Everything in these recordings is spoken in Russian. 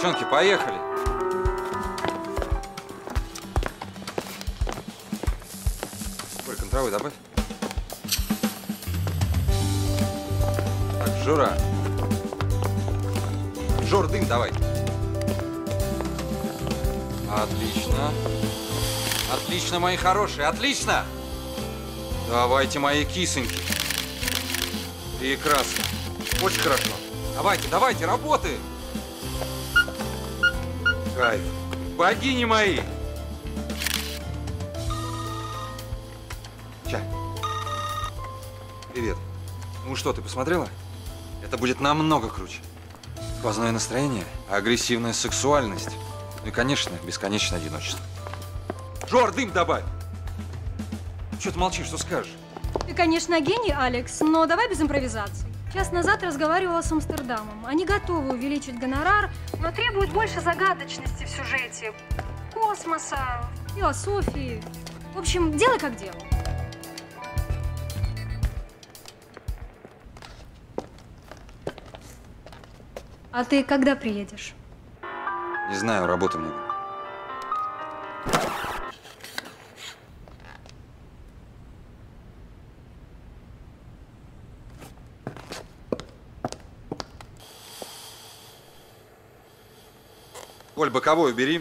девчонки, поехали. Коль, контровой добавь. Так, Жора. Жор, дым давай. Отлично. Отлично, мои хорошие, отлично! Давайте, мои кисоньки. Прекрасно. Очень хорошо. Давайте, давайте, работаем. Кайф. Богини мои. Ча. Привет. Ну что, ты посмотрела? Это будет намного круче. Сквозное настроение, агрессивная сексуальность. Ну и, конечно, бесконечное одиночество. Жор, дым добавь! Чего ты молчишь, что скажешь? Ты, конечно, гений, Алекс, но давай без импровизации. Час назад разговаривала с Амстердамом. Они готовы увеличить гонорар, но требуют больше загадочности в сюжете, космоса, философии. В общем, делай как дело. А ты когда приедешь? Не знаю, работы много. Коль, боковой убери.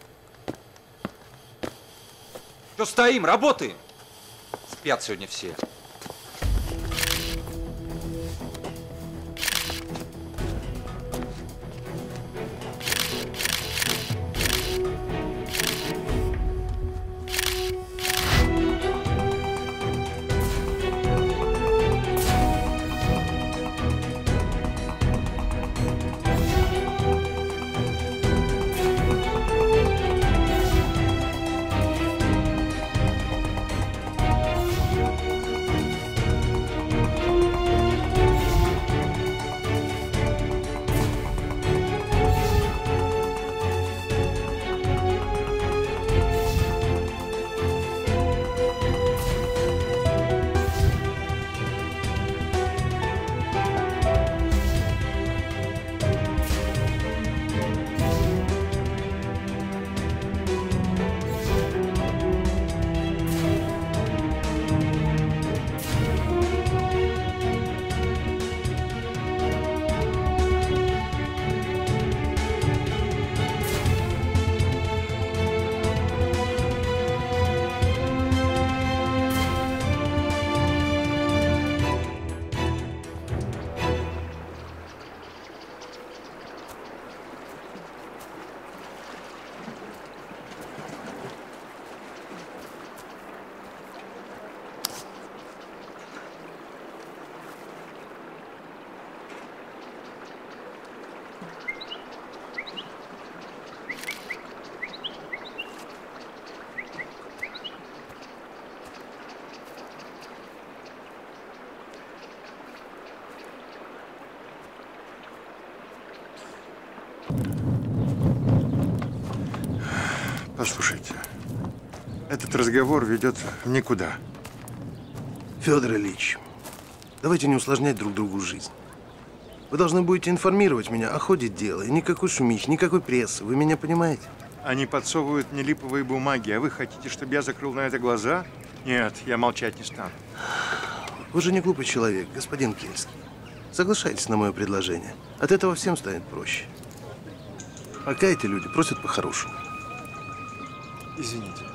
Что стоим? Работаем! Спят сегодня все. Послушайте, этот разговор ведет в никуда. Федор Ильич, давайте не усложнять друг другу жизнь. Вы должны будете информировать меня о ходе дела. И никакой шумихи, никакой прессы. Вы меня понимаете? Они подсовывают мне липовые бумаги, а вы хотите, чтобы я закрыл на это глаза? Нет, я молчать не стану. Вы же не глупый человек, господин Кинский. Соглашайтесь на мое предложение. От этого всем станет проще. Пока эти люди просят по-хорошему. Извините.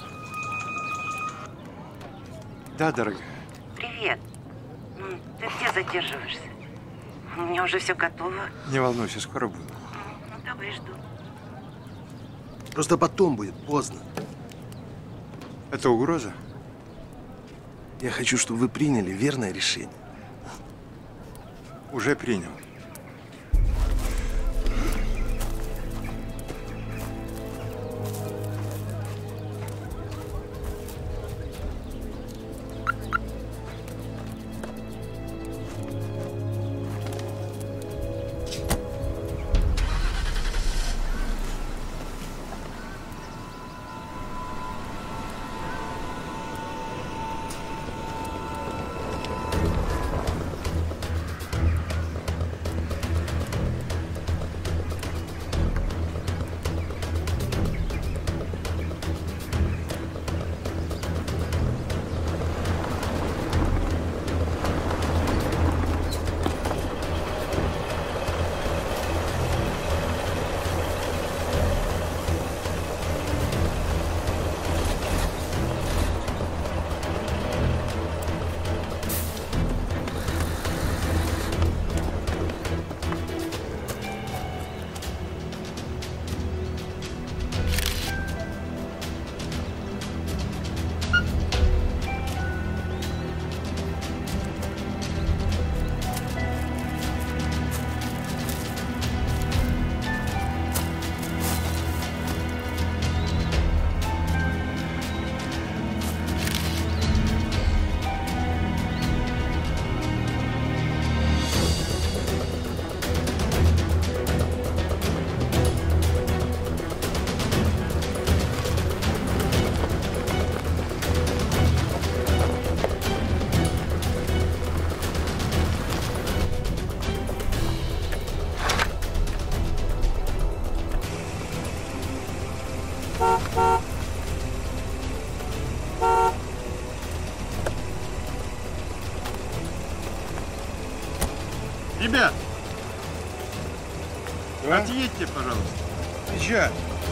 Да, дорогая. Привет. Ты где задерживаешься? У меня уже все готово. Не волнуйся, скоро буду. Ну, давай, жду. Просто потом будет поздно. Это угроза? Я хочу, чтобы вы приняли верное решение. Уже принял. Ребят! Отъедьте, пожалуйста. Сейчас.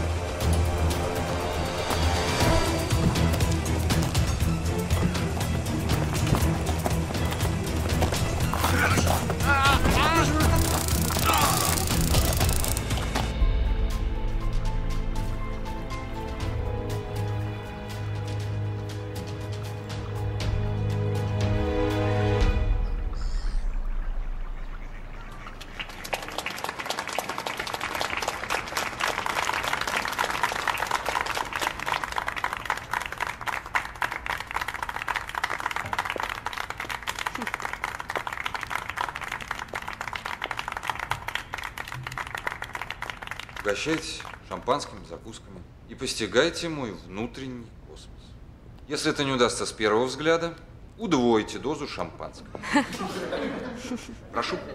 Угощайтесь шампанскими, закусками и постигайте мой внутренний космос. Если это не удастся с первого взгляда, удвойте дозу шампанского. Прошу.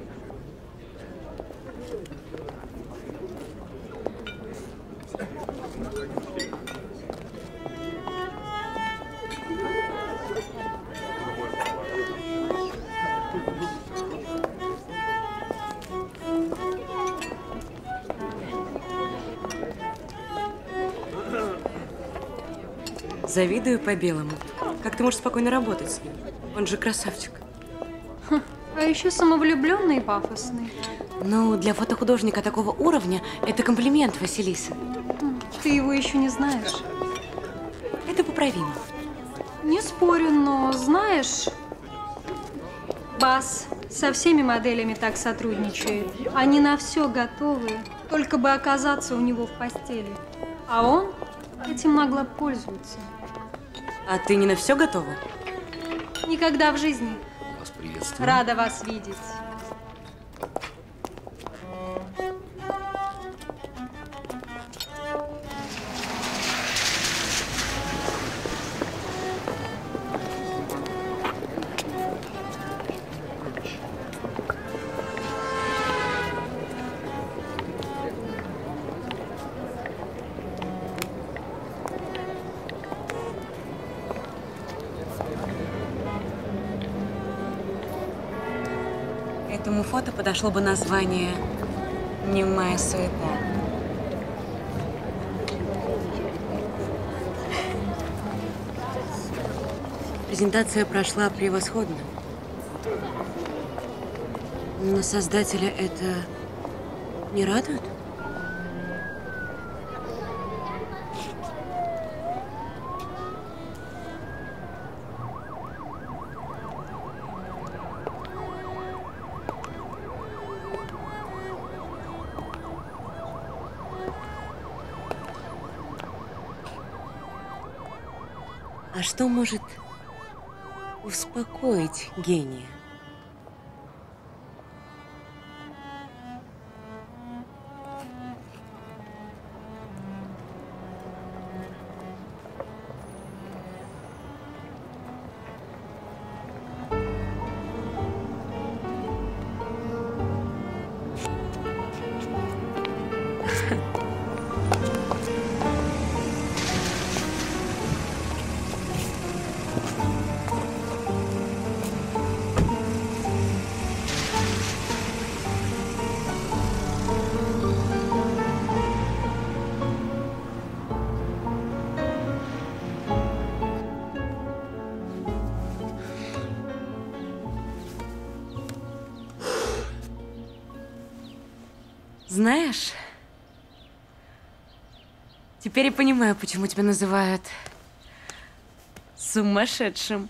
Завидую по-белому. Как ты можешь спокойно работать с ним? Он же красавчик. А еще самовлюбленный и пафосный. Ну, для фотохудожника такого уровня это комплимент, Василиса. Ты его еще не знаешь. Это поправимо. Не спорю, но знаешь, Бас со всеми моделями так сотрудничает. Они на все готовы, только бы оказаться у него в постели. А он этим нагло пользуется. А ты не на все готова? Никогда в жизни. Вас приветствую. Рада вас видеть. Этому фото подошло бы название «Немая суета». Презентация прошла превосходно. Но создателя это не радует? А что может успокоить гения? Знаешь, теперь я понимаю, почему тебя называют сумасшедшим.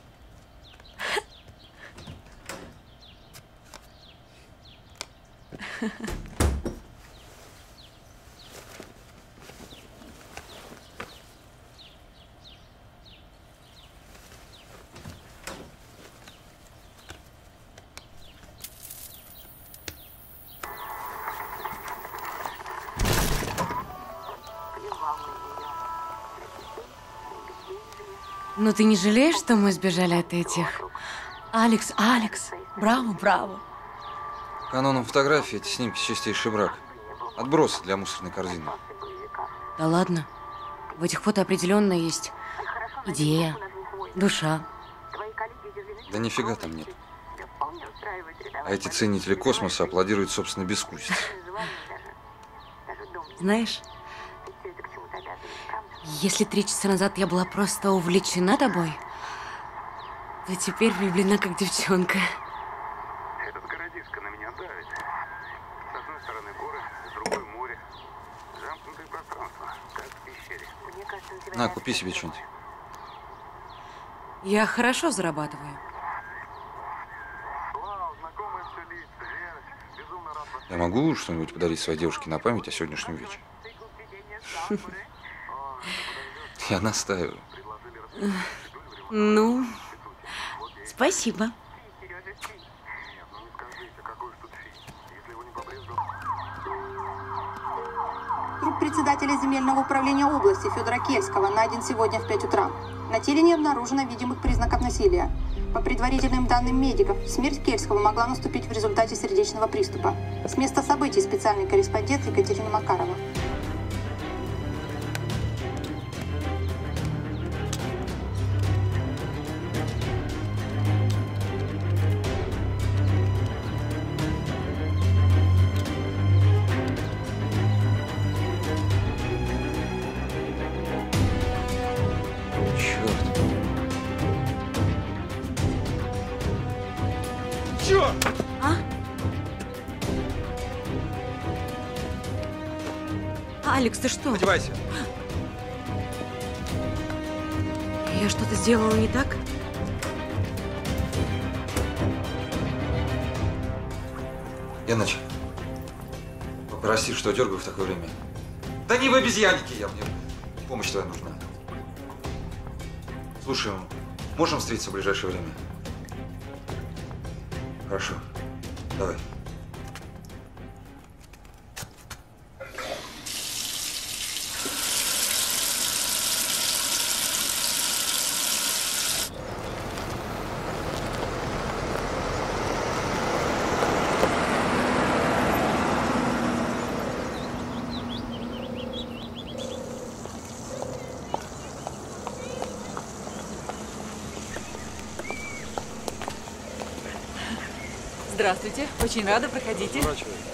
Ну ты не жалеешь, что мы сбежали от этих? Алекс, браво, браво. Каноном фотографии эти снимки чистейший брак. Отбросы для мусорной корзины. Да ладно. В этих фото определенно есть идея, душа. Да нифига там нет. А эти ценители космоса аплодируют собственной бескусице. Знаешь, если 3 часа назад я была просто увлечена тобой, то теперь влюблена как девчонка. Этот городишко на меня давит. С одной стороны горы, с другой море. Замкнутое пространство, как в пещере. На, купи себе что-нибудь. Я хорошо зарабатываю. Вау, знакомые все лица. Верочка, безумно рад вас. Я могу что-нибудь подарить своей девушке на память о сегодняшнем вечере? Я настаиваю. Ну, спасибо. Труп председателя земельного управления области Федора Кельского найден сегодня в 5 утра. На теле не обнаружено видимых признаков насилия. По предварительным данным медиков, смерть Кельского могла наступить в результате сердечного приступа. С места событий специальный корреспондент Екатерина Макарова. Алекс, ты что? Одевайся. Я что-то сделала не так? Яныч, попроси, что дергаю в такое время. Да не в обезьяннике я, мне помощь твоя нужна. Слушай, можем встретиться в ближайшее время? Хорошо, давай. Здравствуйте, очень рада, проходите.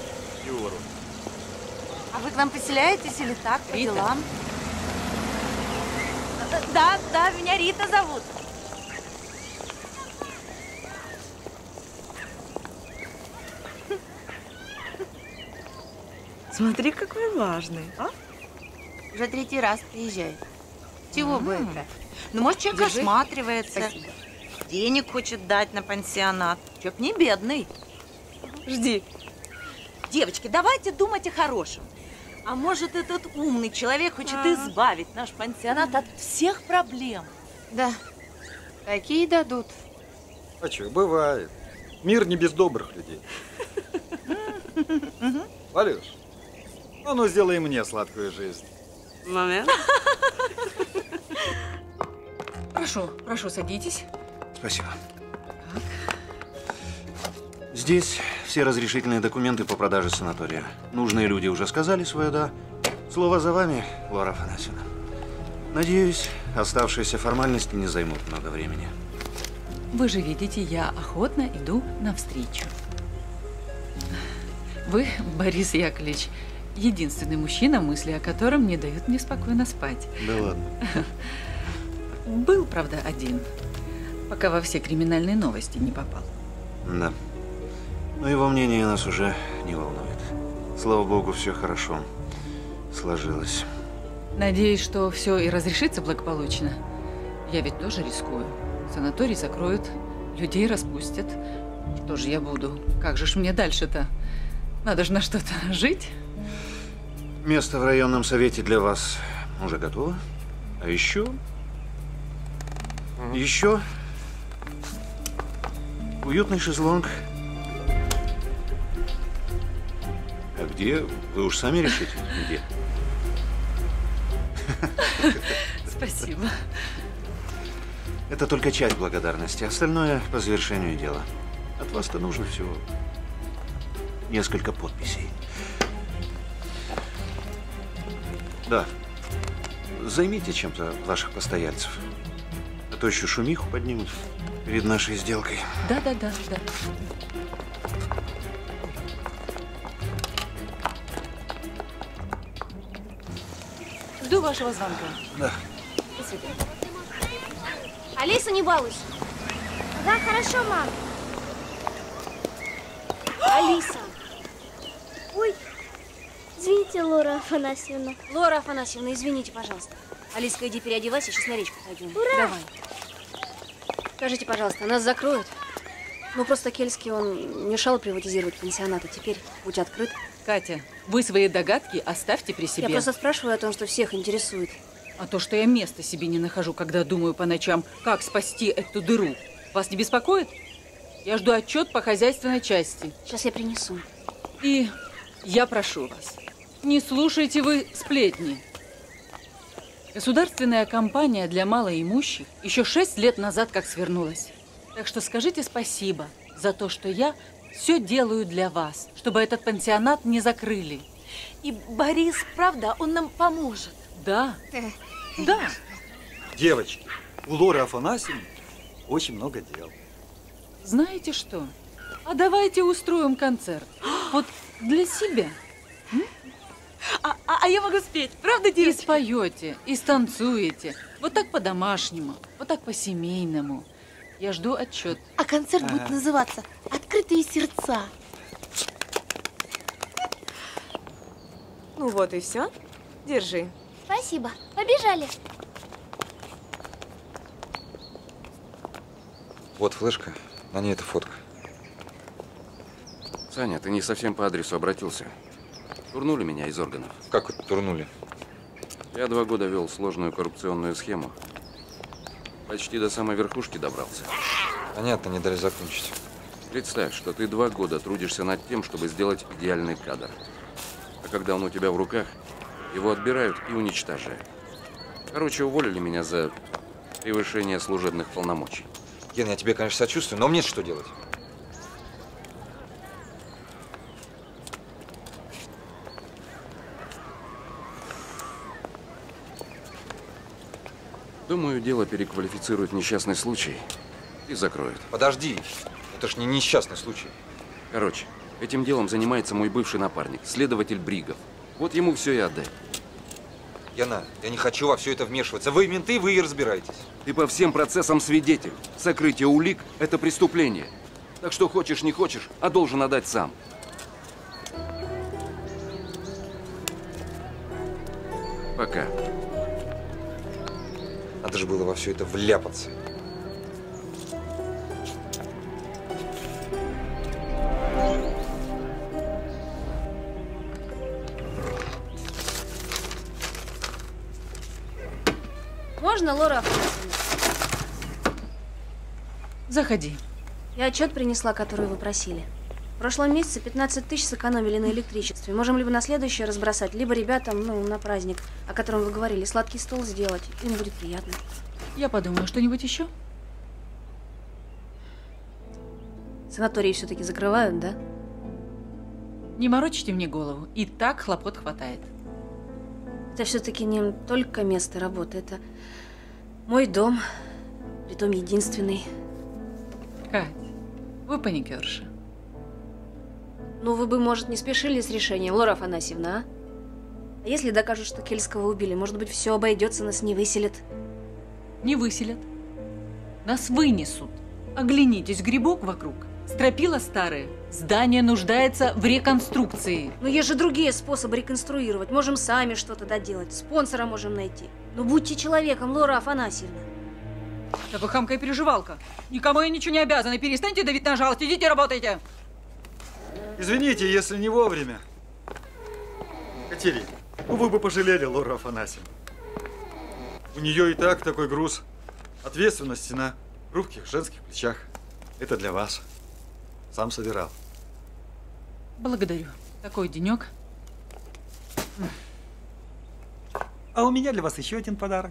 А вы к нам поселяетесь или так, по Рита. делам? Да, меня Рита зовут. Смотри, какой важный, а? Уже 3-й раз приезжает. Чего бы это? Ну, может, человек Держи. осматривается, Спасибо. денег хочет дать на пансионат. Человек не бедный. Жди. Девочки, давайте думать о хорошем. А может, этот умный человек хочет избавить наш пансионат от всех проблем? Да. Какие дадут? А что, бывает. Мир не без добрых людей. Валюш, а ну сделай мне сладкую жизнь. Момент. Прошу, садитесь. Спасибо. Здесь все разрешительные документы по продаже санатория. Нужные люди уже сказали свое «да». Слово за вами, Лора Афанасьевна. Надеюсь, оставшиеся формальности не займут много времени. Вы же видите, я охотно иду навстречу. Вы, Борис Яковлевич, единственный мужчина, мысли о котором не дают мне спокойно спать. Да ладно. Был, правда, один, пока во все криминальные новости не попал. Да. Но его мнение нас уже не волнует. Слава богу, все хорошо сложилось. Надеюсь, что все и разрешится благополучно. Я ведь тоже рискую. Санаторий закроют, людей распустят. Что же я буду? Как же ж мне дальше-то? Надо же на что-то жить. Место в районном совете для вас уже готово. А еще уютный шезлонг. А где? Вы уж сами решите, где. Спасибо. Это только часть благодарности. Остальное по завершению дела. От вас-то нужно всего несколько подписей. Да. займите чем-то ваших постояльцев. А то еще шумиху поднимут перед нашей сделкой. Да. Жду вашего звонка. Да. До свидания. Алиса, не балуйся. Да, хорошо, мам. Алиса. Ой, извините, Лора Афанасьевна. Лора Афанасьевна, извините, пожалуйста. Алиска, иди переодевайся, сейчас на речку пойдем. Ура! Давай. Скажите, пожалуйста, нас закроют? Ну, просто Кельский, он мешал приватизировать пансионат, а теперь будь открыт. Катя, вы свои догадки оставьте при себе. Я просто спрашиваю о том, что всех интересует. А то, что я места себе не нахожу, когда думаю по ночам, как спасти эту дыру, вас не беспокоит? Я жду отчет по хозяйственной части. Сейчас я принесу. И я прошу вас, не слушайте вы сплетни. Государственная компания для малоимущих еще 6 лет назад как свернулась. Так что скажите спасибо за то, что я все делаю для вас, чтобы этот пансионат не закрыли. И Борис, правда, он нам поможет. Да. Да. Девочки, у Лоры Афанасьевны очень много дел. Знаете что? А давайте устроим концерт. Вот для себя. А я могу спеть, правда, девочки? И споете, и станцуете. Вот так по-домашнему, вот так по-семейному. Я жду отчет. А концерт будет называться «Открытые сердца». Ну вот и все. Держи. Спасибо. Побежали. Вот флешка, на ней эта фотка. Саня, ты не совсем по адресу обратился. Турнули меня из органов. Как это турнули? Я 2 года вел сложную коррупционную схему. Почти до самой верхушки добрался. Понятно, не дали закончить. Представь, что ты 2 года трудишься над тем, чтобы сделать идеальный кадр. А когда он у тебя в руках, его отбирают и уничтожают. Короче, уволили меня за превышение служебных полномочий. Ген, я тебе, конечно, сочувствую, но мне что делать? Думаю, дело переквалифицируют в несчастный случай и закроют. Подожди, это ж не несчастный случай. Короче, этим делом занимается мой бывший напарник, следователь Бригов. Вот ему все и отдай. Яна, я не хочу во все это вмешиваться. Вы менты, вы и разбирайтесь. Ты по всем процессам свидетель. Сокрытие улик – это преступление. Так что хочешь, не хочешь, а должен отдать сам. Пока. Надо же было во все это вляпаться. Можно, Лора Афанасьевна? Заходи. Я отчет принесла, который вы просили. В прошлом месяце 15 тысяч сэкономили на электричестве. Можем либо на следующее разбросать, либо ребятам, на праздник, о котором вы говорили, сладкий стол сделать. Им будет приятно. Я подумаю, что-нибудь еще? Санатории все-таки закрывают, да? Не морочите мне голову. И так хлопот хватает. Это все-таки не только место работы. Это мой дом, притом единственный. Кать, вы паникерша. Ну, вы бы, может, не спешили с решением, Лора Афанасьевна, а? А если докажут, что Кельского убили, может быть, все обойдется, нас не выселят? Не выселят. Нас вынесут. Оглянитесь, грибок вокруг. Стропила старые. Здание нуждается в реконструкции. Но есть же другие способы реконструировать. Можем сами что-то доделать. Спонсора можем найти. Ну, будьте человеком, Лора Афанасьевна. Да вы хамка и переживалка. Никому я ничего не обязана. Перестаньте давить на жалость. Идите работайте. Извините, если не вовремя. Катерина, вы бы пожалели Лору Афанасьевну. У нее и так такой груз ответственности на хрупких женских плечах. Это для вас. Сам собирал. Благодарю. Такой денек. А у меня для вас еще один подарок.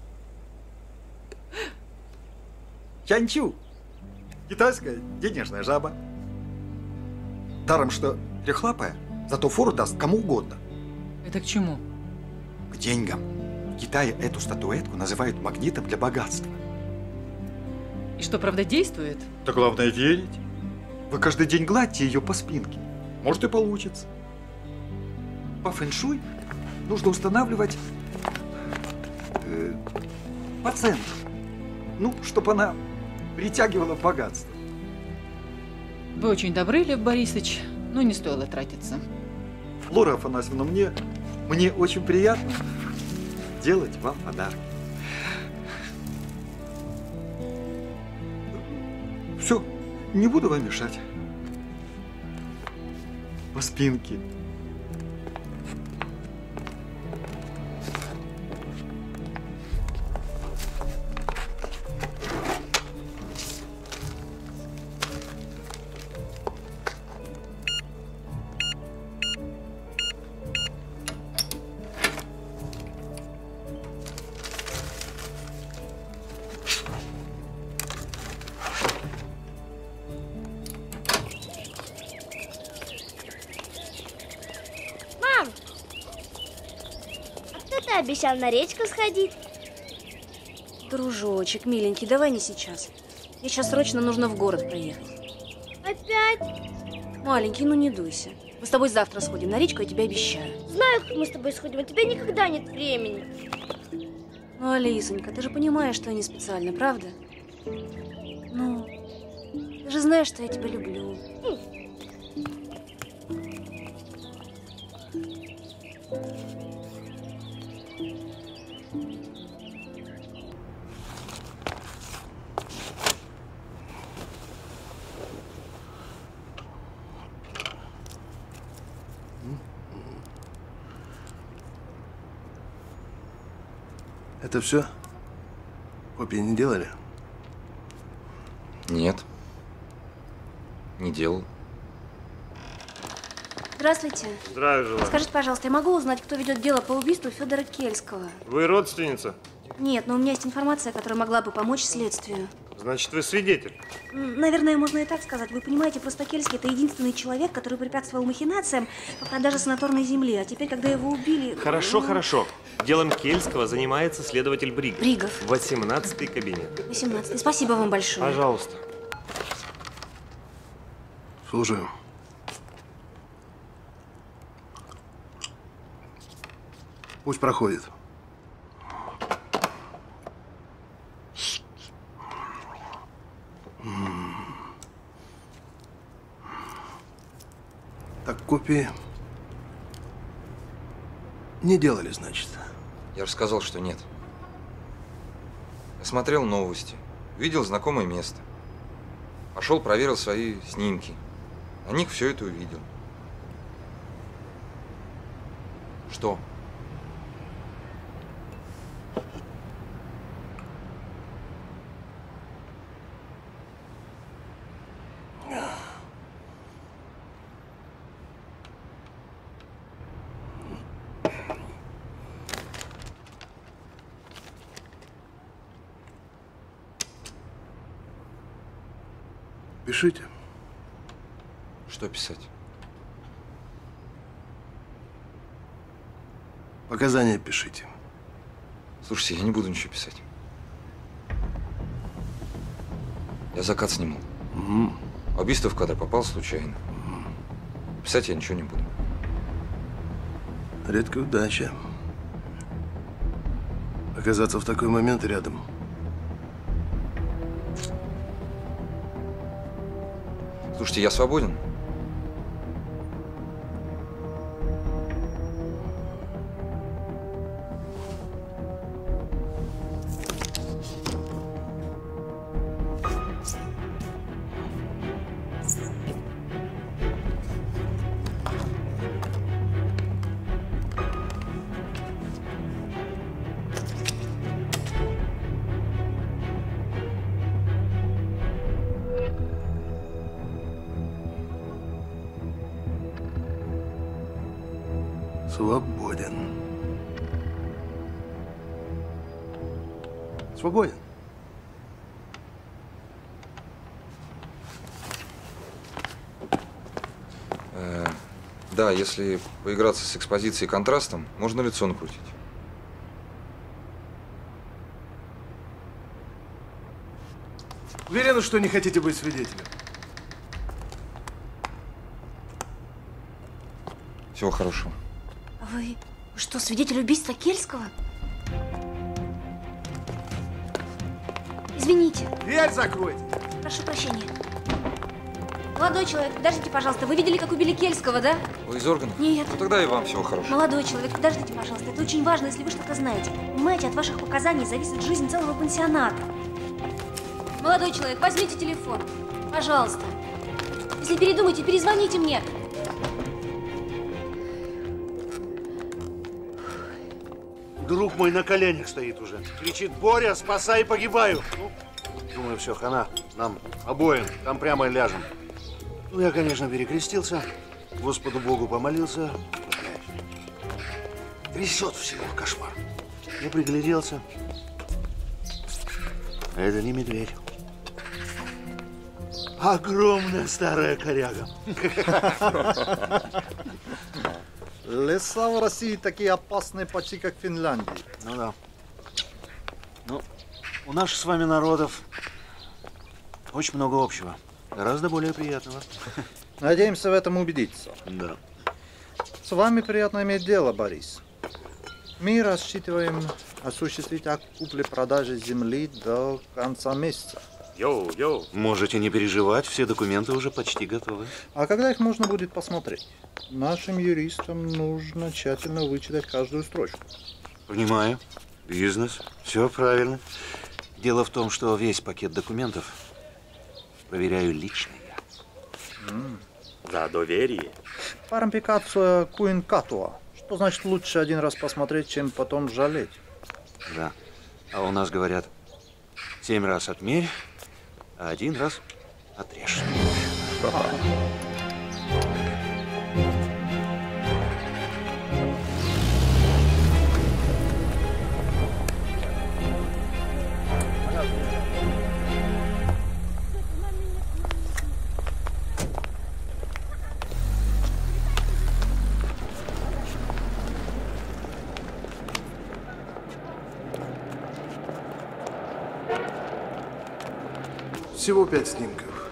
Чанчу. Китайская денежная жаба. Даром, что трехлапая, зато фору даст кому угодно. Это к чему? К деньгам. В Китае эту статуэтку называют магнитом для богатства. И что, правда, действует? Да главное верить. Вы каждый день гладьте ее по спинке. Может и получится. По фэншуй нужно устанавливать по центру. Ну, чтобы она притягивала богатство. Вы очень добры, Лев Борисович, но не стоило тратиться. Лора Афанасьевна, мне очень приятно делать вам подарки. Все, не буду вам мешать. По спинке. Обещал на речку сходить. Дружочек, миленький, давай не сейчас. Мне сейчас срочно нужно в город проехать. Опять? Маленький, ну не дуйся. Мы с тобой завтра сходим на речку, я тебе обещаю. Знаю, как мы с тобой сходим, у тебя никогда нет времени. Ну, Алисонька, ты же понимаешь, что я не специально, правда? Ну, ты же знаешь, что я тебя люблю. Это все? Копии не делали? Нет. Не делал. Здравствуйте. Здравия желаю. Скажите, пожалуйста, я могу узнать, кто ведет дело по убийству Федора Кельского? Вы родственница? Нет, но у меня есть информация, которая могла бы помочь следствию. Значит, вы свидетель? Наверное, можно и так сказать. Вы понимаете, просто Кельский – это единственный человек, который препятствовал махинациям по продаже санаторной земли. А теперь, когда его убили… Хорошо, хорошо. Делом Кельского занимается следователь Бригов. Бригов. 18-й кабинет. 18-й. Спасибо вам большое. Пожалуйста. Слушаю. Пусть проходит. Так, копии не делали, значит? Я же сказал, что нет. Я смотрел новости, видел знакомое место. Пошел, проверил свои снимки. На них все это увидел. Что? Пишите. Что писать? Показания пишите. Слушайте, я не буду ничего писать. Я закат снимал. Убийство в кадр попал случайно. Писать я ничего не буду. Редкая удача. Оказаться в такой момент рядом. Слушайте, я свободен? Свободен. Свободен. Да, если поиграться с экспозицией и контрастом, можно лицо накрутить. Уверены, что не хотите быть свидетелем? Всего хорошего. Вы что, свидетель убийства Кельского? Извините. Дверь закройте. Прошу прощения. Молодой человек, подождите, пожалуйста. Вы видели, как убили Кельского, да? Вы из органов? Нет. Ну тогда и вам всего хорошего. Молодой человек, подождите, пожалуйста. Это очень важно, если вы что-то знаете. Понимаете, от ваших показаний зависит жизнь целого пансионата. Молодой человек, возьмите телефон. Пожалуйста. Если передумаете, перезвоните мне. Друг мой на коленях стоит уже. Кричит: Боря, спасай, погибаю. Ну, думаю, все, хана. Нам обоим. Там прямо и ляжем. Ну, я, конечно, перекрестился. Господу Богу помолился. Трясет всего, кошмар. Я пригляделся. А это не медведь. Огромная старая коряга. Леса в России такие опасные почти, как в Финляндии. Ну да. Ну, у наших с вами народов очень много общего. Гораздо более приятного. Надеемся в этом убедиться. Да. С вами приятно иметь дело, Борис. Мы рассчитываем осуществить акт купли-продажи земли до конца месяца. Йоу. Можете не переживать, все документы уже почти готовы. А когда их можно будет посмотреть? Нашим юристам нужно тщательно вычитать каждую строчку. Понимаю. Бизнес. Все правильно. Дело в том, что весь пакет документов проверяю лично я. За доверие. Парампикация куин катуа. Что значит лучше один раз посмотреть, чем потом жалеть? Да. А у нас говорят: 7 раз отмерь, а 1 раз отрежь. Всего 5 снимков.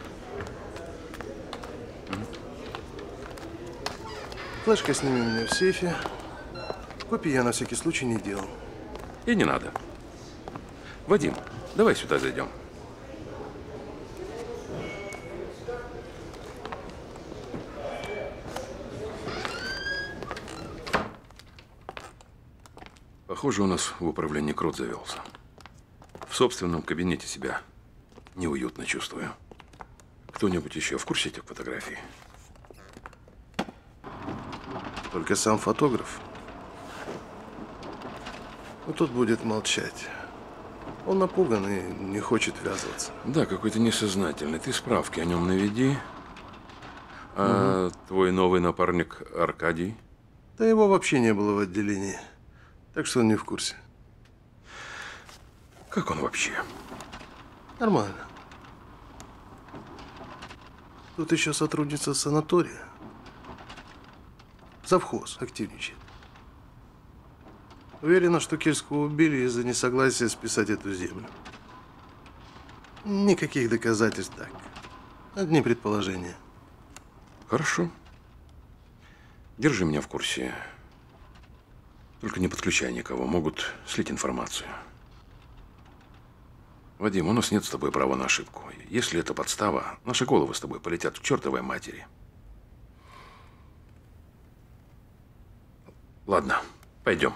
Флешка с ними у меня в сейфе. Копии я на всякий случай не делал. И не надо. Вадим, давай сюда зайдем. Похоже, у нас в управлении крот завелся. В собственном кабинете себя неуютно чувствую. Кто-нибудь еще в курсе этих фотографий? Только сам фотограф. Но тот будет молчать. Он напуган и не хочет ввязываться. Да, какой-то несознательный. Ты справки о нем наведи. А твой новый напарник Аркадий? Да его вообще не было в отделении. Так что он не в курсе. Как он вообще? Нормально. Тут еще сотрудница санатория. Завхоз активничает. Уверена, что Кельского убили из-за несогласия списать эту землю. Никаких доказательств, так. Одни предположения. Хорошо. Держи меня в курсе. Только не подключай никого. Могут слить информацию. Вадим, у нас нет с тобой права на ошибку. Если это подстава, наши головы с тобой полетят к чертовой матери. Ладно, пойдем.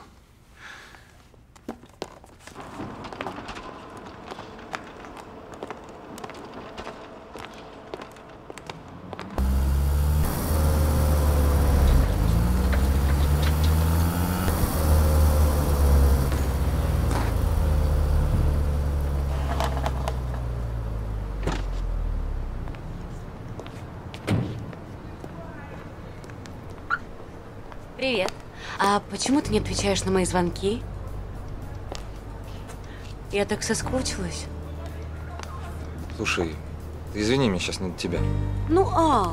Привет. А почему ты не отвечаешь на мои звонки? Я так соскучилась. Слушай, ты извини, мне сейчас не до тебя. Ну, Ал.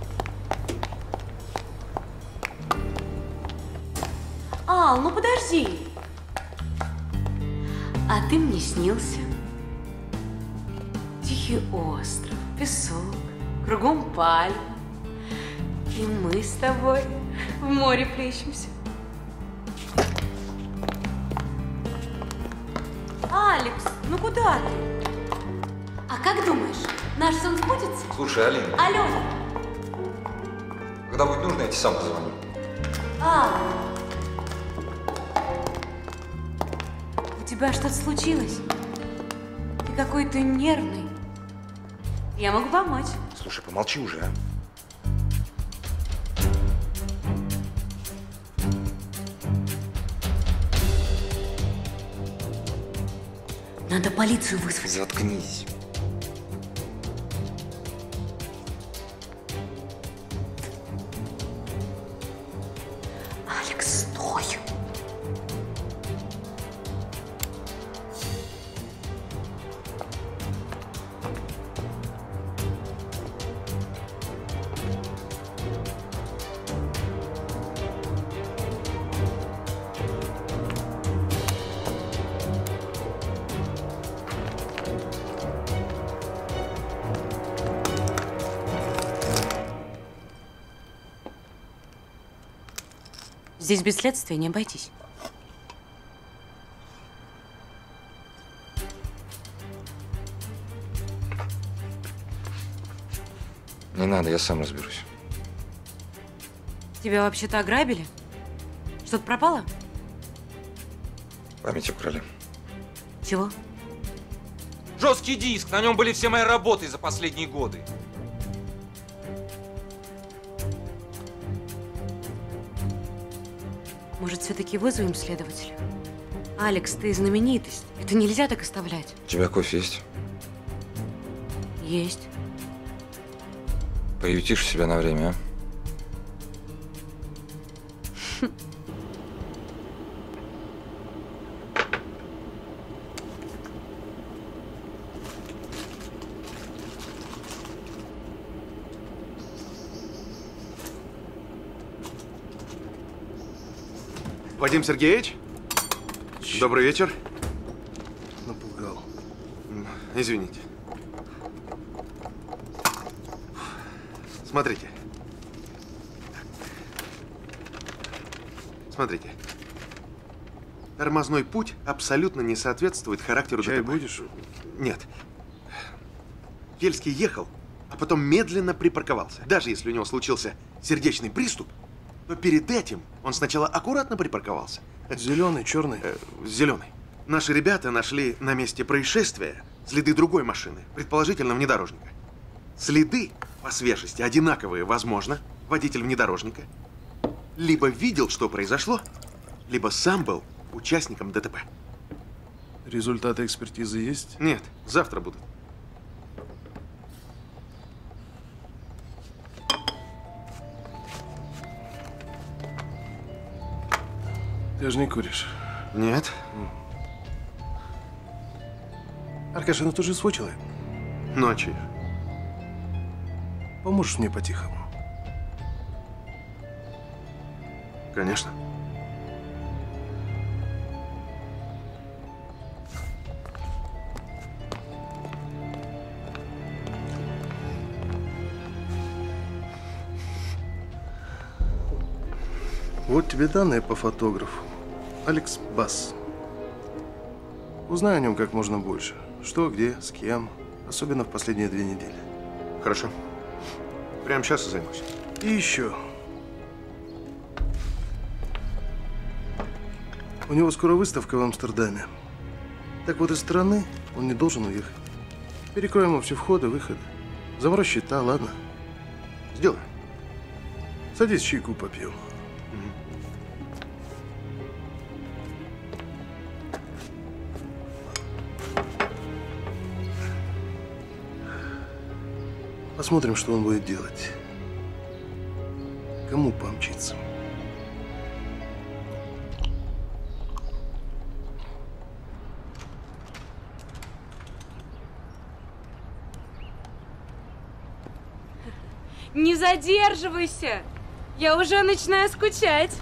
Ал, ну подожди. А ты мне снился. Тихий остров, песок, кругом пальмы. И мы с тобой в море плещемся. Алекс, ну куда ты? А как думаешь, наш сон сбудется? Слушай, Алина. Алена. Когда будет нужно, я тебе сам позвоню. У тебя что-то случилось? Ты какой-то нервный. Я могу помочь. Слушай, помолчи уже, а? Надо полицию вызвать. Заткнись. Алекс, стой. Здесь без следствия не обойтись. Не надо, я сам разберусь. Тебя вообще-то ограбили? Что-то пропало? Память украли. Чего? Жесткий диск, на нем были все мои работы за последние годы. Может, все-таки вызовем следователя? Алекс, ты знаменитость. Это нельзя так оставлять. У тебя кофе есть? Есть. Приютишь себя на время, а? Вадим Сергеевич? Добрый вечер. Напугал. Извините. Смотрите. Смотрите. Тормозной путь абсолютно не соответствует характеру Чай ДТП. будешь? Нет. Кельский ехал, а потом медленно припарковался. Даже если у него случился сердечный приступ, то перед этим он сначала аккуратно припарковался. Зеленый, черный? Зеленый. Наши ребята нашли на месте происшествия следы другой машины, предположительно внедорожника. Следы по свежести одинаковые, возможно, водитель внедорожника либо видел, что произошло, либо сам был участником ДТП. Результаты экспертизы есть? Нет, завтра будут. Ты же не куришь? Нет. Аркаша, ну ты же свой человек. Ночью. Поможешь мне по-тихому? Конечно. Вот тебе данные по фотографу. Алекс Бас. Узнай о нем как можно больше. Что, где, с кем. Особенно в последние 2 недели. Хорошо. Прямо сейчас и займусь. И еще. У него скоро выставка в Амстердаме. Так вот, из страны он не должен уехать. Перекроем ему все входы, выходы. Заморозь счета, ладно? Сделай. Садись, чайку попьем. Посмотрим, что он будет делать. Кому помчится. Не задерживайся! Я уже начинаю скучать.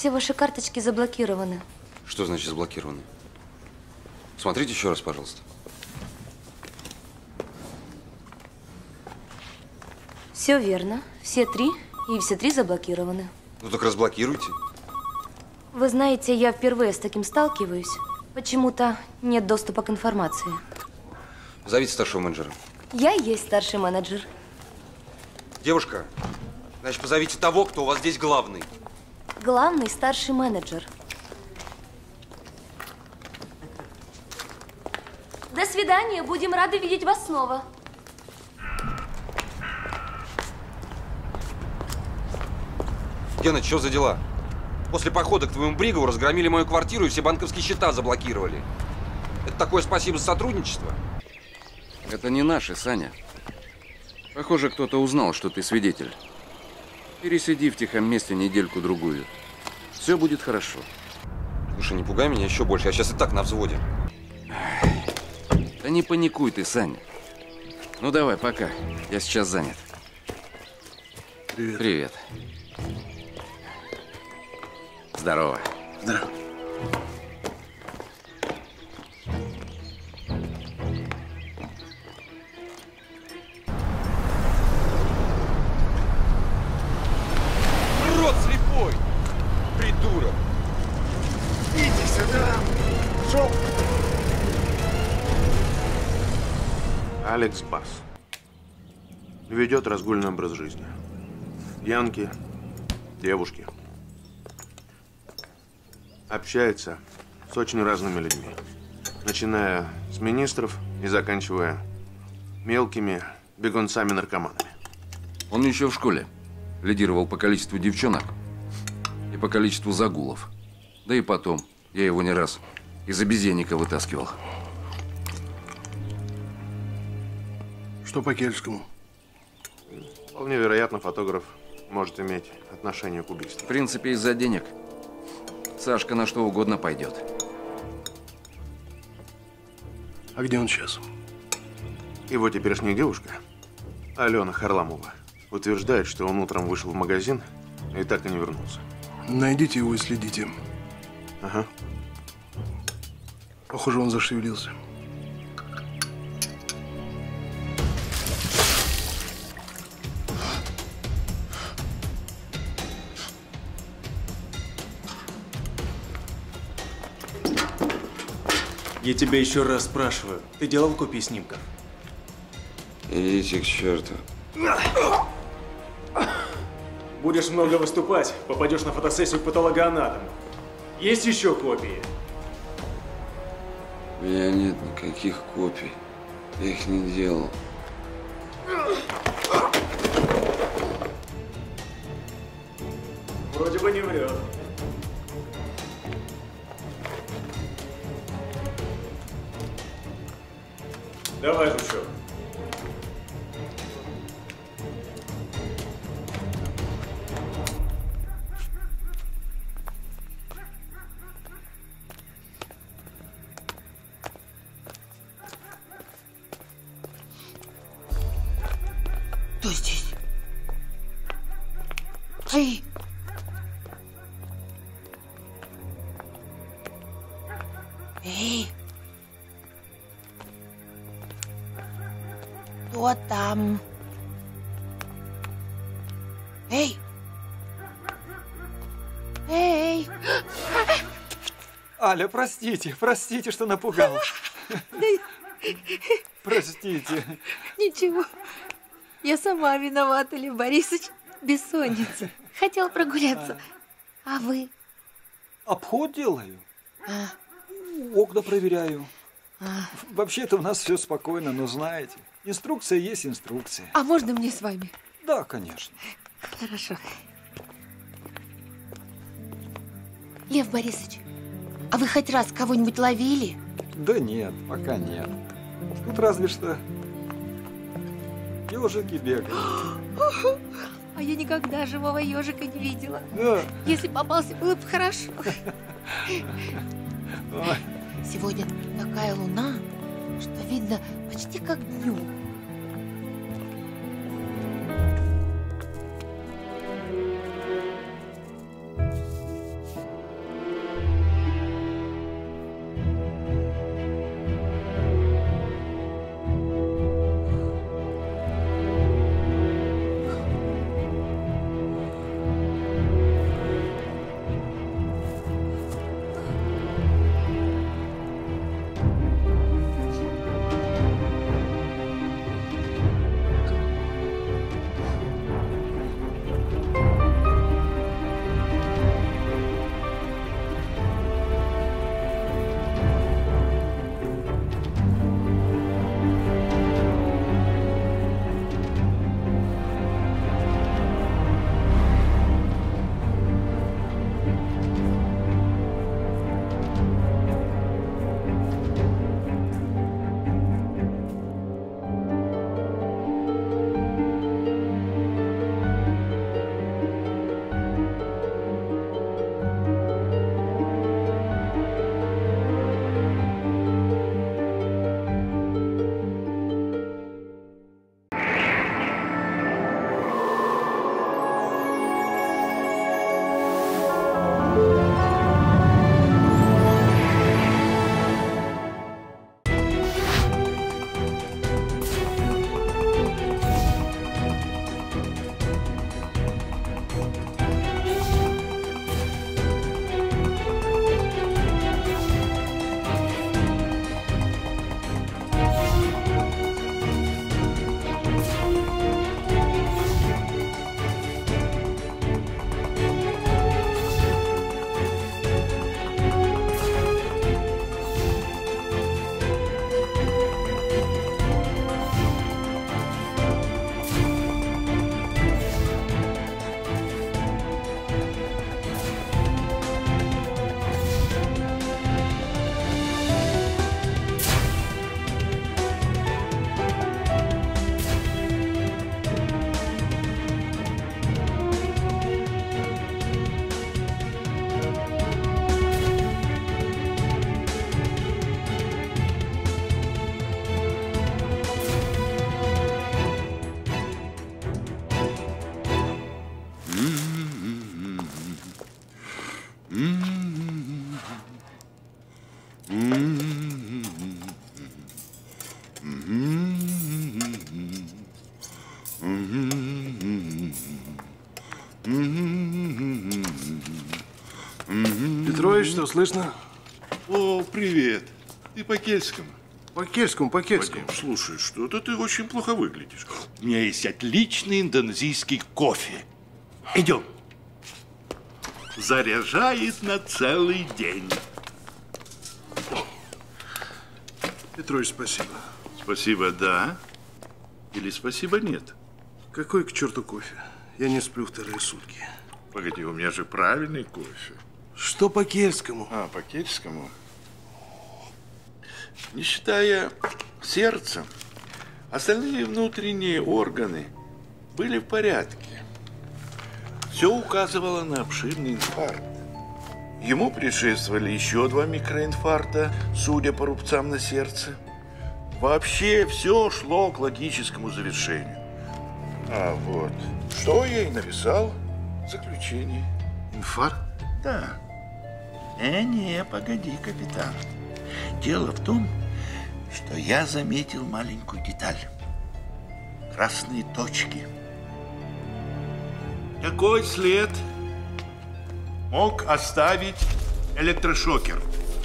Все ваши карточки заблокированы. Что значит заблокированы? Смотрите еще раз, пожалуйста. Все верно. Все три. И все три заблокированы. Ну так разблокируйте. Вы знаете, я впервые с таким сталкиваюсь. Почему-то нет доступа к информации. Зовите старшего менеджера. Я и есть старший менеджер. Девушка, значит, позовите того, кто у вас здесь главный. Главный старший менеджер. До свидания. Будем рады видеть вас снова. Гена, что за дела? После похода к твоему Бригову разгромили мою квартиру и все банковские счета заблокировали. Это такое спасибо за сотрудничество? Это не наши, Саня. Похоже, кто-то узнал, что ты свидетель. Пересиди в тихом месте недельку-другую. Все будет хорошо. Слушай, не пугай меня еще больше. Я сейчас и так на взводе. Да не паникуй ты, Саня. Ну давай, пока. Я сейчас занят. Привет. Привет. Здорово. Здорово. Рот слепой! Придурок! Иди сюда! Шел! Алекс Басс. Ведет разгульный образ жизни. Пьянки, девушки. Общается с очень разными людьми. Начиная с министров и заканчивая мелкими бегунцами-наркоманами. Он еще в школе лидировал по количеству девчонок и по количеству загулов. Да и потом, я его не раз из обезьянника вытаскивал. Что по Кельскому? Вполне вероятно, фотограф может иметь отношение к убийству. В принципе, из-за денег Сашка на что угодно пойдет. А где он сейчас? Его теперешняя девушка, Алена Харламова, утверждает, что он утром вышел в магазин и так и не вернулся. Найдите его и следите. Ага. Похоже, он зашевелился. Я тебя еще раз спрашиваю. Ты делал копии снимков? Идите к черту. Будешь много выступать, попадешь на фотосессию к патологоанатому. Есть еще копии? У меня нет никаких копий. Я их не делал. Вроде бы не врет. Давай, жучок. Кто здесь? Эй! Эй! Кто там? Эй! Эй! Аля, простите, простите, что напугал. Простите. Ничего. Я сама виновата, Лев Борисович. Бессонница. Хотел прогуляться. А вы? Обход делаю. Окна проверяю. Вообще-то у нас все спокойно, но знаете, инструкция есть инструкция. А можно мне с вами? Да, конечно. Хорошо. Лев Борисович, а вы хоть раз кого-нибудь ловили? Да нет, пока нет. Тут разве что ежики бегают. А я никогда живого ежика не видела. Да. Если попался, было бы хорошо. Ой. Сегодня такая луна, что видно почти как днем. Петрович, что слышно? О, привет. Ты по кельтскому? По кельтскому, по кельтскому. Вадим, слушай, что-то ты очень плохо выглядишь. У меня есть отличный индонезийский кофе. Идем. Заряжает на целый день. Петрович, спасибо. Спасибо, да. Или спасибо, нет. Какой к черту кофе? Я не сплю вторые сутки. Погоди, у меня же правильный кофе. Что по кельтскому? А, по кельтскому. Не считая сердца, остальные внутренние органы были в порядке. Все указывало на обширный инфаркт. Ему предшествовали еще 2 микроинфаркта, судя по рубцам на сердце. Вообще все шло к логическому завершению. А вот, что я и написал в заключении. Инфаркт? Да. Не, погоди, капитан. Дело в том, что я заметил маленькую деталь. Красные точки. Такой след мог оставить электрошокер.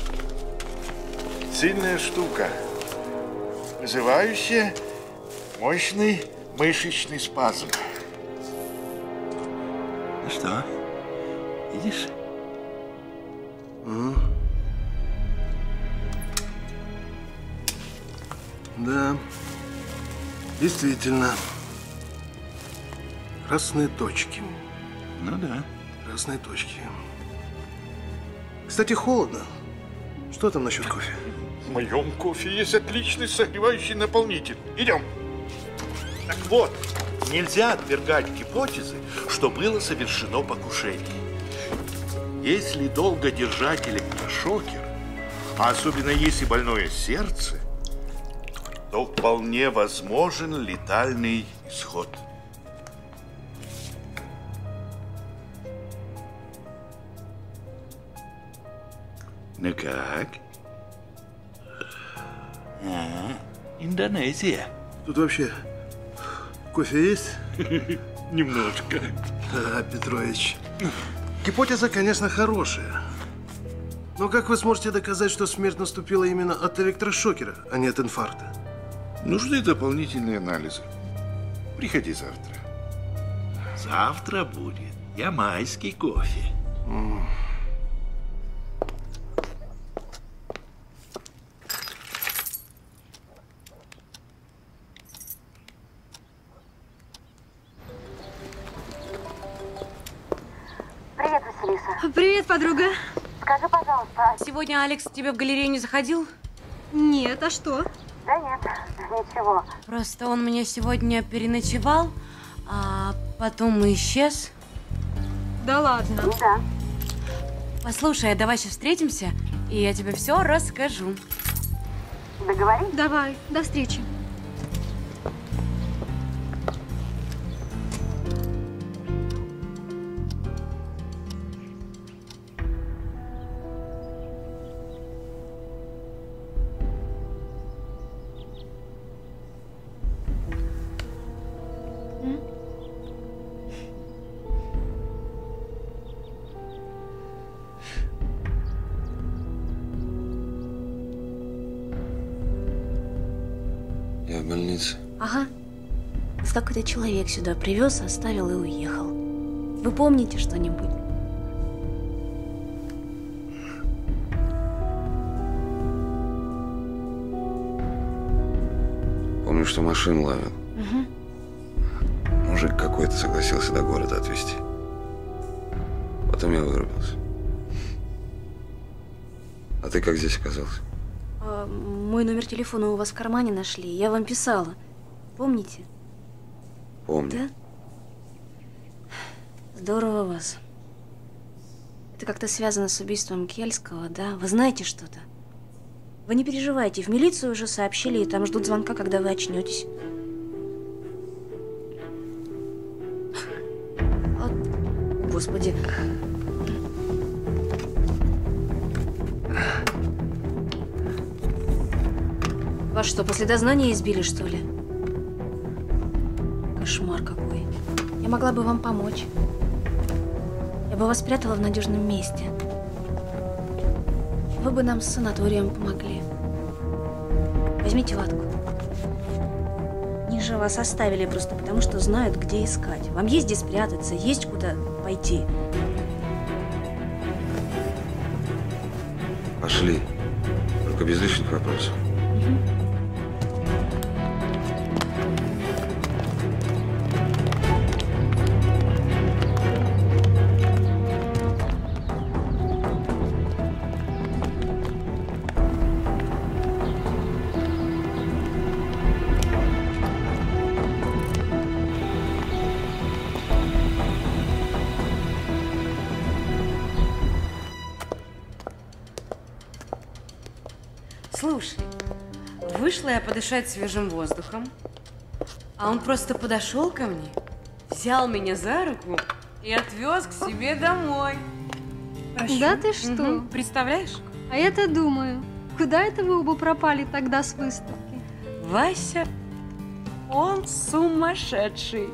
Сильная штука, вызывающая мощный мышечный спазм. Ну что, видишь? Да, действительно. Красные точки. Ну да. Красные точки. Кстати, холодно. Что там насчет кофе? В моем кофе есть отличный согревающий наполнитель. Идем. Так вот, нельзя отвергать гипотезы, что было совершено покушение. Если долго держать электрошокер, а особенно если больное сердце, то вполне возможен летальный исход. Ну как? Индонезия. Тут вообще кофе есть? Немножко. Да, Петрович. Гипотеза, конечно, хорошая. Но как вы сможете доказать, что смерть наступила именно от электрошокера, а не от инфаркта? Нужны дополнительные анализы. Приходи завтра. Завтра будет ямайский кофе. Привет, Василиса. Привет, подруга. Скажи, пожалуйста, сегодня Алекс к тебе в галерею не заходил? Нет, а что? Да нет, ничего. Просто он меня сегодня переночевал, а потом исчез. Да ладно? Да. Послушай, давай сейчас встретимся, и я тебе все расскажу. Договорились? Давай, до встречи. Я в больнице. Ага. Нас какой-то человек сюда привез, оставил и уехал. Вы помните что-нибудь? Помню, что машину ловил. Угу. Мужик какой-то согласился до города отвезти. Потом я вырубился. А ты как здесь оказался? Мой номер телефона у вас в кармане нашли. Я вам писала. Помните? Помню. Да? Здорово вас. Это как-то связано с убийством Кельтского, да? Вы знаете что-то? Вы не переживайте, в милицию уже сообщили, и там ждут звонка, когда вы очнетесь. Господи. Вас что, после дознания избили, что ли? Кошмар какой. Я могла бы вам помочь. Я бы вас спрятала в надежном месте. вы бы нам с санаторием помогли. Возьмите ватку. Они же вас оставили просто потому, что знают, где искать. Вам есть где спрятаться, есть куда пойти. Пошли. Только без лишних вопросов. Слушай, вышла я подышать свежим воздухом, а он просто подошел ко мне, взял меня за руку и отвез к себе домой. Прошу. Да ты что? Угу. Представляешь? А я-то думаю, куда это вы оба пропали тогда с выставки? Вася, он сумасшедший.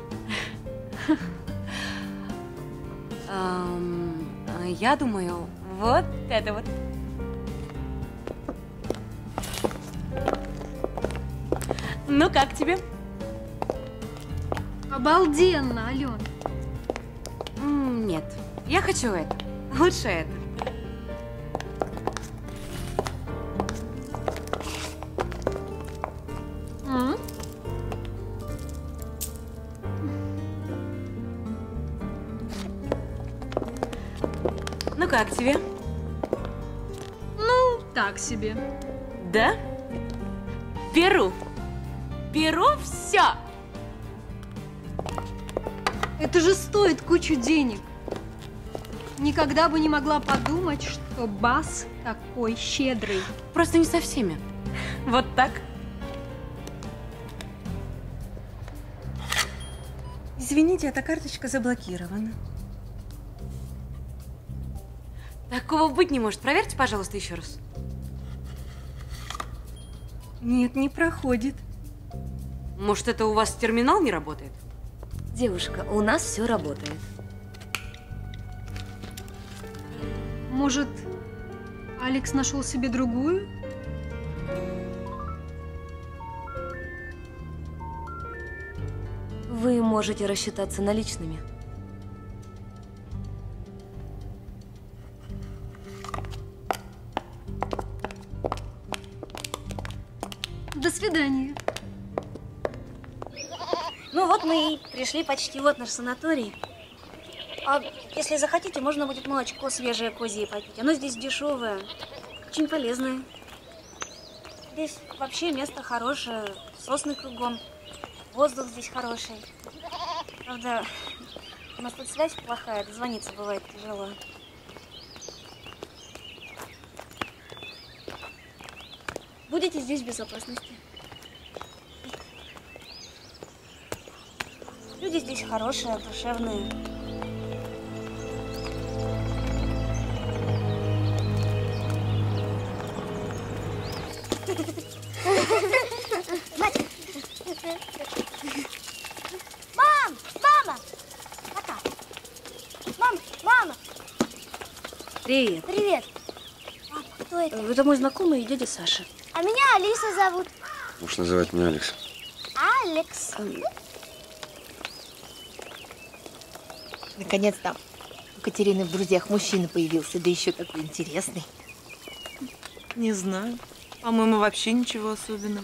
Я думаю, вот это вот. Ну, как тебе? Обалденно, Ален. Нет, я хочу это. Лучше это. Ну, как тебе? Ну, так себе. Да? Беру. Беру все. Это же стоит кучу денег. Никогда бы не могла подумать, что Бас такой щедрый. Просто не со всеми. Вот так. Извините, эта карточка заблокирована. Такого быть не может. Проверьте, пожалуйста, еще раз. Нет, не проходит. Может, это у вас терминал не работает? Девушка, у нас все работает. Может, Алекс нашел себе другую? Вы можете рассчитаться наличными. До свидания. Ну вот мы и пришли почти, вот наш санаторий. А если захотите, можно будет молочко свежее козье попить. Оно здесь дешевое, очень полезное. Здесь вообще место хорошее, сосны кругом, воздух здесь хороший. Правда, у нас тут связь плохая, дозвониться бывает тяжело. Будете здесь в безопасности. Люди здесь хорошие, душевные. Мам! Мама! Пока. Мама! Привет. Привет. Папа, кто это? Это мой знакомый и дядя Саша. А меня Алиса зовут. Можешь называть меня Алекс. Алекс. Наконец-то у Катерины в друзьях мужчина появился, да еще такой интересный. Не знаю. По-моему, вообще ничего особенного.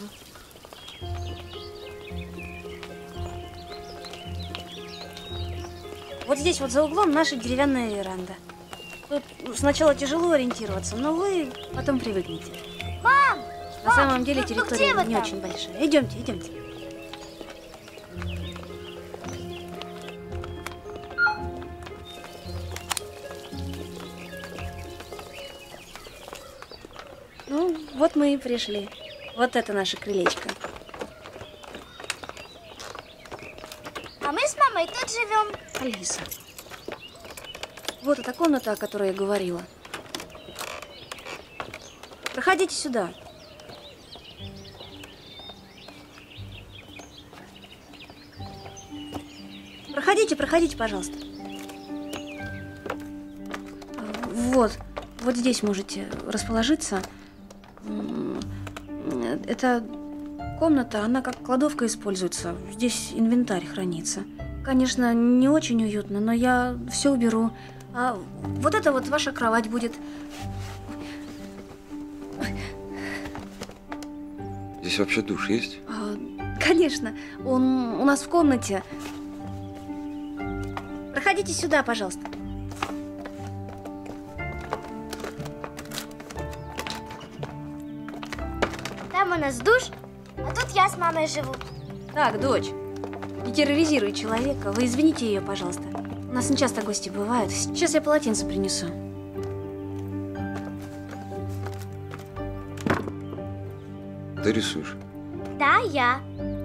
Вот здесь вот за углом наша деревянная веранда. Тут сначала тяжело ориентироваться, но вы потом привыкнете. Мам! На самом деле ну где территория вы не там? очень большая. Идемте, идемте. Ну, вот мы и пришли. Вот это наше крылечко. А мы с мамой тут живем. Алиса. Вот эта комната, о которой я говорила. Проходите сюда. Проходите, пожалуйста. Вот. вот здесь можете расположиться. Это комната, она как кладовка используется. Здесь инвентарь хранится. Конечно, не очень уютно, но я все уберу. А вот это вот ваша кровать будет. Здесь вообще душ есть? Конечно, он у нас в комнате. Проходите сюда, пожалуйста. Там у нас душ, а тут я с мамой живу. Так, дочь, не терроризируй человека. Вы извините ее, пожалуйста. У нас не часто гости бывают. Сейчас я полотенце принесу. Ты рисуешь? Да, я.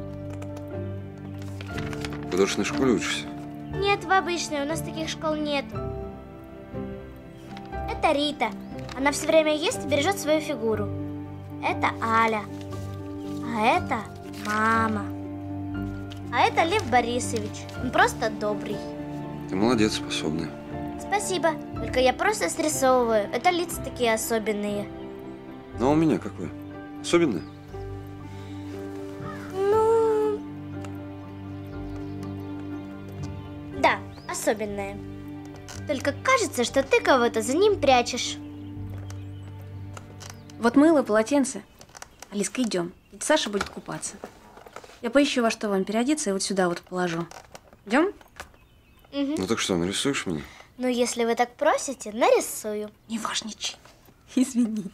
В художественной школе учишься? Нет, в обычной, у нас таких школ нет. Это Рита. Она все время ест и бережет свою фигуру. Это Аля. А это мама. А это Лев Борисович. Он просто добрый. Ты молодец, способная. Спасибо. Только я просто срисовываю. Это лица такие особенные. Ну, а у меня какое? Особенное? Ну... Да, особенное. Только кажется, что ты кого-то за ним прячешь. Вот мыло, полотенце. Алиска, идем. Ведь Саша будет купаться. Я поищу, во что вам переодеться, и вот сюда вот положу. Идем? Угу. Ну так что, нарисуешь меня? Ну, если вы так просите, нарисую. Не важничай. Извините.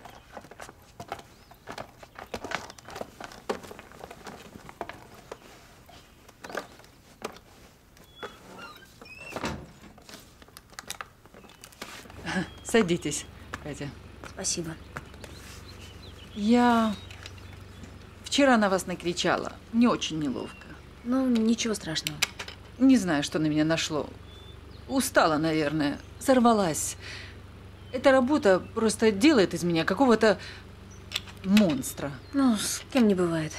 Садитесь, Катя. Спасибо. Я вчера на вас накричала. Мне очень неловко. Ну, ничего страшного. Не знаю, что на меня нашло. Устала, наверное. Сорвалась. Эта работа просто делает из меня какого-то монстра. Ну, с кем не бывает.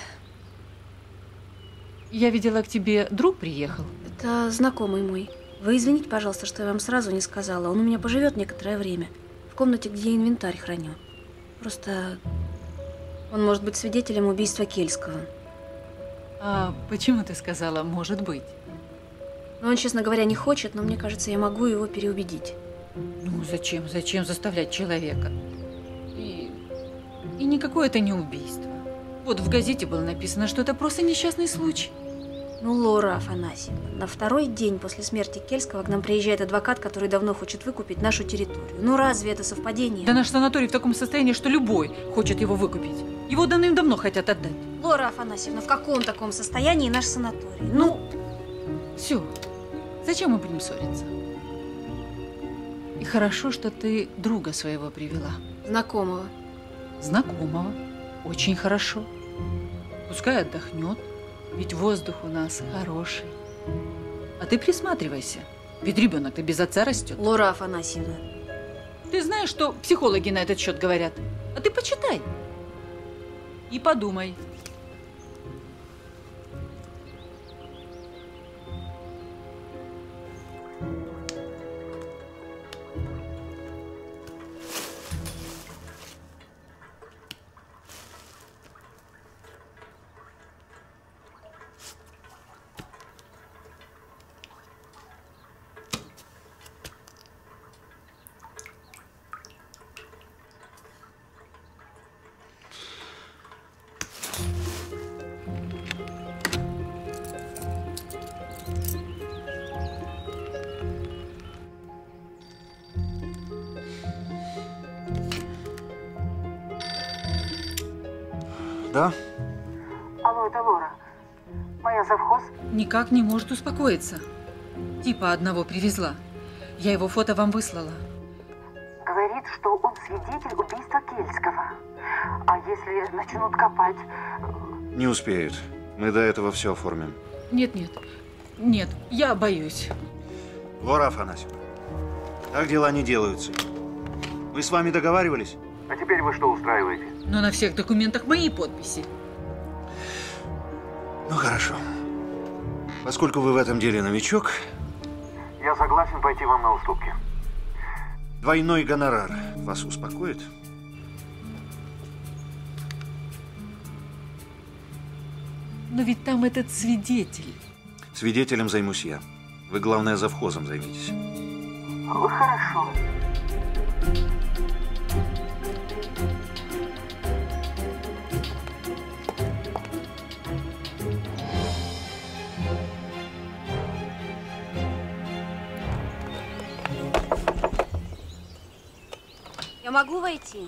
Я видела, к тебе друг приехал. Это знакомый мой. Вы извините, пожалуйста, что я вам сразу не сказала. Он у меня поживет некоторое время. В комнате, где я инвентарь храню. Просто он может быть свидетелем убийства Кельского. А почему ты сказала «может быть»? Ну, он, честно говоря, не хочет, но мне кажется, я могу его переубедить. Ну, зачем? Зачем заставлять человека? И никакое это не убийство. Вот в газете было написано, что это просто несчастный случай. Ну, Лора Афанасьевна, на второй день после смерти Кельского к нам приезжает адвокат, который давно хочет выкупить нашу территорию. Ну, разве это совпадение? Да наш санаторий в таком состоянии, что любой хочет его выкупить. Его давным-давно хотят отдать. Лора Афанасьевна, в каком таком состоянии наш санаторий? Ну, все. Зачем мы будем ссориться? И хорошо, что ты друга своего привела. Знакомого. Знакомого. Очень хорошо. Пускай отдохнет. Ведь воздух у нас хороший. А ты присматривайся. Ведь ребенок-то без отца растет. Лора Афанасьевна. Ты знаешь, что психологи на этот счет говорят? А ты почитай. И подумай. Да? Алло, это Лора. Моя завхоз? Никак не может успокоиться. Типа одного привезла. Я его фото вам выслала. Говорит, что он свидетель убийства Кельского. А если начнут копать? Не успеют. Мы до этого все оформим. Нет, я боюсь. Лора Афанасьевна, так дела не делаются. Мы с вами договаривались? А теперь вы что устраиваете? Но на всех документах мои подписи. Ну, хорошо. Поскольку вы в этом деле новичок... Я согласен пойти вам на уступки. Двойной гонорар вас успокоит? Но ведь там этот свидетель. Свидетелем займусь я. Вы, главное, завхозом займитесь. Хорошо. Я могу войти?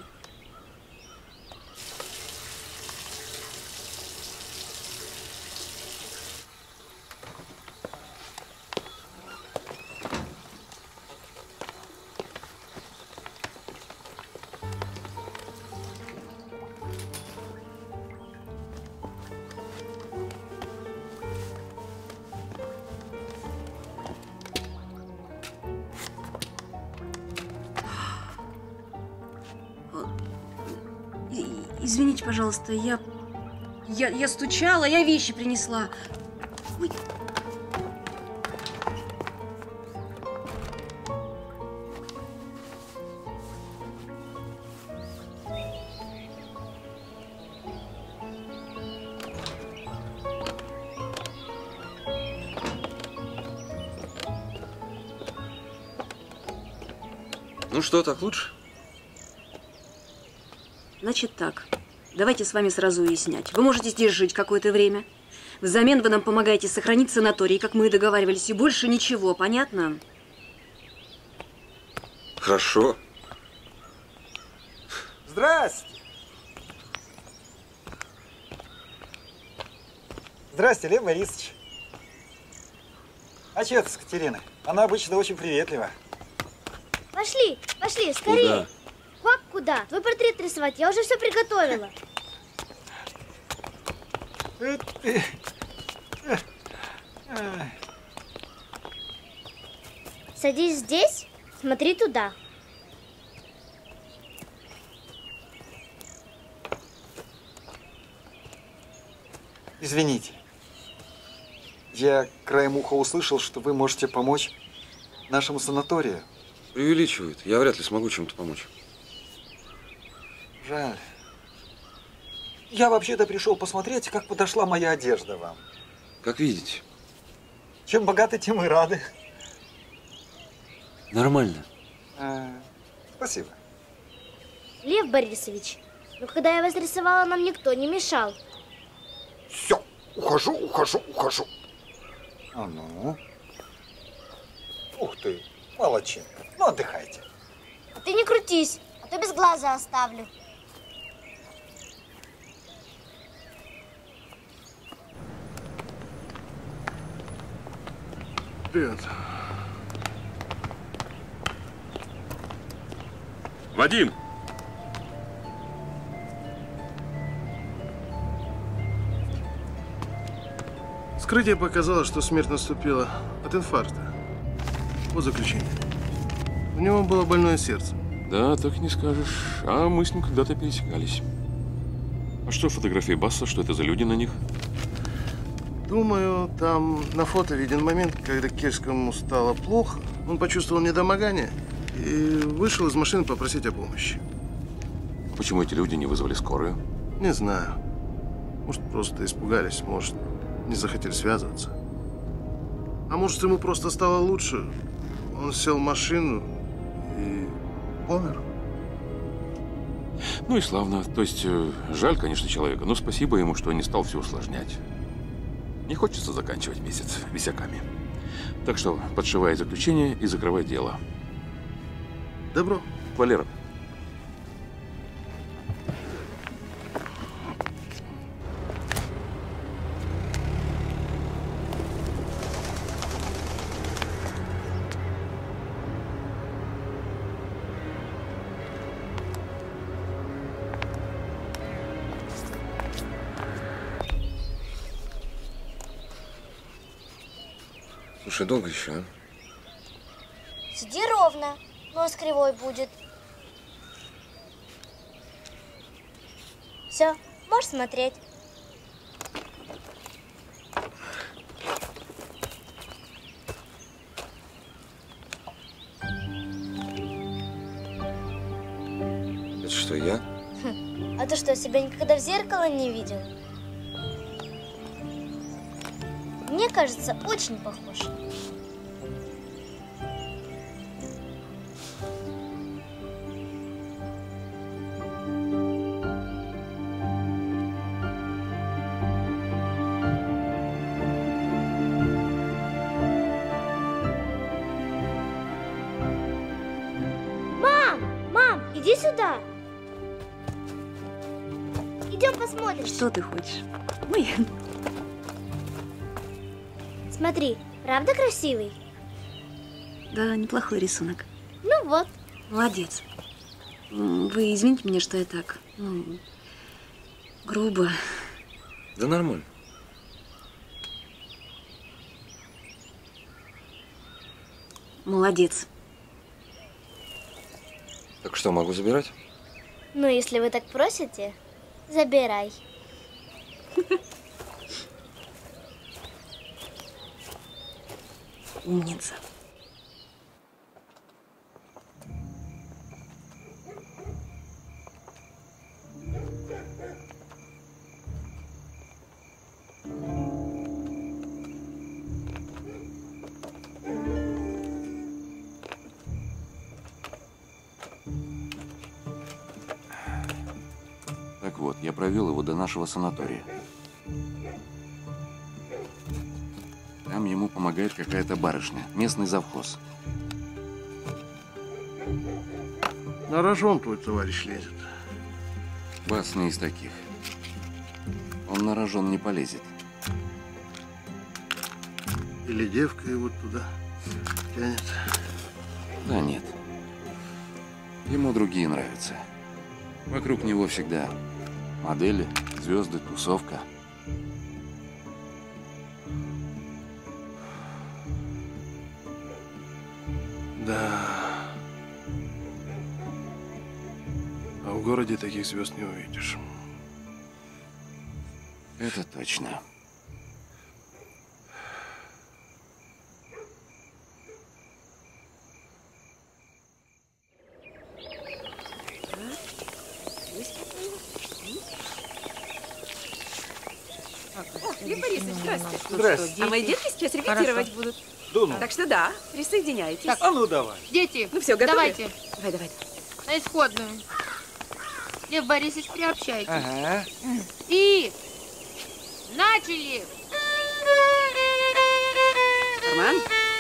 Извините, пожалуйста, я стучала, я вещи принесла. Ой. Ну что, так лучше? Значит так, давайте с вами сразу уяснять. Вы можете здесь жить какое-то время. Взамен вы нам помогаете сохранить санаторий, как мы и договаривались, и больше ничего, понятно? Хорошо. Здрасте! Здрасте, Лев Борисович. А че это с Катериной? Она обычно очень приветлива. Пошли, пошли, скорее. Как куда? Твой портрет рисовать, я уже все приготовила. Садись здесь, смотри туда. Извините. Я краем уха услышал, что вы можете помочь нашему санаторию. Преувеличивают. Я вряд ли смогу чем-то помочь. Жаль. Я вообще-то пришел посмотреть, как подошла моя одежда вам. Как видите. Чем богаты, тем и рады. Нормально. Спасибо. Лев Борисович, но когда я вас рисовала, нам никто не мешал. Все, ухожу. А ну. Ух ты, молодчинка. Ну, отдыхайте. Ты не крутись, а то без глаза оставлю. Привет. Вадим! Вскрытие показало, что смерть наступила от инфаркта. Вот заключение. У него было больное сердце. Да, так не скажешь. А мы с ним когда-то пересекались. А что фотографии Басса? Что это за люди на них? Думаю, там на фото виден момент, когда Кельскому стало плохо. Он почувствовал недомогание и вышел из машины попросить о помощи. Почему эти люди не вызвали скорую? Не знаю. Может, просто испугались, может, не захотели связываться. А может, ему просто стало лучше. Он сел в машину и помер. Ну и славно. То есть, жаль, конечно, человека, но спасибо ему, что не стал все усложнять. Не хочется заканчивать месяц висяками. Так что подшивай заключение и закрывай дело. Добро. Валера. Слушай, долго еще, а? Сиди ровно, нос кривой будет. Все, можешь смотреть. что, я? А ты что, себя никогда в зеркало не видел? Мне кажется, очень похож. Мам, иди сюда. Идем посмотрим. Что ты хочешь? Ой. Смотри, правда красивый? Да, неплохой рисунок. Ну вот. Молодец. Вы извините меня, что я так, грубо. Да нормально. Молодец. Так что, могу забирать? Ну, если вы так просите, забирай. Умница. Так вот, я провел его до нашего санатория. Там ему помогает какая-то барышня, местный завхоз. На рожон твой товарищ лезет. Бас не из таких. Он на рожон не полезет. Или девка его туда тянет. Да нет. Ему другие нравятся. Вокруг него всегда модели, звезды, тусовка. Да. А в городе таких звезд не увидишь. Это точно. Лев Борисович, здравствуйте. Здрасте. А мои детки сейчас репетировать будут. Дуну. Так что да, присоединяйтесь. Так, а ну давай. Дети, Ну все, готовы? давайте. Давай. На исходную. Лев Борисович, приобщайтесь. Ага. И начали. Арман?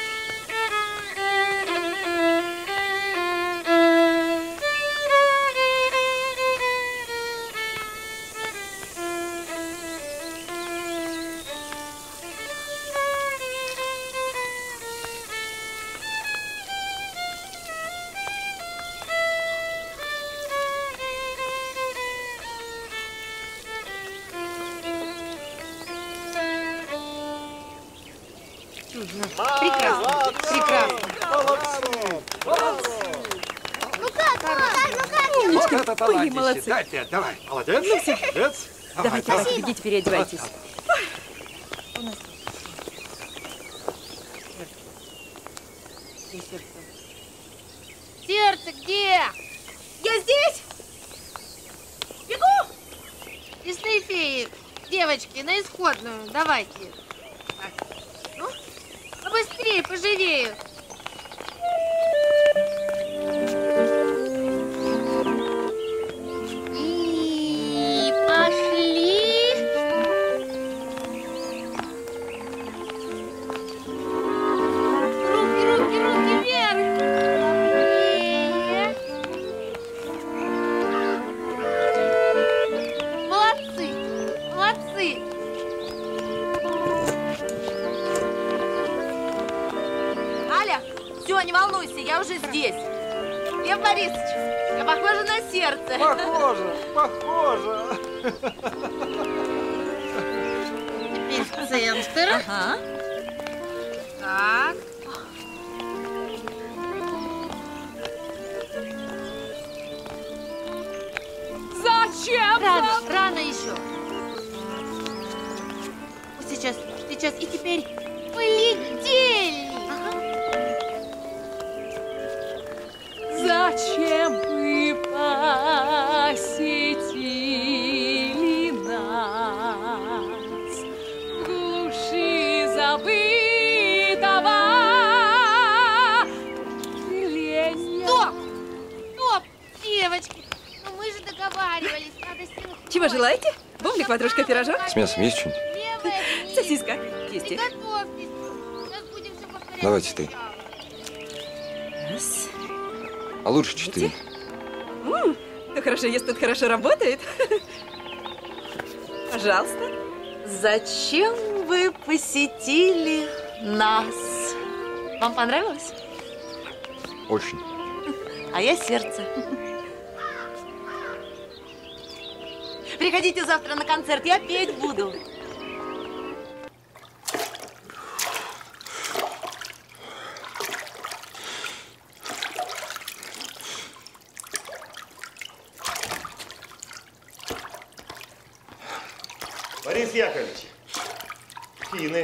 Прекрасно. Прекрасно. Ну как? Умничка. Вот это Ой, талантище. молодцы. Дай 5, давай. Молодец. Ну все. Молодец. Давайте, идите переодевайтесь. Сердце где? Я здесь! Бегу! Лесные феи. Девочки, на исходную. Давайте. Ну, побыстрее, поживее. И пошли. Руки вверх. Молодцы. Аля, все, не волнуйся, я уже здесь. Лев Борисович, я похожа на сердце. Похоже. Теперь в центр. Ага. Так. Зачем? Рано еще. Сейчас. И теперь полетели. Зачем вы Пожелаете? Бублик, ватрушка, пирожок? С мясом есть что-нибудь? Сосиска. Есть. Давайте 3. Раз. А лучше 4. Кто хорошо ест, тот хорошо работает. Пожалуйста. Зачем вы посетили нас? Вам понравилось? Очень. А я сердце. Приходите завтра на концерт, я петь буду. Борис Яковлевич, финны.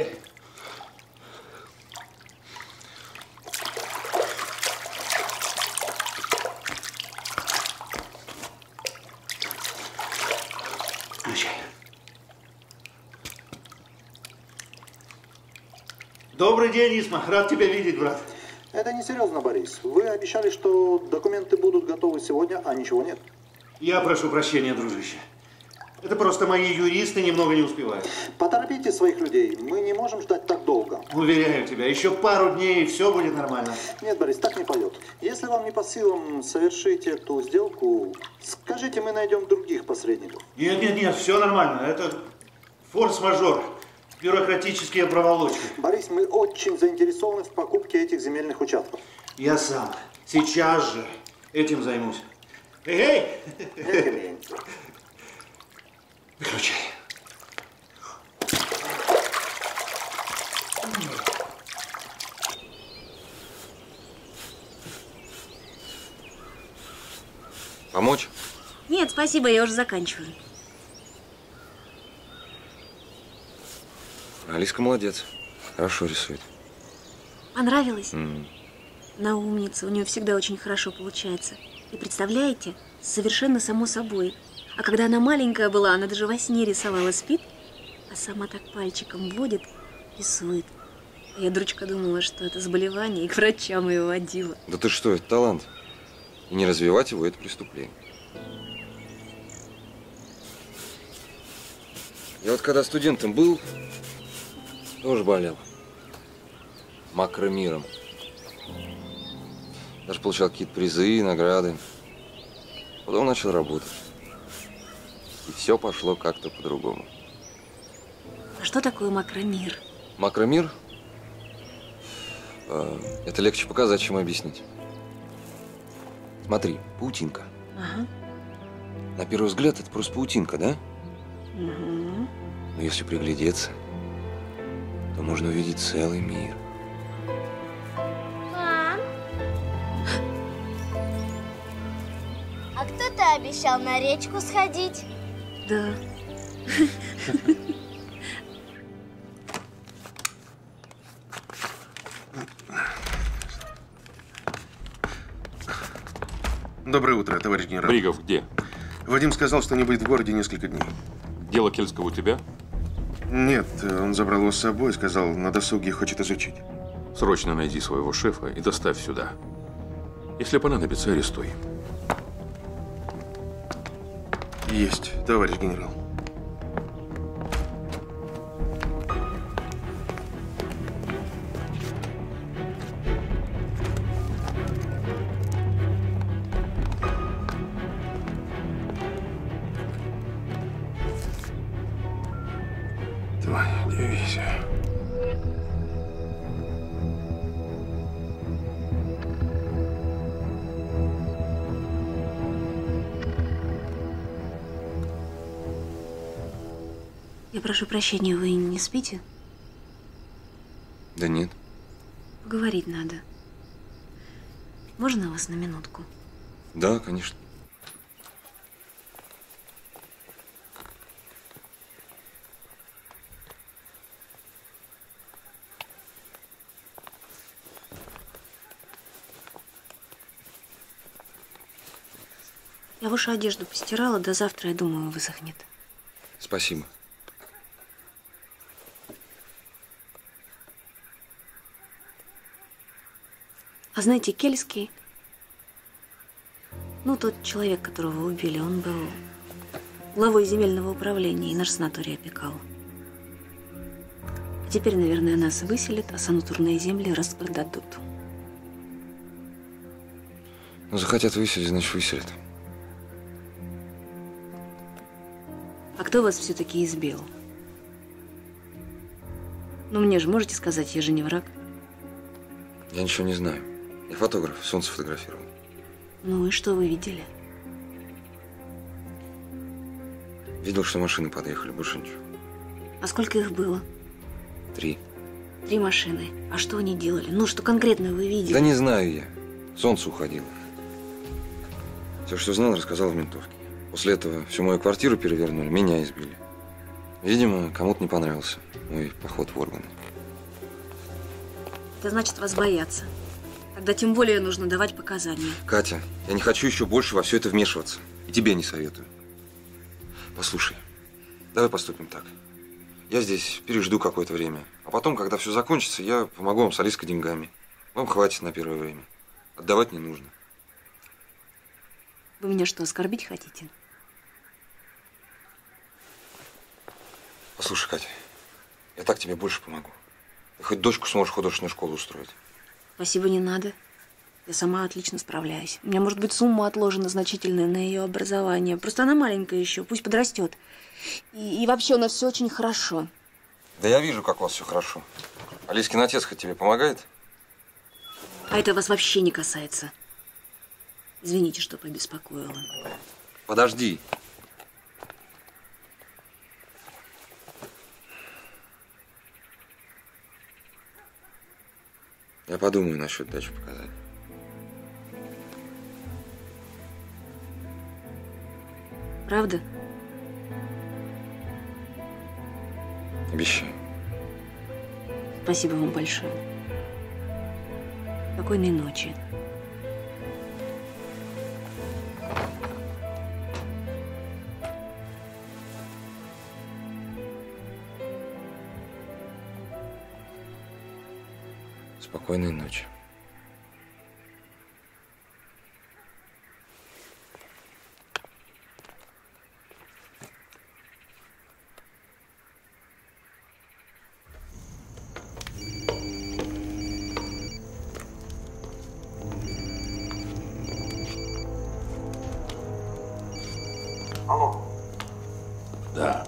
Добрый день, Исма. Рад тебя видеть, брат. Это несерьезно, Борис. Вы обещали, что документы будут готовы сегодня, а ничего нет. Я прошу прощения, дружище. Это просто мои юристы немного не успевают. Поторопите своих людей. Мы не можем ждать так долго. Уверяю тебя, еще пару дней, и все будет нормально. Нет, Борис, так не пойдет. Если вам не по силам совершить эту сделку, скажите, мы найдем других посредников. Нет, все нормально. Это форс-мажор. Бюрократические проволочки. Борис, мы очень заинтересованы в покупке этих земельных участков. Я сам. Сейчас же этим займусь. Эй! Выключай. Помочь? Нет, спасибо, я уже заканчиваю. Алиска молодец. Хорошо рисует. Понравилось? Она умница, у нее всегда очень хорошо получается. И представляете, совершенно само собой. А когда она маленькая была, она даже во сне рисовала, спит, а сама так пальчиком водит, рисует. А я, дурочка, думала, что это заболевание, и к врачам ее водила. Да ты что, это талант. И не развивать его – это преступление. Я вот когда студентом был, тоже болел. Макромиром. Даже получал какие-то призы, награды. Потом начал работать. И все пошло как-то по-другому. А что такое макромир? Макромир? Это легче показать, чем объяснить. Смотри, паутинка. Ага. На первый взгляд это просто паутинка, да? Угу. Но если приглядеться, то можно увидеть целый мир. Мам, а кто-то обещал на речку сходить? Да. Доброе утро, товарищ генерал. Бригов где? Вадим сказал, что не будет в городе несколько дней. Дело Кельского у тебя? Нет, он забрал его с собой, сказал, на досуге хочет изучить. Срочно найди своего шефа и доставь сюда. Если понадобится, арестуй. Есть, товарищ генерал. Твоя дивизия. Я прошу прощения, вы не спите? Да нет. Поговорить надо. Можно вас на минутку? Да, конечно. Я вашу одежду постирала, до завтра, я думаю, высохнет. Спасибо. А знаете, Кельский, ну, тот человек, которого убили, он был главой земельного управления и наш санаторий опекал. А теперь, наверное, нас выселят, а санаторные земли распродадут. Ну, захотят выселить, значит, выселят. А кто вас все-таки избил? Ну, мне же можете сказать, я же не враг. Я ничего не знаю. Я фотограф, солнце фотографировал. Ну и что вы видели? Видел, что машины подъехали, больше ничего. А сколько их было? 3. 3 машины. А что они делали? Ну, что конкретно вы видели? Да не знаю я. Солнце уходило. Все, что знал, рассказал в ментовке. После этого всю мою квартиру перевернули, меня избили. Видимо, кому-то не понравился мой поход в органы. Это значит, вас боятся. Тогда тем более нужно давать показания. Катя, я не хочу еще больше во все это вмешиваться. И тебе не советую. Послушай, давай поступим так. Я здесь пережду какое-то время. А потом, когда все закончится, я помогу вам с Алиской деньгами. Вам хватит на первое время. Отдавать не нужно. Вы меня что, оскорбить хотите? Послушай, Катя, я так тебе больше помогу. Ты хоть дочку сможешь в художественную школу устроить. Спасибо, не надо. Я сама отлично справляюсь. У меня, может быть, сумма отложена значительная на ее образование. Просто она маленькая еще, пусть подрастет. И вообще у нас все очень хорошо. Да я вижу, как у вас все хорошо. Алискин отец хоть тебе помогает? А это вас вообще не касается. Извините, что побеспокоила. Подожди. Я подумаю насчет дачи показаний. Правда? Обещаю. Спасибо вам большое. Спокойной ночи. Спокойной ночи. Алло. Да.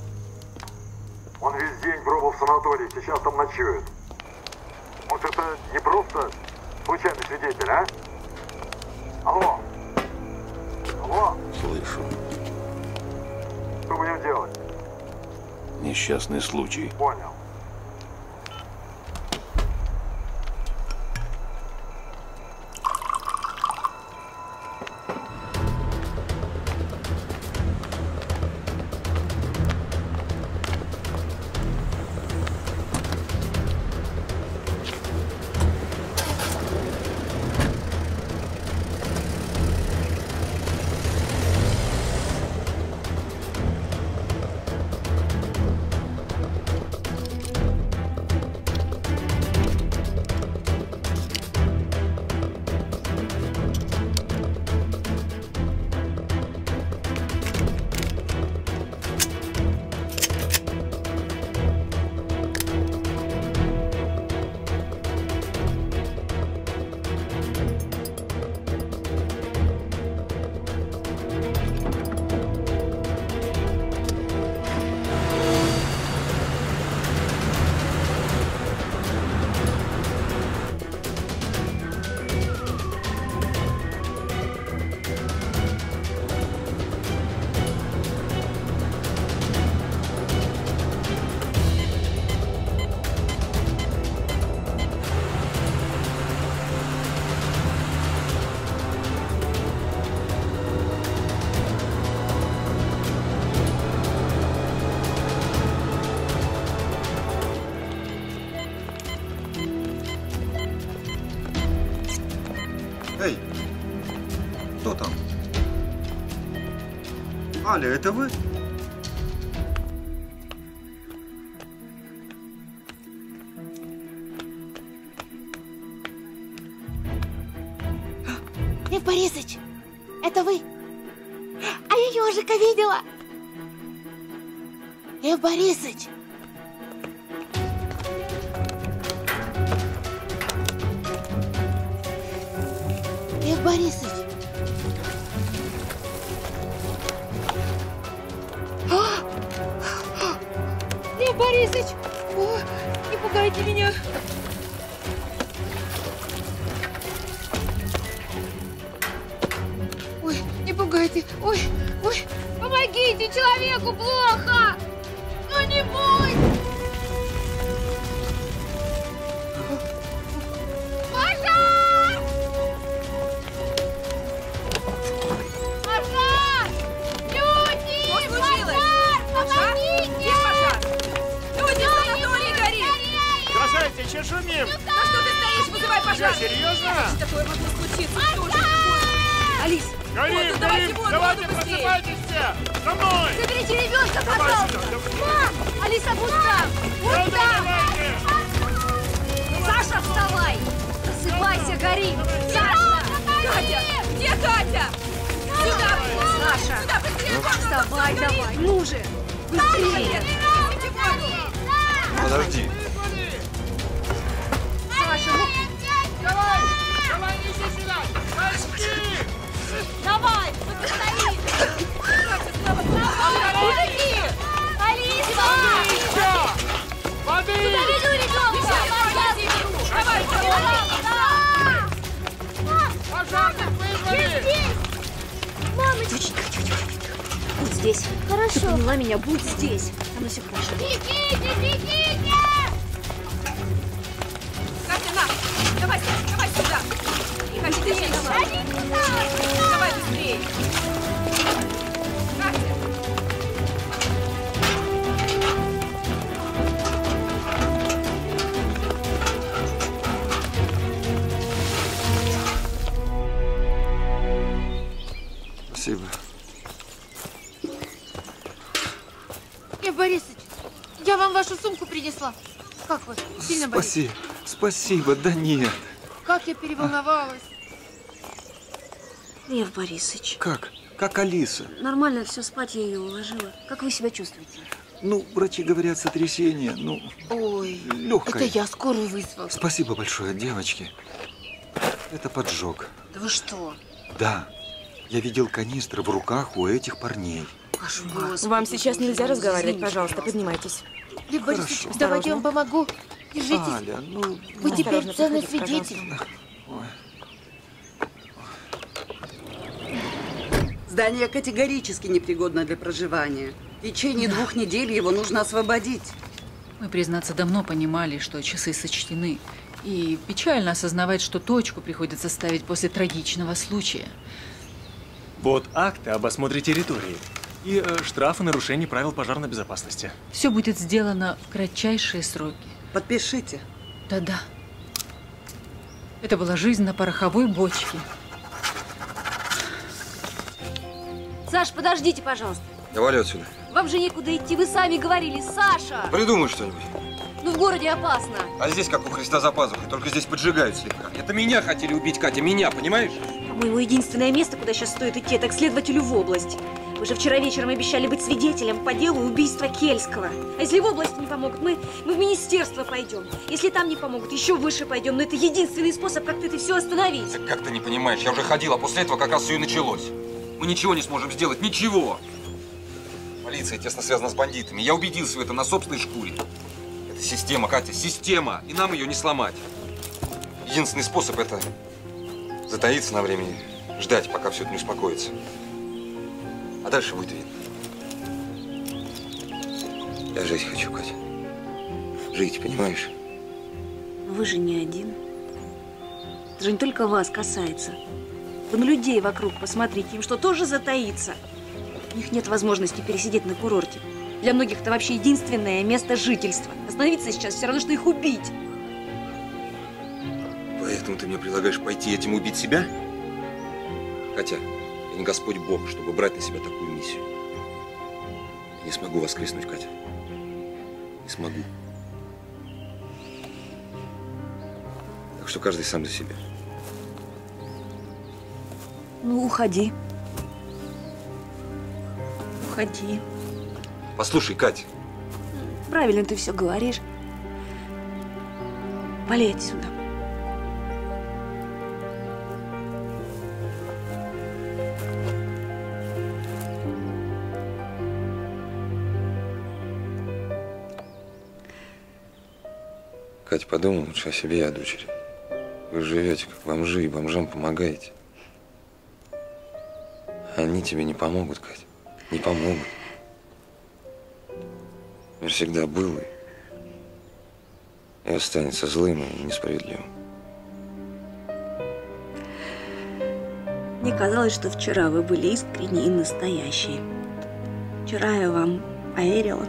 Он весь день пробыл в санатории, сейчас там ночует. Может, это не просто случайный свидетель, а? Алло. Алло. Слышу. Что будем делать? Несчастный случай. Понял. Эй, кто там? Аля, это вы? Лев Борисович, это вы? А я ежика видела. Лев Борисович! Лев Борисович! Лев Борисович! О, не пугайте меня! Ой, не пугайте! Ой, ой! Помогите, человеку плохо! Кто-нибудь! Пожар! Пожар! Люди! Что случилось? Пожар! Помогите! Пожар! Люди, санаторий горит! Красавица, че шумим? Да что ты стоишь? Вызывай пожар! Что, серьезно? Что такое могло случиться? Кто же это? Алис! Горим, давайте горим! воду, Давайте, воду быстрее! просыпайтесь все! За мной! Заберите ребенка, Давай пожалуйста! сюда, давай. Мам! Алиса, вот там! Вот там! Саша, вставай! Просыпайся, гори! Саша! Катя! Где Катя? Сюда! Саша! Сюда, быстрее! Вставай, давай! Ну же! Быстрее! Подожди. Саша, ну... Давай! Давай, неси сюда! Почти! Давай! Вот стоит! Мужики! Алиса! Воды! Куда веду ребенка? Давай, Пожарных вызвали! Мамочка! Будь здесь. Хорошо. Ты поняла меня? Будь здесь. Со мной все хорошо. Бегите, бегите! Катя, на! Давай, давай сюда! Катя, ты здесь! Давай быстрее! Катя! Спасибо. Лев Борисович, я вам вашу сумку принесла. Как вы? Сильно болит? Спасибо. Спасибо. Да нет. Как я переволновалась. Лев Борисович. Как? Как Алиса? Нормально, все, спать я ее уложила. Как вы себя чувствуете? Ну, врачи говорят, сотрясение. Ну, Ой, легкое. это я скорую вызвала. Спасибо большое, девочки. Это поджог. Да вы что? Да. Я видел канистры в руках у этих парней. Вам сейчас нельзя разговаривать, пожалуйста, поднимайтесь. Лев Борисович, давайте я вам помогу. Держитесь. Аля, ну... Вы теперь Осторожно, ценный подходите, свидетель. Здание категорически непригодно для проживания. В течение 2 недель его нужно освободить. Мы, признаться, давно понимали, что часы сочтены. И печально осознавать, что точку приходится ставить после трагичного случая. Вот акты об осмотре территории и штрафы нарушений правил пожарной безопасности. Все будет сделано в кратчайшие сроки. Подпишите. Да-да. Это была жизнь на пороховой бочке. Саш, подождите, пожалуйста. Я валю отсюда. Вам же некуда идти, вы сами говорили. Саша! Придумай что-нибудь. Ну в городе опасно. А здесь как у Христа за пазухой, только здесь поджигают слегка. Это меня хотели убить, Катя, меня, понимаешь? По-моему, единственное место, куда сейчас стоит идти, это к следователю в область. Вы же вчера вечером обещали быть свидетелем по делу убийства Кельского. А если в области не помогут, мы в министерство пойдем. Если там не помогут, еще выше пойдем. Но это единственный способ как-то это все остановить. Так как ты не понимаешь, я уже ходил, а после этого как раз все и началось. Мы ничего не сможем сделать, ничего. Полиция тесно связана с бандитами. Я убедился в этом на собственной шкуре. Это система, Катя, система. И нам ее не сломать. Единственный способ – это затаиться на время и ждать, пока все это не успокоится. А дальше будет видно. Я жить хочу, Катя. Жить, понимаешь? Но вы же не один. Это же не только вас касается. Вы на людей вокруг посмотрите, им что, тоже затаиться? У них нет возможности пересидеть на курорте. Для многих это вообще единственное место жительства. Остановиться сейчас все равно, что их убить. Поэтому ты мне предлагаешь пойти этим убить себя? Хотя я не Господь Бог, чтобы брать на себя такую миссию. Я не смогу воскреснуть, Катя. Не смогу. Так что каждый сам за себя. Ну, уходи. Уходи. Послушай, Катя, правильно ты все говоришь. Вали отсюда. Кать, подумай лучше о себе и о дочери. Вы живете как бомжи и бомжам помогаете. Они тебе не помогут, Кать. Не помогут. Мир всегда был и останется злым и несправедливым. Мне казалось, что вчера вы были искренние и настоящие. Вчера я вам поверила.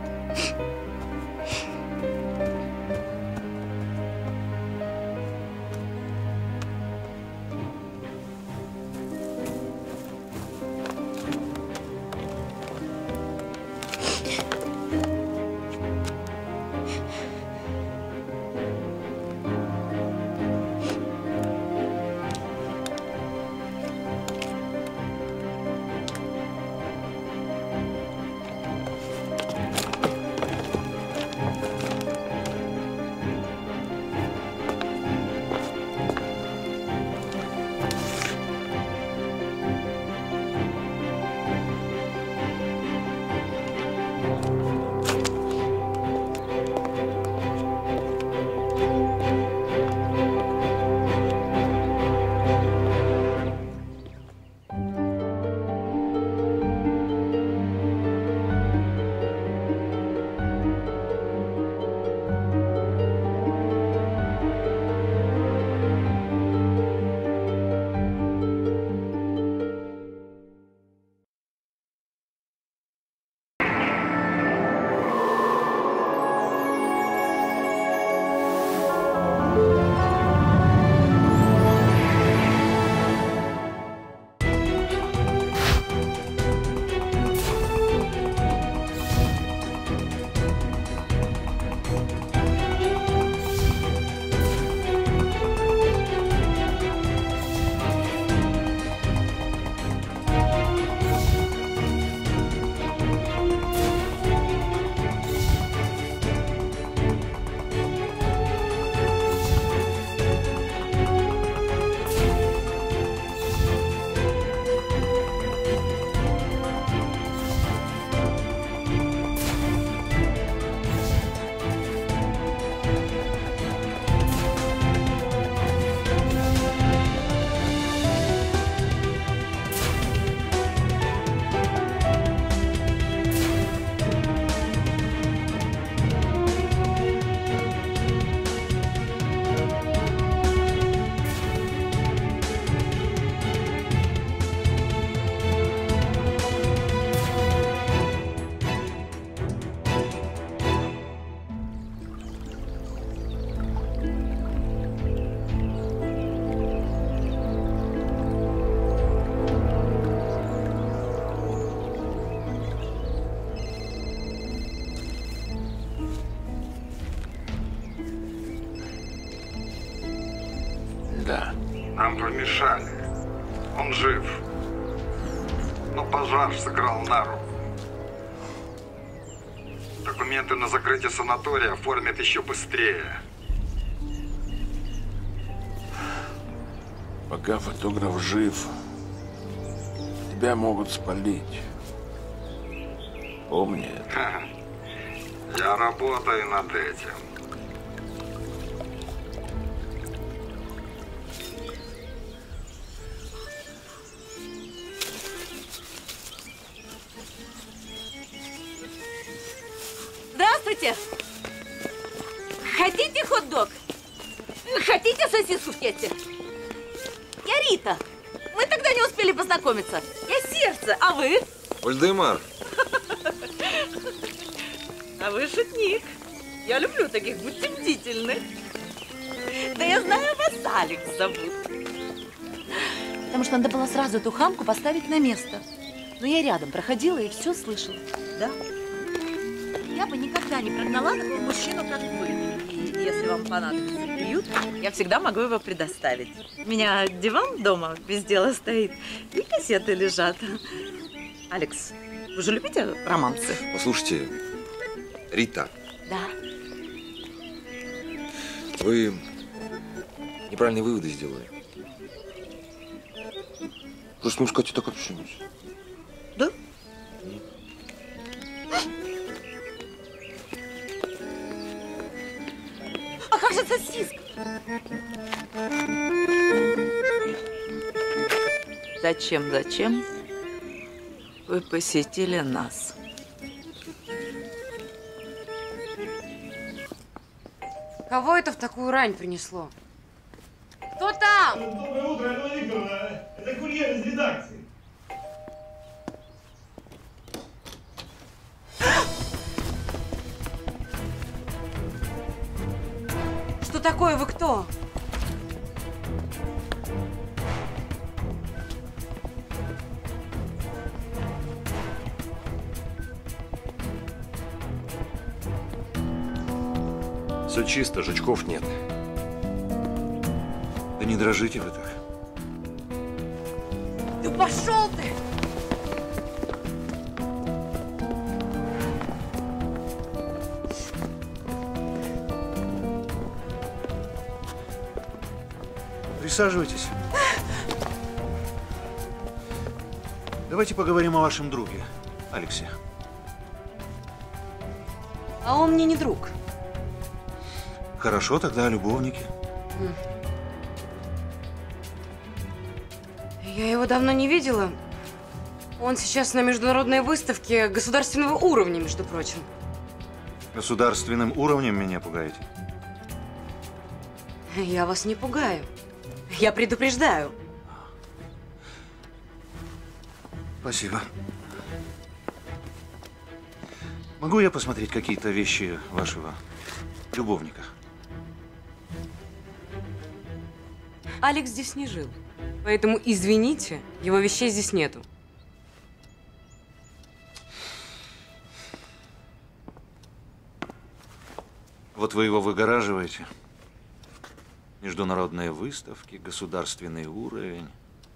Да. Нам помешали. Он жив. Но пожар сыграл на руку. Документы на закрытие санатория оформят еще быстрее. Пока фотограф жив, тебя могут спалить. Помни это. Я работаю над этим. Здравствуйте! Хотите хот-дог? Хотите сосиску в кетче? Я Рита. Мы тогда не успели познакомиться. Я Сердце, а вы? Вальдемар. А вы шутник. Я люблю таких, будьте бдительны. Да я знаю, вас Алекс зовут. Потому что надо было сразу эту хамку поставить на место. Но я рядом проходила и все слышала. Да. Я бы никогда не прогнала такого мужчину, как вы. И если вам понадобится приют, я всегда могу его предоставить. У меня диван дома без дела стоит, и кассеты лежат. Алекс, вы же любите романсы? Послушайте, Рита, Да. вы неправильные выводы сделали. Просто мы с Катей так общаемся. Да? А как же сосиска? Зачем вы посетили нас? Кого это в такую рань принесло? Кто там? Доброе утро, Алена Викторовна. Это курьер из редакции. Что такое? Вы кто? Все чисто, жучков нет. Да не дрожите вы так. Да пошел ты! Присаживайтесь. Давайте поговорим о вашем друге, Алексе. А он мне не друг. Хорошо, тогда о любовнике. Я его давно не видела. Он сейчас на международной выставке государственного уровня, между прочим. Государственным уровнем меня пугаете? Я вас не пугаю. Я предупреждаю. Спасибо. Могу я посмотреть какие-то вещи вашего любовника? Алекс здесь не жил. Поэтому, извините, его вещей здесь нету. Вот вы его выгораживаете. Международные выставки, государственный уровень.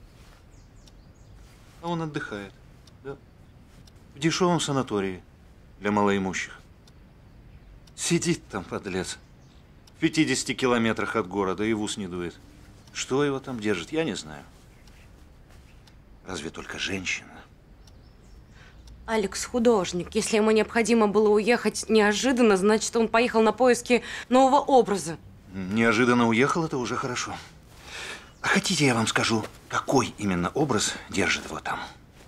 А он отдыхает, да? В дешевом санатории для малоимущих. Сидит там, подлец, в 50 километрах от города и в ус не дует. Что его там держит, я не знаю. Разве только женщина. Алекс художник. Если ему необходимо было уехать неожиданно, значит, он поехал на поиски нового образа. Неожиданно уехал, это уже хорошо. А хотите, я вам скажу, какой именно образ держит его там?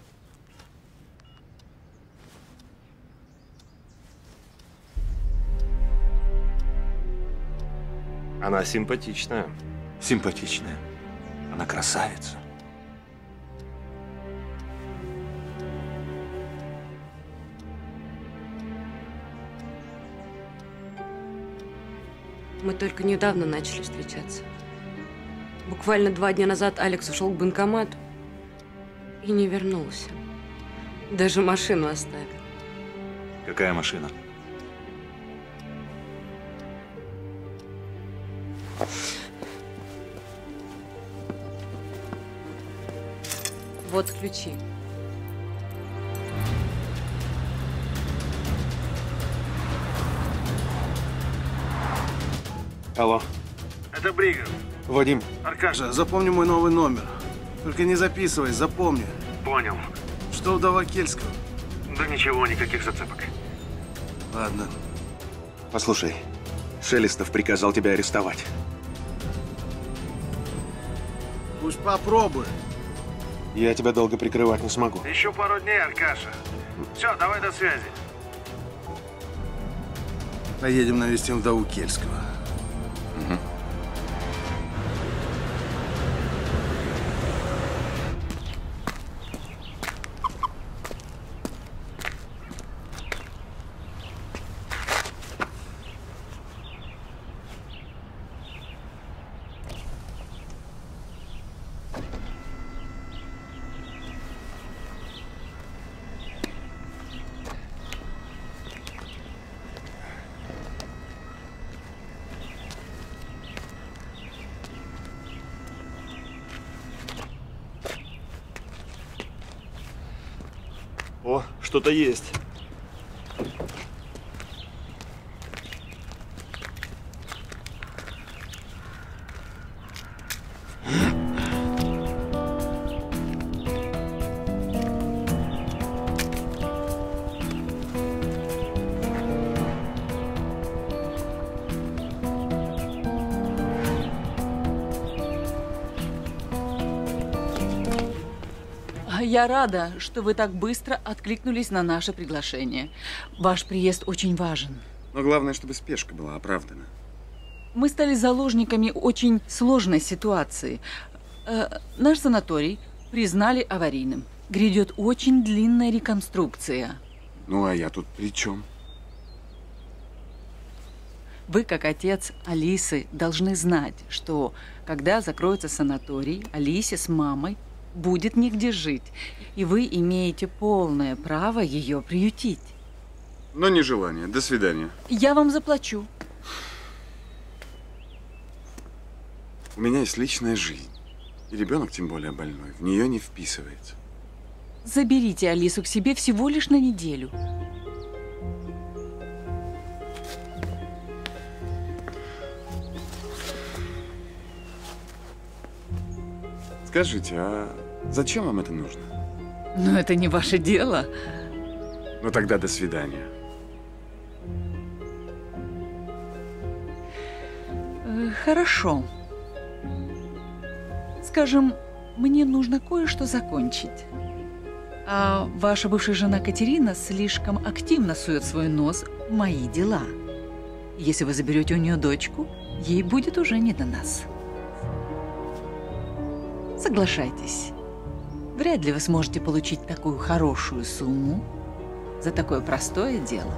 Она симпатичная. Симпатичная. Она красавица. Мы только недавно начали встречаться. Буквально 2 дня назад Алекс ушел к банкомату и не вернулся. Даже машину оставил. Какая машина? Вот ключи. Алло. Это Бригер. Вадим. Аркаша, запомни мой новый номер. Только не записывай, запомни. Понял. Что вдова Кельского? Да ничего, никаких зацепок. Ладно. Послушай, Шелестов приказал тебя арестовать. Пусть попробует. Я тебя долго прикрывать не смогу. Еще пару дней, Аркаша. Все, давай до связи. Поедем навестим вдову Кельского. О, что-то есть. Я рада, что вы так быстро откликнулись на наше приглашение. Ваш приезд очень важен. Но главное, чтобы спешка была оправдана. Мы стали заложниками очень сложной ситуации. Наш санаторий признали аварийным. Грядет очень длинная реконструкция. Ну, а я тут при чем? Вы, как отец Алисы, должны знать, что когда закроется санаторий, Алисе с мамой будет негде жить, и вы имеете полное право ее приютить. Но не желание. До свидания. Я вам заплачу. У меня есть личная жизнь. И ребенок, тем более больной, в нее не вписывается. Заберите Алису к себе всего лишь на неделю. Скажите, а зачем вам это нужно? Но это не ваше дело. Ну тогда до свидания. Хорошо. Скажем, мне нужно кое-что закончить. А ваша бывшая жена Катерина слишком активно сует свой нос в мои дела. Если вы заберете у нее дочку, ей будет уже не до нас. Соглашайтесь. Вряд ли вы сможете получить такую хорошую сумму за такое простое дело.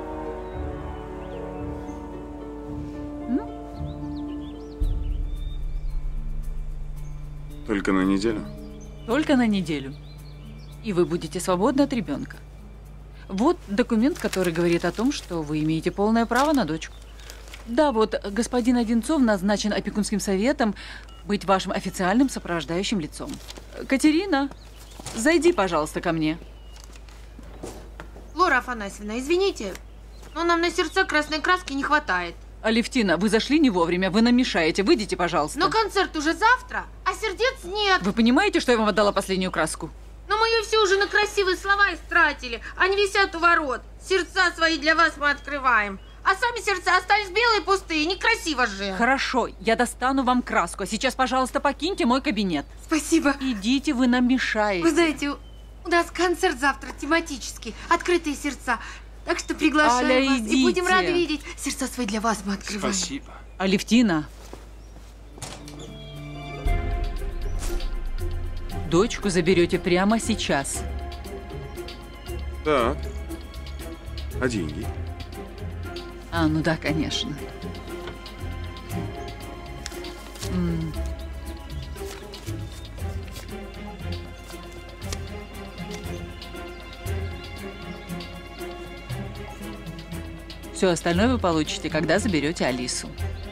Только на неделю? Только на неделю. И вы будете свободны от ребенка. Вот документ, который говорит о том, что вы имеете полное право на дочку. Да, вот господин Одинцов назначен опекунским советом быть вашим официальным сопровождающим лицом. Катерина, зайди, пожалуйста, ко мне. Лора Афанасьевна, извините, но нам на сердца красной краски не хватает. Алевтина, вы зашли не вовремя, вы нам мешаете. Выйдите, пожалуйста. Но концерт уже завтра, а сердец нет. Вы понимаете, что я вам отдала последнюю краску? Но мы ее все уже на красивые слова истратили. Они висят у ворот. Сердца свои для вас мы открываем. А сами сердца остались белые, пустые. Некрасиво же. Хорошо, я достану вам краску. А сейчас, пожалуйста, покиньте мой кабинет. Спасибо. Идите, вы нам мешаете. Вы знаете, у нас концерт завтра тематический. Открытые сердца. Так что приглашаем Аля, вас. идите. И будем рады видеть. Сердца свои для вас мы открываем. Спасибо. Алевтина. Дочку заберете прямо сейчас. Так. А деньги? А, ну да, конечно. Все остальное вы получите, когда заберете Алису.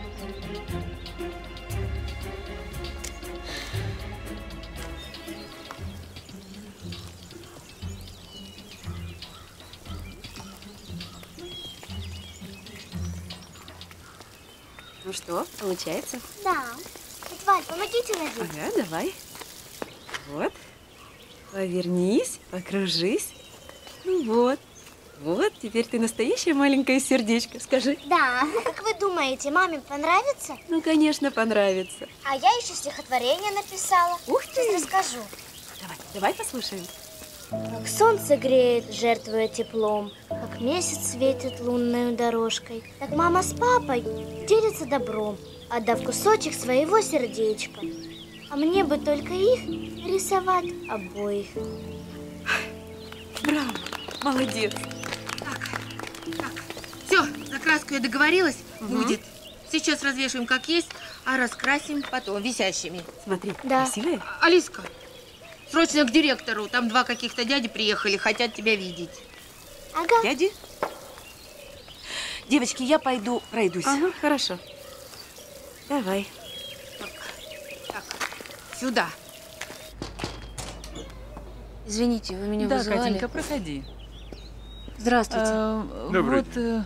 Ну что, получается? Да. Тетя Валь, помогите надеть. Ага, давай. Вот. Повернись, покружись. Ну вот. Вот, теперь ты настоящее маленькое сердечко. Скажи. Да. А как вы думаете, маме понравится? Ну, конечно, понравится. А я еще стихотворение написала. Ух ты! Сейчас расскажу. Давай послушаем. Как солнце греет, жертвуя теплом, как месяц светит лунной дорожкой, так мама с папой делятся добром, отдав кусочек своего сердечка. А мне бы только их рисовать обоих. Браво, молодец. Так. Все, за краску я договорилась. Будет. Сейчас развешиваем как есть, а раскрасим потом висящими. Смотри, Да. красивые? Алиска, срочно к директору. Там два каких-то дяди приехали, хотят тебя видеть. Ага. Дяди? Девочки, я пойду пройдусь. Ага, хорошо. Давай. Так, сюда. Извините, вы меня Да, вызывали? Катенька, проходи. Здравствуйте. Добрый Вот,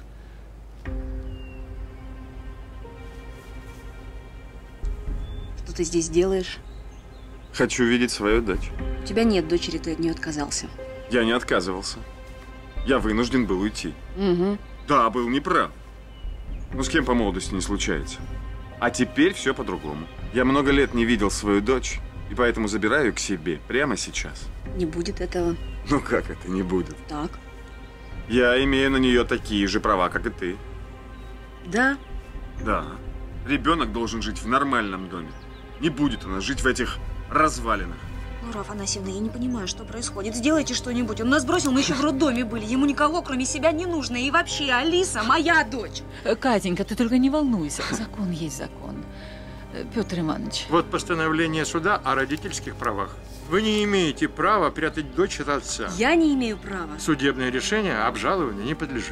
Что ты здесь делаешь? Хочу видеть свою дочь. У тебя нет дочери, ты от нее отказался. Я не отказывался. Я вынужден был уйти. Угу. Да, был неправ. Ну, с кем по молодости не случается. А теперь все по-другому. Я много лет не видел свою дочь, и поэтому забираю к себе прямо сейчас. Не будет этого. Ну как это не будет? Так. Я имею на нее такие же права, как и ты. Да. Да. Ребенок должен жить в нормальном доме. Не будет она жить в этих развалинах. Лора Афанасьевна, я не понимаю, что происходит. Сделайте что-нибудь. Он нас бросил, мы еще в роддоме были. Ему никого, кроме себя, не нужно. И вообще, Алиса моя дочь. Катенька, ты только не волнуйся. Закон есть закон. Петр Иванович. Вот постановление суда о родительских правах. Вы не имеете права прятать дочь от отца. Я не имею права. Судебное решение обжалованию не подлежит.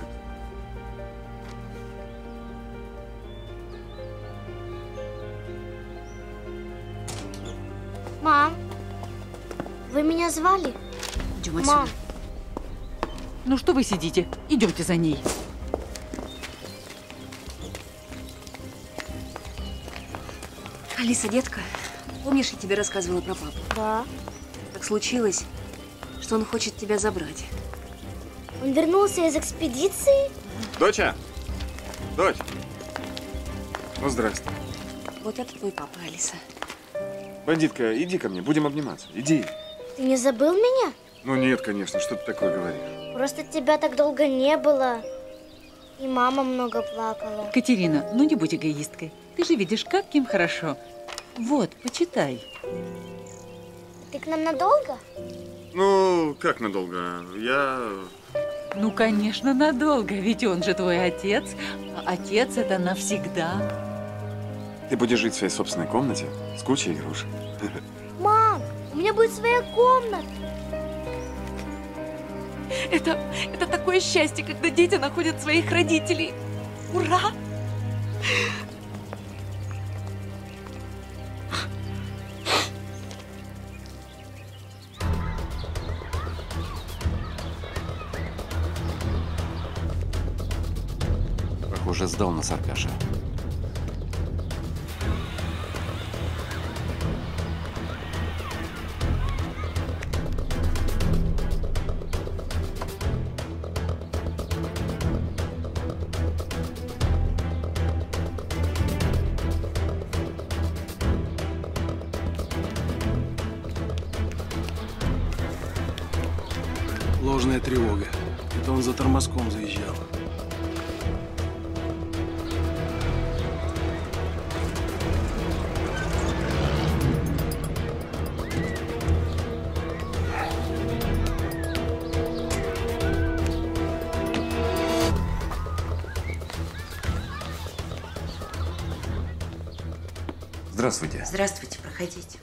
Мам, вы меня звали? Идем отсюда. Мам. Ну что вы сидите? Идемте за ней. Алиса, детка, помнишь, я тебе рассказывала про папу? Да. Так случилось, что он хочет тебя забрать. Он вернулся из экспедиции? Доча! Дочь! Ну, здрасте. Вот это твой папа, Алиса. Бандитка, иди ко мне, будем обниматься. Иди. Ты не забыл меня? Ну нет, конечно, что ты такое говоришь? Просто тебя так долго не было. И мама много плакала. Катерина, ну не будь эгоисткой. Ты же видишь, как им хорошо. Вот, почитай. Ты к нам надолго? Ну, как надолго? Ну, конечно, надолго, ведь он же твой отец. А отец – это навсегда. Ты будешь жить в своей собственной комнате с кучей игрушек. Мам, у меня будет своя комната. Это такое счастье, когда дети находят своих родителей. Ура! Похоже, сдал нас Аркаша. Ложная тревога. Это он за тормозком заезжал. Здравствуйте. Здравствуйте, проходите.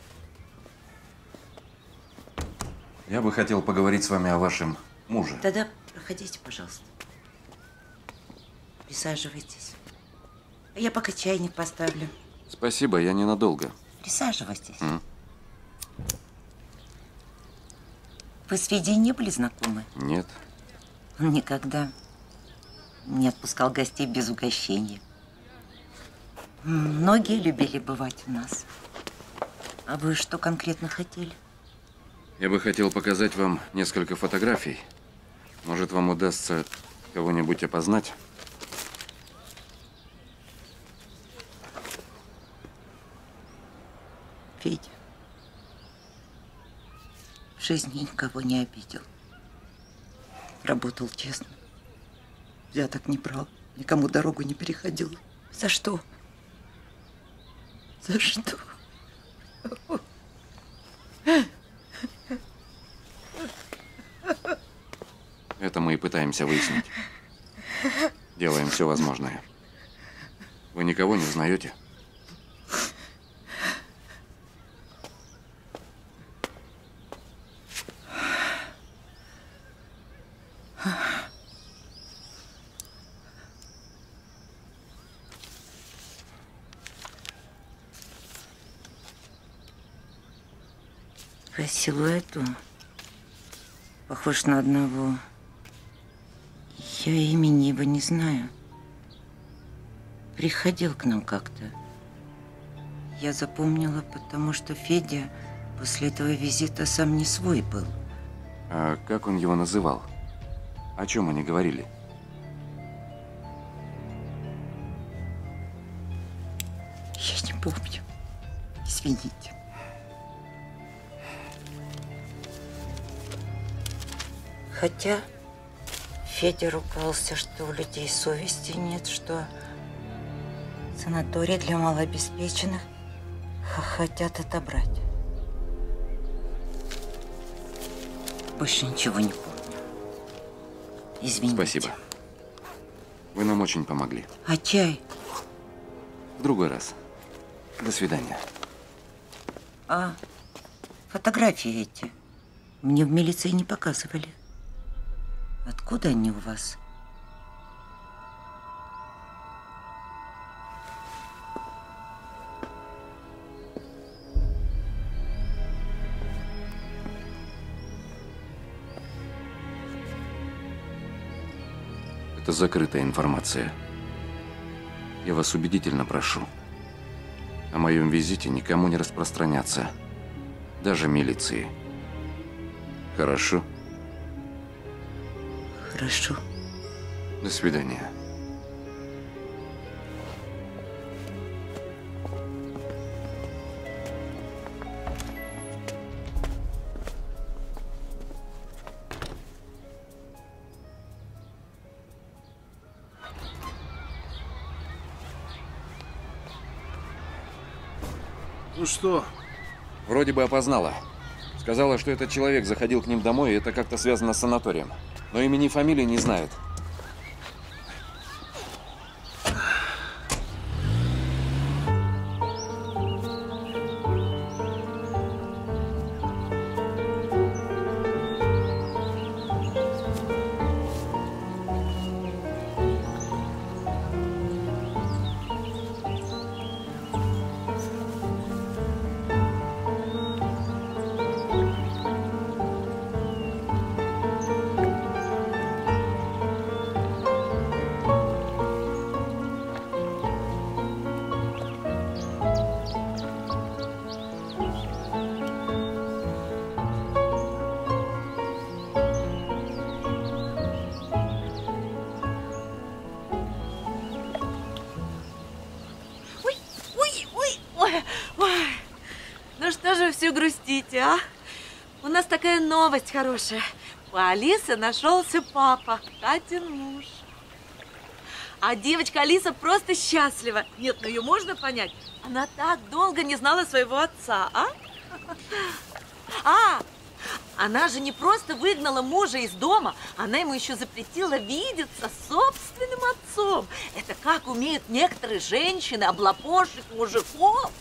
Я бы хотел поговорить с вами о вашем муже. Да-да, проходите, пожалуйста. Присаживайтесь. А я пока чайник поставлю. Спасибо, я ненадолго. Присаживайтесь. Вы с Федей не были знакомы? Нет. Он никогда не отпускал гостей без угощения. Многие любили бывать у нас. А вы что конкретно хотели? Я бы хотел показать вам несколько фотографий. Может, вам удастся кого-нибудь опознать? Федя в жизни никого не обидел. Работал честно. Взяток не брал. Никому дорогу не переходил. За что? За что? Это мы и пытаемся выяснить. Делаем все возможное. Вы никого не узнаете? По силуэту похож на одного. Я имени его не знаю. Приходил к нам как-то. Я запомнила, потому что Федя после этого визита сам не свой был. А как он его называл? О чем они говорили? Я не помню. Извините. Хотя Федя ругался, что у людей совести нет, что санаторий для малообеспеченных хотят отобрать. Больше ничего не помню. Извините. Спасибо. Вы нам очень помогли. А чай? В другой раз. До свидания. А фотографии эти мне в милиции не показывали. Откуда они у вас? Это закрытая информация. Я вас убедительно прошу. О моем визите никому не распространяться. Даже милиции. Хорошо? Хорошо. До свидания. Ну что? Вроде бы опознала. Сказала, что этот человек заходил к ним домой, и это как-то связано с санаторием. Но имени и фамилии не знает. Все грустите, а? У нас такая новость хорошая. У Алисы нашелся папа, Катин муж. А девочка Алиса просто счастлива. Нет, ну ее можно понять. Она так долго не знала своего отца, а? Она же не просто выгнала мужа из дома, она ему еще запретила видеться с собственным отцом. Это как умеют некоторые женщины облапошить мужиков.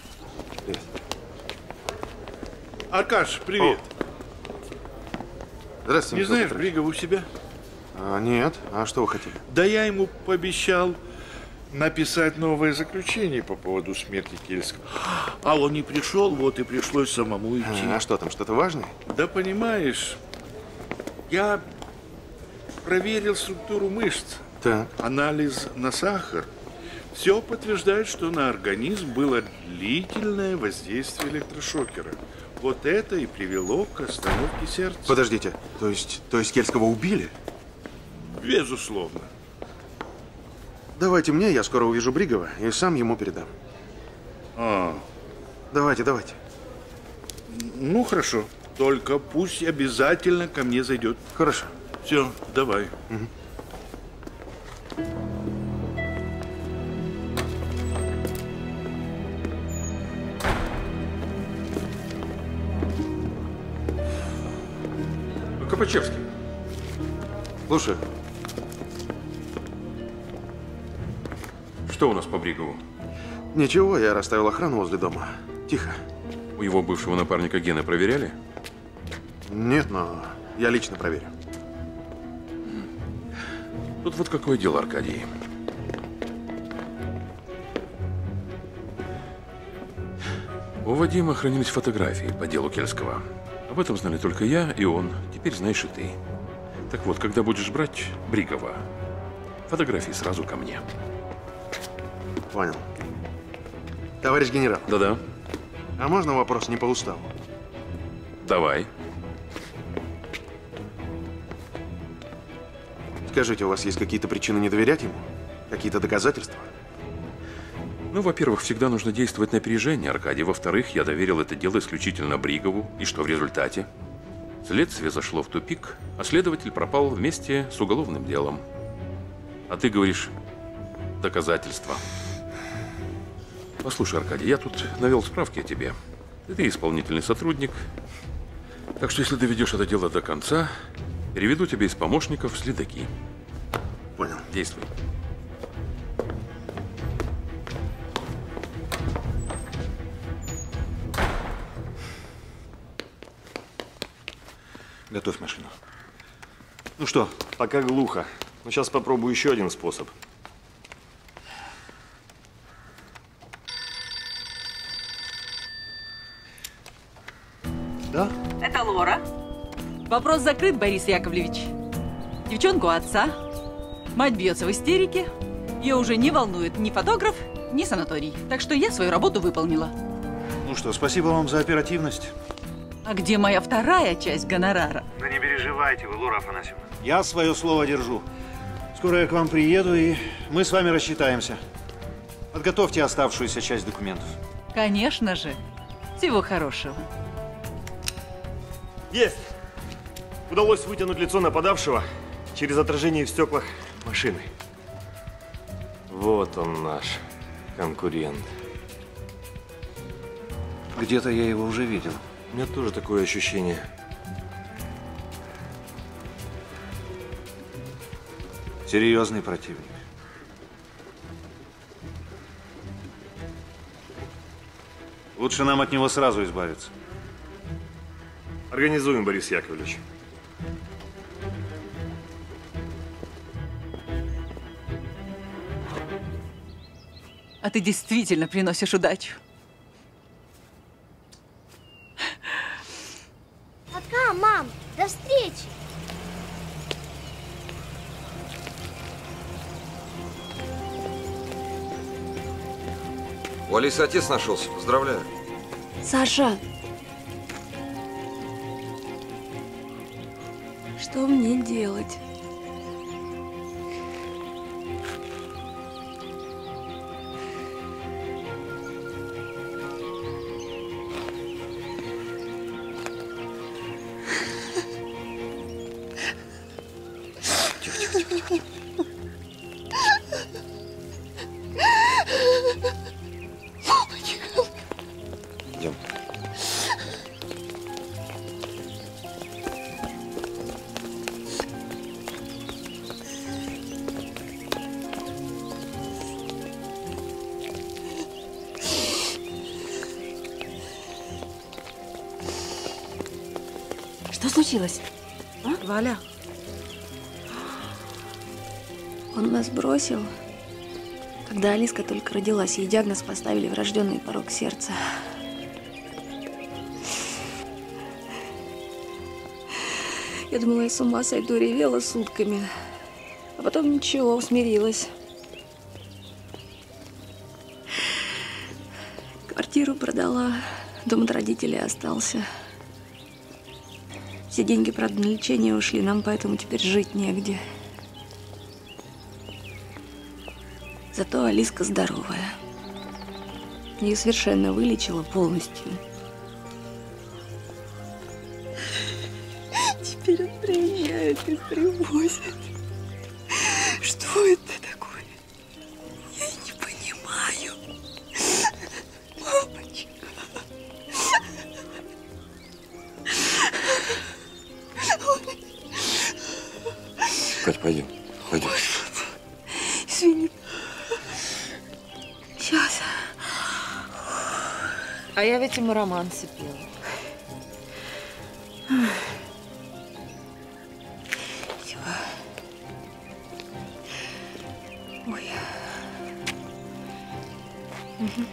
Аркаш, привет. Здравствуйте. Не знаешь, Бригова у себя? Нет. А что вы хотели? Да я ему пообещал написать новое заключение по поводу смерти Кельского. А он не пришел, вот и пришлось самому идти. А что там, что-то важное? Да понимаешь, я проверил структуру мышц. Так. Анализ на сахар. Все подтверждает, что на организм было длительное воздействие электрошокера. Вот это и привело к остановке сердца. Подождите, то есть Кельского убили? Безусловно. Давайте мне, я скоро увижу Бригова и сам ему передам. Давайте. Ну, хорошо. Только пусть обязательно ко мне зайдет. Хорошо. Все, давай. Угу. Копачевский. Слушай. Что у нас по Бригову? Ничего, я расставил охрану возле дома. Тихо. У его бывшего напарника Гены проверяли? Нет, но я лично проверю. Тут вот какое дело, Аркадий. У Вадима хранились фотографии по делу Кельского. Об этом знали только я и он. Теперь знаешь и ты. Так вот, когда будешь брать Бригова, фотографии сразу ко мне. Понял. Товарищ генерал. Да-да. А можно вопрос не по уставу? Давай. Скажите, у вас есть какие-то причины не доверять ему? Какие-то доказательства? Ну, во-первых, всегда нужно действовать на опережение, Аркадий. Во-вторых, я доверил это дело исключительно Бригову. И что в результате? Следствие зашло в тупик, а следователь пропал вместе с уголовным делом. А ты говоришь, доказательства. Послушай, Аркадий, я тут навел справки о тебе. Ты исполнительный сотрудник. Так что, если доведешь это дело до конца, переведу тебя из помощников в следаки. Понял. Действуй. Готовь машину. Ну что, пока глухо. Но сейчас попробую еще один способ. Да? Это Лора. Вопрос закрыт, Борис Яковлевич. Девчонку отца. Мать бьется в истерике. Ее уже не волнует ни фотограф, ни санаторий. Так что я свою работу выполнила. Ну что, спасибо вам за оперативность. А где моя вторая часть гонорара? Да не переживайте вы, Лора Афанасьевна. Я свое слово держу. Скоро я к вам приеду, и мы с вами рассчитаемся. Подготовьте оставшуюся часть документов. Конечно же. Всего хорошего. Есть! Удалось вытянуть лицо нападавшего через отражение в стеклах машины. Вот он наш конкурент. Где-то я его уже видел. У меня тоже такое ощущение. Серьезный противник. Лучше нам от него сразу избавиться. Организуем, Борис Яковлевич. А ты действительно приносишь удачу. Пока, мам. До встречи. У Алисы отец нашелся. Поздравляю. Саша, что мне делать? Идем. Что случилось? А? Валя. Он нас бросил, когда Алиска только родилась, ей диагноз поставили врожденный порок сердца. Я думала, я с ума сойду, ревела сутками. А потом ничего, смирилась. Квартиру продала, дом от родителей остался. Все деньги, правда, на лечение ушли, нам поэтому теперь жить негде. Зато Алиска здоровая. Ее совершенно вылечила полностью. Теперь он приезжает и привозит. Что это такое? Я не понимаю. Мамочка. Кать, пойдем. Пойдем. Извини. Сейчас. А я ведь ему романсы пела. Все. Ой. Угу.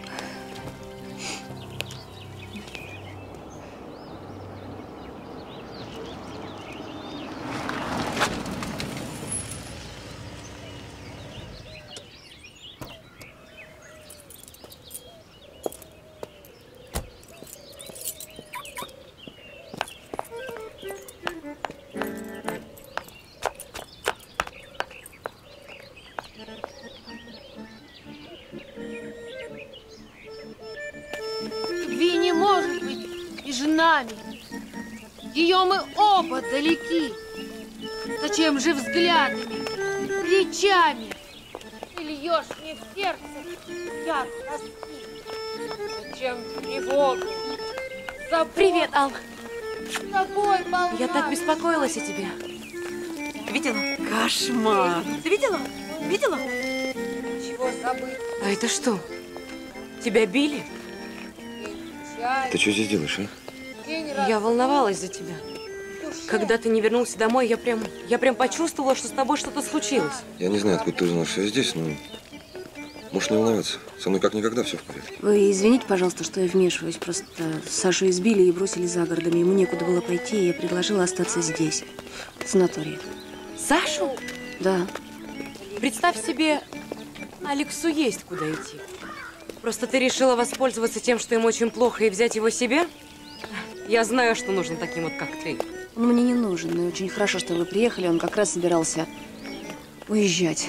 Любви не может быть между нами. Ее мы оба далеки. Зачем же взглядами, речами ты льешь мне в сердце яд тоски? Зачем тревогу? Привет, Ал. С тобой полна. Я так беспокоилась о тебе. Ты видела? Кошмар. Ты видела? Видела? Чего забыть? А это что? Тебя били? Ты что здесь делаешь, а? Я волновалась за тебя. Когда ты не вернулся домой, я прям почувствовала, что с тобой что-то случилось. Я не знаю, откуда ты узнал, что я здесь, но можешь не волноваться. Со мной как никогда все в порядке. Вы извините, пожалуйста, что я вмешиваюсь. Просто Сашу избили и бросили за городом. Ему некуда было пойти, и я предложила остаться здесь, в санатории. Сашу? Да. Представь себе, Алексу есть куда идти. Просто ты решила воспользоваться тем, что ему очень плохо, и взять его себе? Я знаю, что нужно таким вот, как ты. Он мне не нужен, но очень хорошо, что вы приехали. Он как раз собирался уезжать.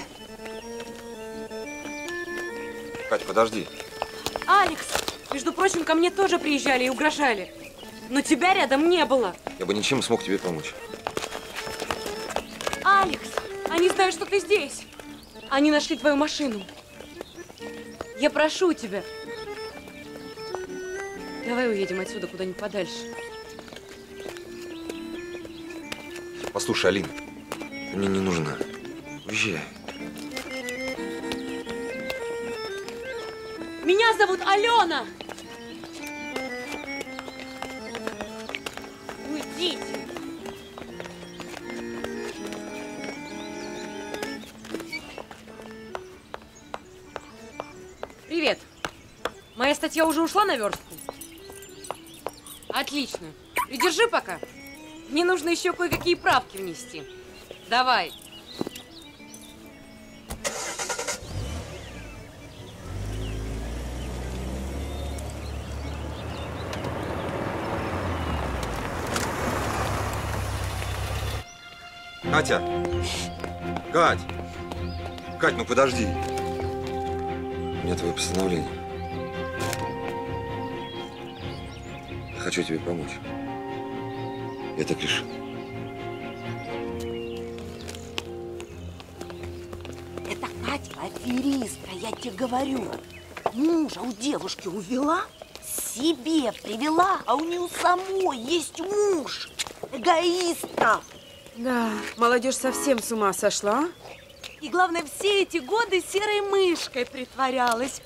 Кать, подожди. Алекс, между прочим, ко мне тоже приезжали и угрожали. Но тебя рядом не было. Я бы ничем смог тебе помочь. Алекс, они знают, что ты здесь. Они нашли твою машину. Я прошу тебя. Давай уедем отсюда куда-нибудь подальше. Послушай, Алина, ты мне не нужна. Уезжай. Меня зовут Алена. Уйдите. Привет. Моя статья уже ушла на верстку? Отлично. Придержи пока. Мне нужно еще кое-какие правки внести. Давай. Катя! Кать! Кать, ну подожди. У меня твое постановление. Я хочу тебе помочь. Я так решил. Это Катя аферистка, я тебе говорю. Мужа у девушки увела, себе привела, а у нее самой есть муж. Эгоистка. Да, молодежь совсем с ума сошла. И главное, все эти годы серой мышкой притворялась.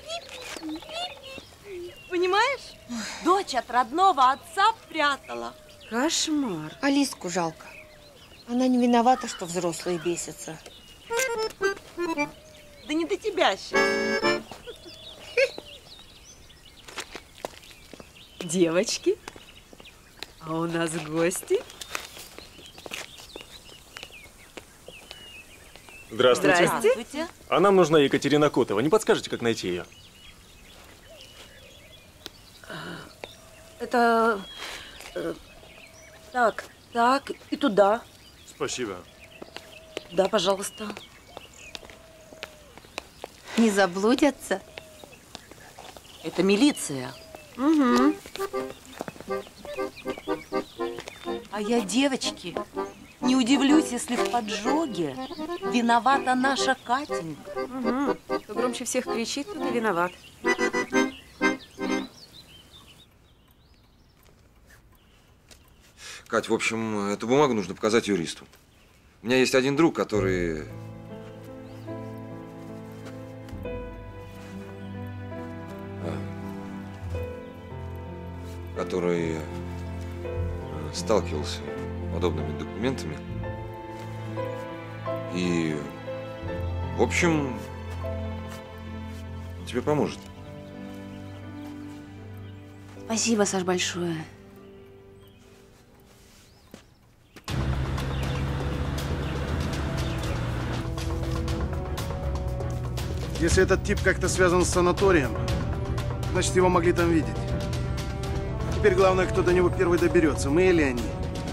Понимаешь? Дочь от родного отца прятала. Кошмар. Алиску жалко. Она не виновата, что взрослые бесятся. Да не до тебя сейчас. Девочки, а у нас гости. Здравствуйте. Здравствуйте. А нам нужна Екатерина Котова. Не подскажете, как найти ее? Это... Так, и туда. Спасибо. Да, пожалуйста. Не заблудятся? Это милиция. Угу. А я, девочки, не удивлюсь, если в поджоге виновата наша Катенька. Угу. Кто громче всех кричит, тот и виноват. Кать, в общем, эту бумагу нужно показать юристу. У меня есть один друг, который... который сталкивался с подобными документами. И, в общем, тебе поможет. Спасибо, Саш, большое. Если этот тип как-то связан с санаторием, значит, его могли там видеть. Теперь главное, кто до него первый доберется, мы или они.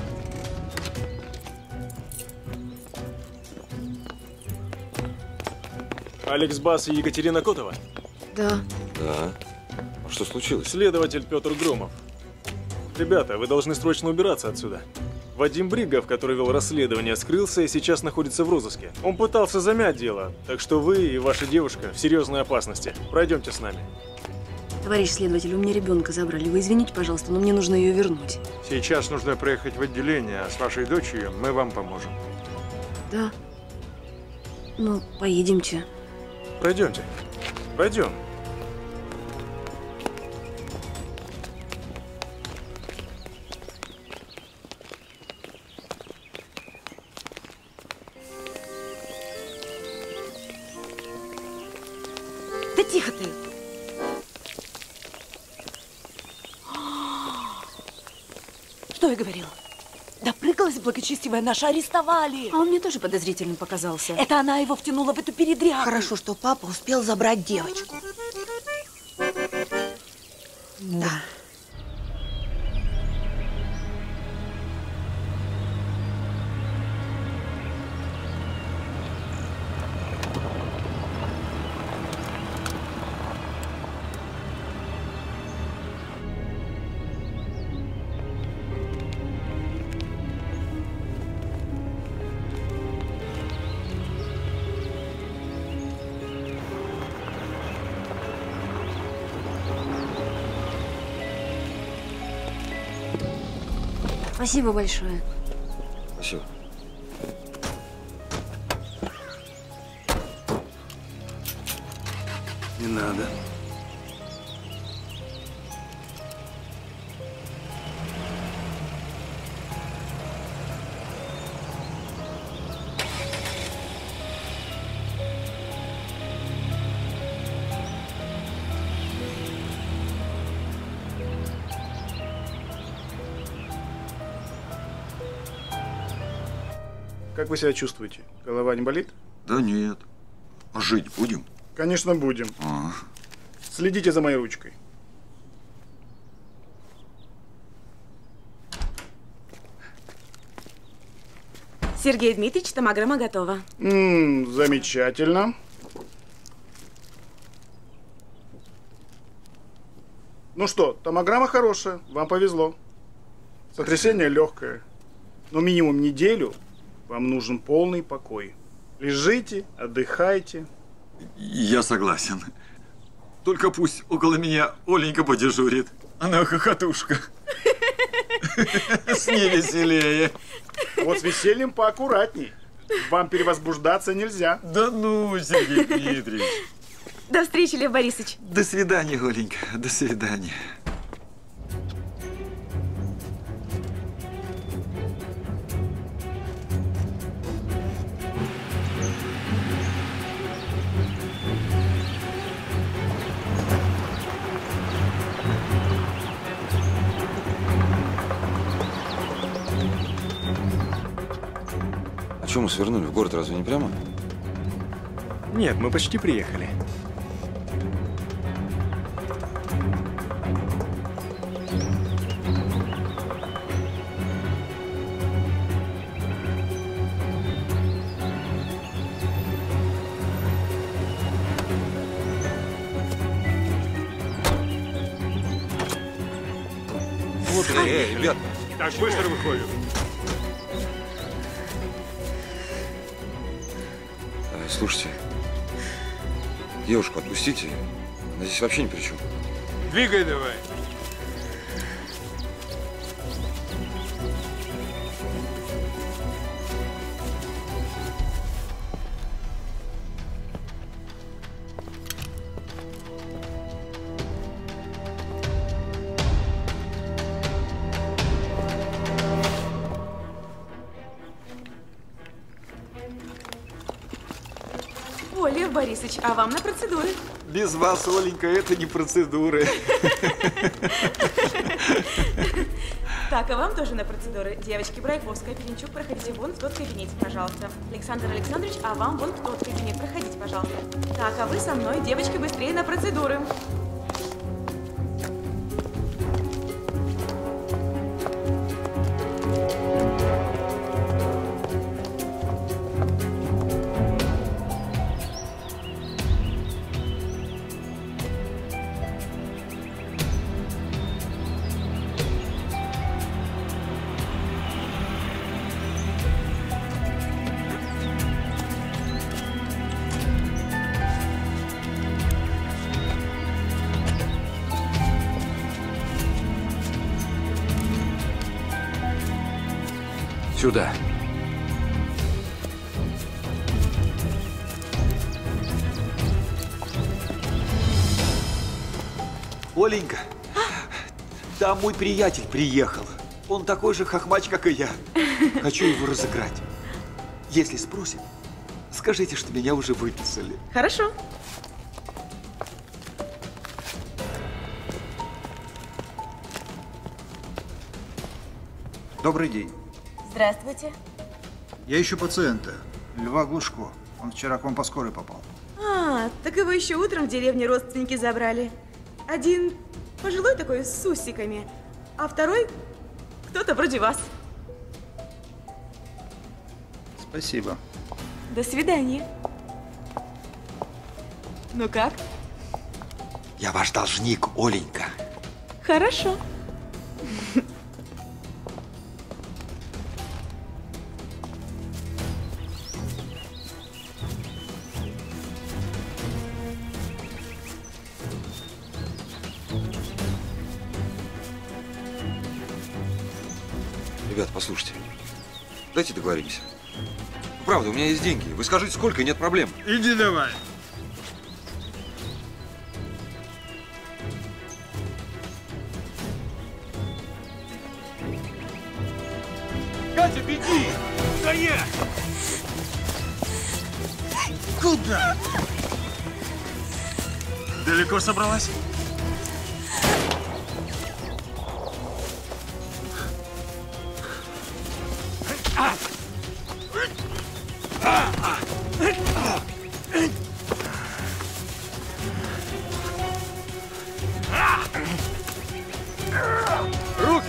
Алекс Бас и Екатерина Котова? Да. Да. А что случилось? Следователь Петр Громов. Ребята, вы должны срочно убираться отсюда. Вадим Бригов, который вел расследование, скрылся и сейчас находится в розыске. Он пытался замять дело, так что вы и ваша девушка в серьезной опасности. Пройдемте с нами. Товарищ следователь, у меня ребенка забрали. Вы извините, пожалуйста, но мне нужно ее вернуть. Сейчас нужно проехать в отделение, а с вашей дочерью мы вам поможем. Да. Ну, поедемте. Пройдемте. Пойдем. Да тихо ты! Что я говорила? Допрыгалась благочестивая наша, арестовали. А он мне тоже подозрительным показался. Это она его втянула в эту передрягу. Хорошо, что папа успел забрать девочку. Да. Спасибо большое. Спасибо. Не надо. Как вы себя чувствуете? Голова не болит? Да нет. А жить будем? Конечно, будем. Следите за моей ручкой. Сергей Дмитриевич, томограмма готова. Замечательно. Ну что, томограмма хорошая, вам повезло. Сотрясение легкое. Но минимум неделю вам нужен полный покой. Лежите, отдыхайте. Я согласен. Только пусть около меня Оленька подежурит. Она хохотушка. С ней веселее. Вот с весельем поаккуратней. Вам перевозбуждаться нельзя. Да ну, Сергей Дмитриевич. До встречи, Лев Борисович. До свидания, Оленька. До свидания. А что мы свернули? В город разве не прямо? Нет, мы почти приехали. Вот, ребят. Так быстро выходим. Слушайте, девушку отпустите. Она здесь вообще ни при чем. Двигай давай. О, Лев Борисович, а вам на процедуры. Без вас, Оленька, это не процедуры. Так, а вам тоже на процедуры. Девочки, Брайковская, Пеленчук, проходите вон в тот кабинет, пожалуйста. Александр Александрович, а вам вон в тот кабинет, проходите, пожалуйста. Так, а вы со мной, девочки, быстрее на процедуры. Сюда. Оленька, там мой приятель приехал. Он такой же хохмач, как и я. Хочу его разыграть. Если спросит, скажите, что меня уже выписали. Хорошо. Добрый день. Здравствуйте. Я ищу пациента, Льва Глушко. Он вчера к вам по скорой попал. А, так его еще утром в деревне родственники забрали. Один пожилой такой с усиками, а второй кто-то вроде вас. Спасибо. До свидания. Ну как? Я ваш должник, Оленька. Хорошо. Ребят, послушайте. Дайте договоримся. Правда, у меня есть деньги. Вы скажите, сколько, и нет проблем. Иди давай. Катя, беги! Стоять! Куда? Далеко собралась? Руки!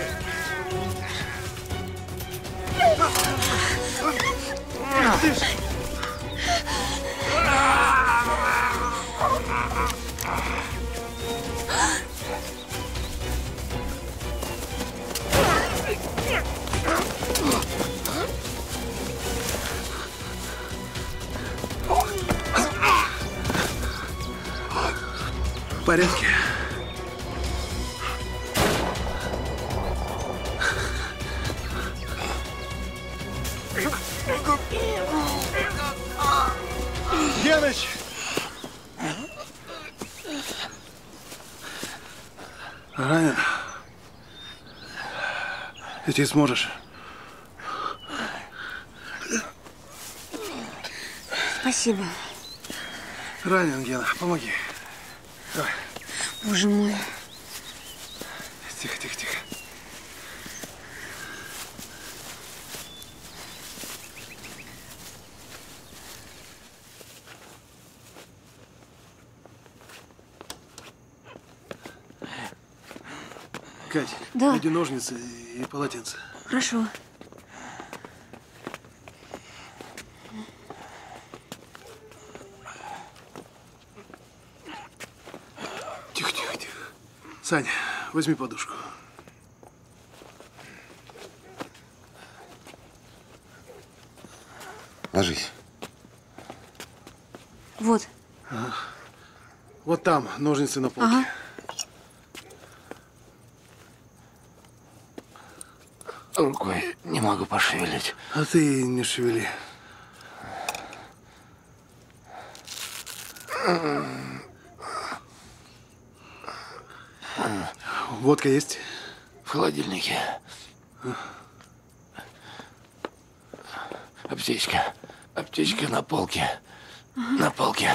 В порядке. Яныч! Ранен? Идти сможешь? Спасибо. Ранен, Гена. Помоги. Давай. Боже мой. Тихо, тихо, тихо. Кать, да. найди ножницы и полотенце. Хорошо. Тихо, тихо, тихо. Саня, возьми подушку. Ложись. Вот. Ага. Вот там ножницы на полке. Ага. Рукой не могу пошевелить. А ты не шевели. Водка есть? В холодильнике. Аптечка. Аптечка на полке. На полке.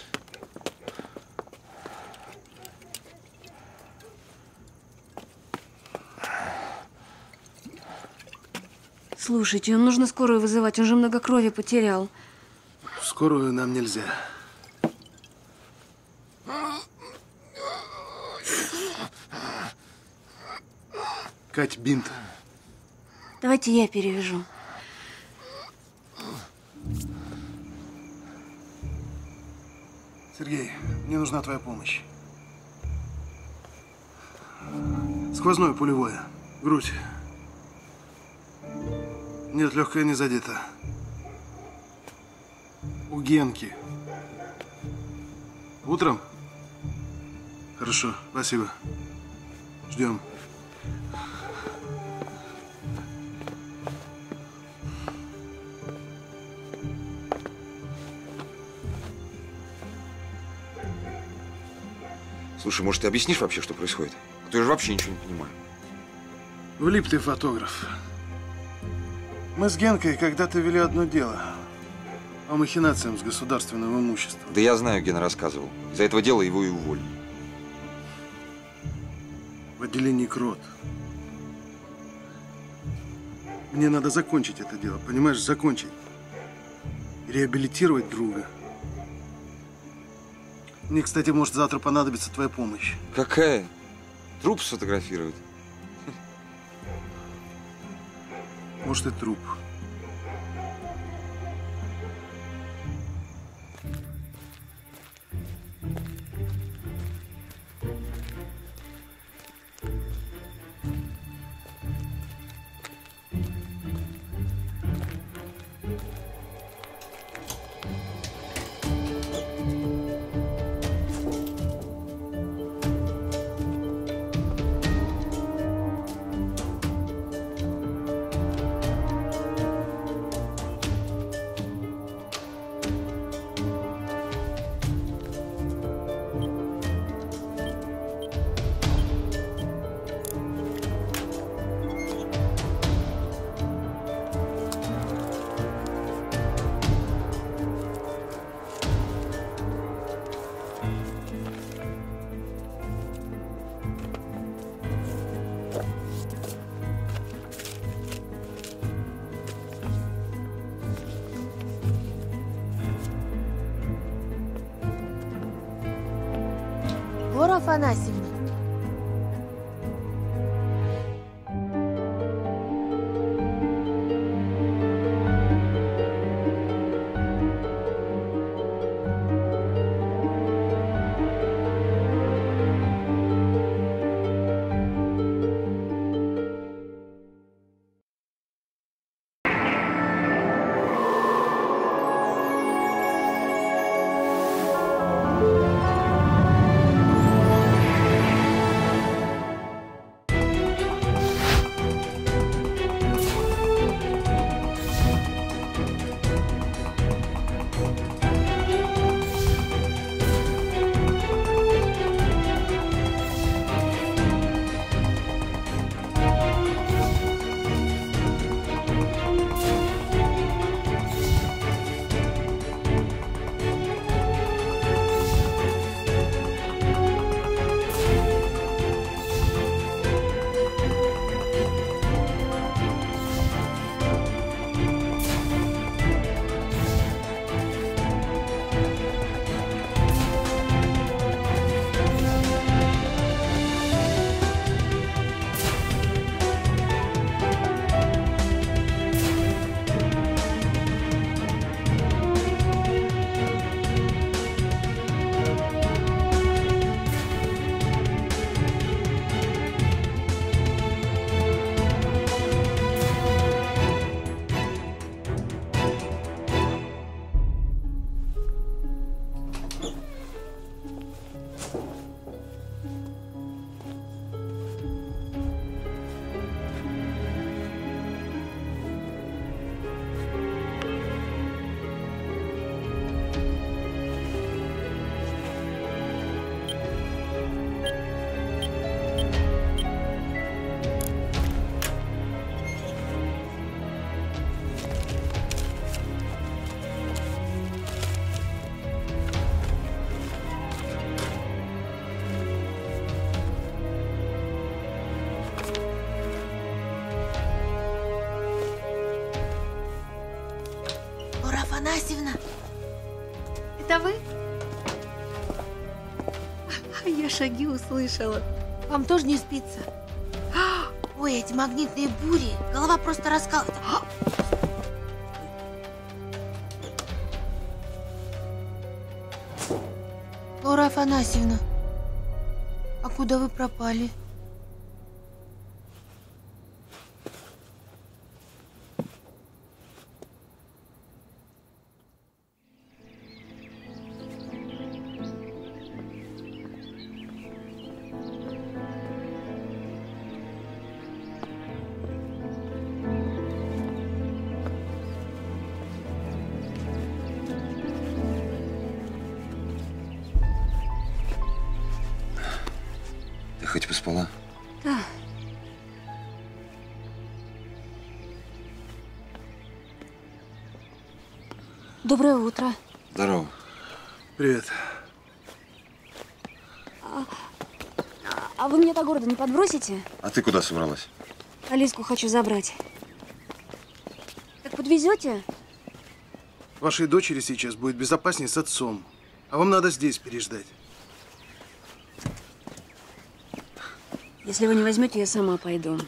Слушайте, нужно скорую вызывать, он же много крови потерял. Скорую нам нельзя. Кать, бинт. Давайте я перевяжу. Сергей, мне нужна твоя помощь. Сквозное пулевое. Грудь. Нет, легкая не задета. У Генки. Утром? Хорошо, спасибо. Ждем. Слушай, может, ты объяснишь вообще, что происходит? А то я же вообще ничего не понимаю. Влип ты, фотограф. Мы с Генкой когда-то вели одно дело о махинациям с государственным имуществом. Да я знаю, Гена рассказывал. Из-за этого дела его и уволили. В отделении КРОТ. Мне надо закончить это дело, понимаешь, закончить. Реабилитировать друга. Мне, кстати, может завтра понадобится твоя помощь. Какая? Труп сфотографировать? Может, и труп. Лора Афанасьевна. Афанасьевна, это вы? Я шаги услышала. Вам тоже не спится? Ой, эти магнитные бури. Голова просто раскалывается. Лора Афанасьевна, а куда вы пропали? хоть поспала? Да. Доброе утро. Здорово. Привет. А вы меня до города не подбросите? А ты куда собралась? Алиску хочу забрать. Так подвезете? Вашей дочери сейчас будет безопаснее с отцом. А вам надо здесь переждать. Если вы не возьмете, я сама пойду.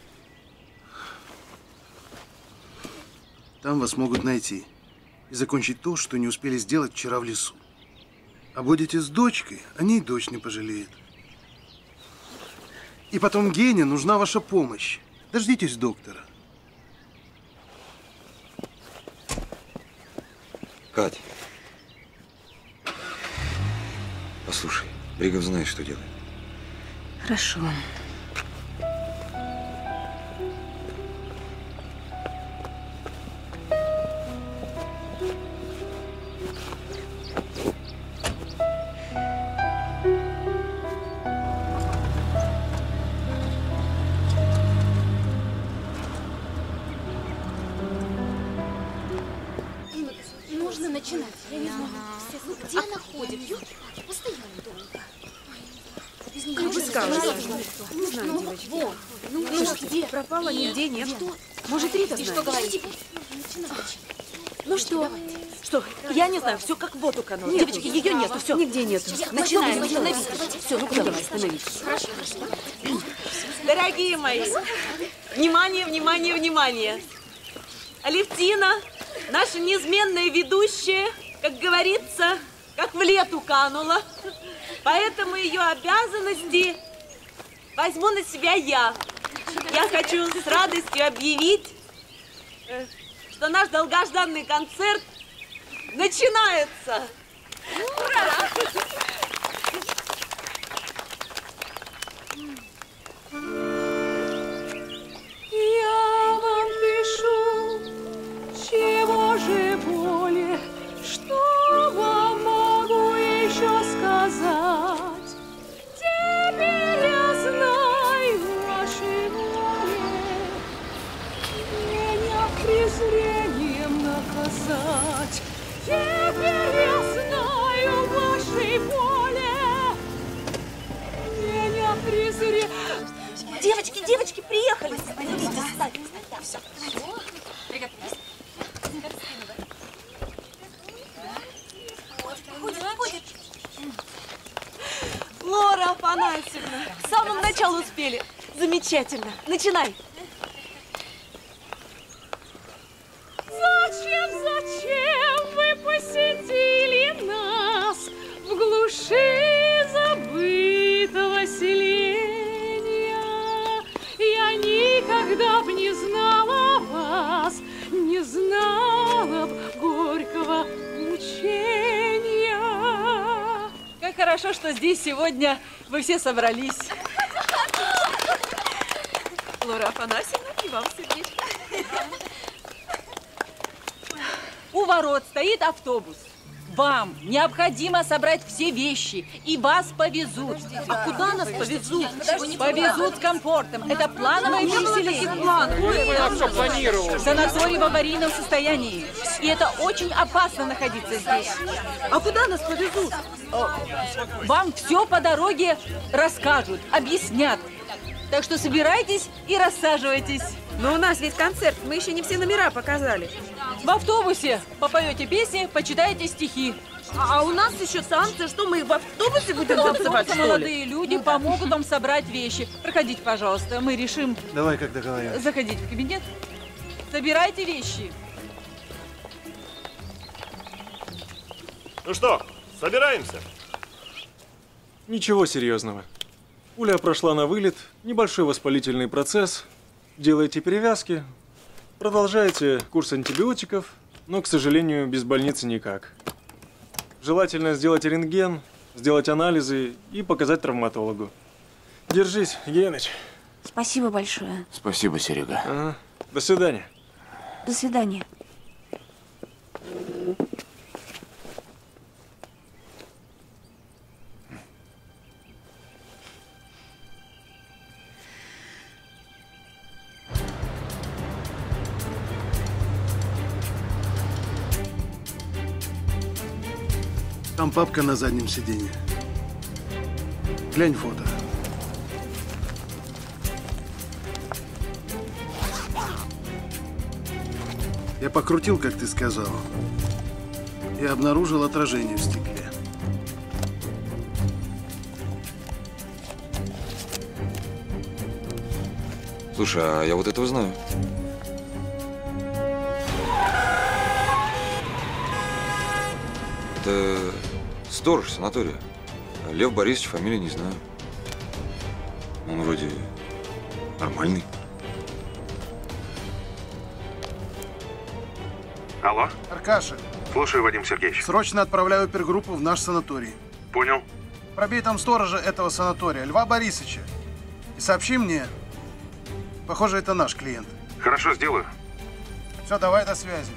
Там вас могут найти. И закончить то, что не успели сделать вчера в лесу. А будете с дочкой, о ней дочь не пожалеет. И потом Гене нужна ваша помощь. Дождитесь доктора. Кать. Послушай, Бригов знает, что делает. Хорошо. Нужно начинать. Я не знаю. Где она ходит? Постоянно долго. Не пускала. Не знаю, девочки. Ну, где? Пропала, нигде нет. Может, Рита знает? И что говорить? Ну что? Что? Я не знаю, все как в воду кануло. Девочки, ее нету, все. Нигде нету. Начинаем. Все, ну-ка давай, остановитесь. Хорошо. Дорогие мои, внимание, внимание, внимание. Алевтина, наша неизменная ведущая, как говорится, как в лету канула. Поэтому ее обязанности возьму на себя я. Я хочу с радостью объявить, что наш долгожданный концерт начинается. Ура! Я вам пишу, чего же более, что вам могу еще сказать? Теперь я знаю ваши воли, меня презрением наказать. Теперь я знаю вашей воли, меня презрением. Девочки, девочки, приехали. Идите, встать. Да, все. Приготовились. Лора Афанасьевна, с самого начала успели. Замечательно. Начинай. Зачем вы посетили нас в глуши забытого селения? Я никогда б не знала вас, не знала б горького мучения. Как хорошо, что здесь сегодня вы все собрались. Лора Афанасьевна, и вам сердечко. У ворот стоит автобус. Вам необходимо собрать все вещи, и вас повезут. А куда нас повезут? Повезут с комфортом. Это плановое переселение. Все планировалось. Санаторий в аварийном состоянии. И это очень опасно находиться здесь. А куда нас повезут? Вам все по дороге расскажут, объяснят. Так что собирайтесь и рассаживайтесь. Но у нас ведь концерт, мы еще не все номера показали. В автобусе попоете песни, почитаете стихи. А у нас еще танцы, что мы в автобусе будем танцевать, что ли? Молодые люди помогут вам собрать вещи. Проходите, пожалуйста, мы решим. Давай, как договорились. Заходите в кабинет. Собирайте вещи. Ну что, собираемся? Ничего серьезного. Пуля прошла на вылет, небольшой воспалительный процесс. Делаете перевязки, продолжаете курс антибиотиков, но, к сожалению, без больницы никак. Желательно сделать рентген, сделать анализы и показать травматологу. Держись, Геныч. Спасибо большое. Спасибо, Серега. Ага. До свидания. До свидания. Там папка на заднем сиденье. Глянь фото. Я покрутил, как ты сказал, и обнаружил отражение в стекле. Слушай, а я вот этого знаю. Это сторож санатория. Лев Борисович, фамилию не знаю. Он вроде нормальный. Алло? Аркаша, Слушаю, Вадим Сергеевич. срочно отправляю опергруппу в наш санаторий. Понял. Пробей там сторожа этого санатория, Льва Борисовича. И сообщи мне. Похоже, это наш клиент. Хорошо, сделаю. Все, давай до связи.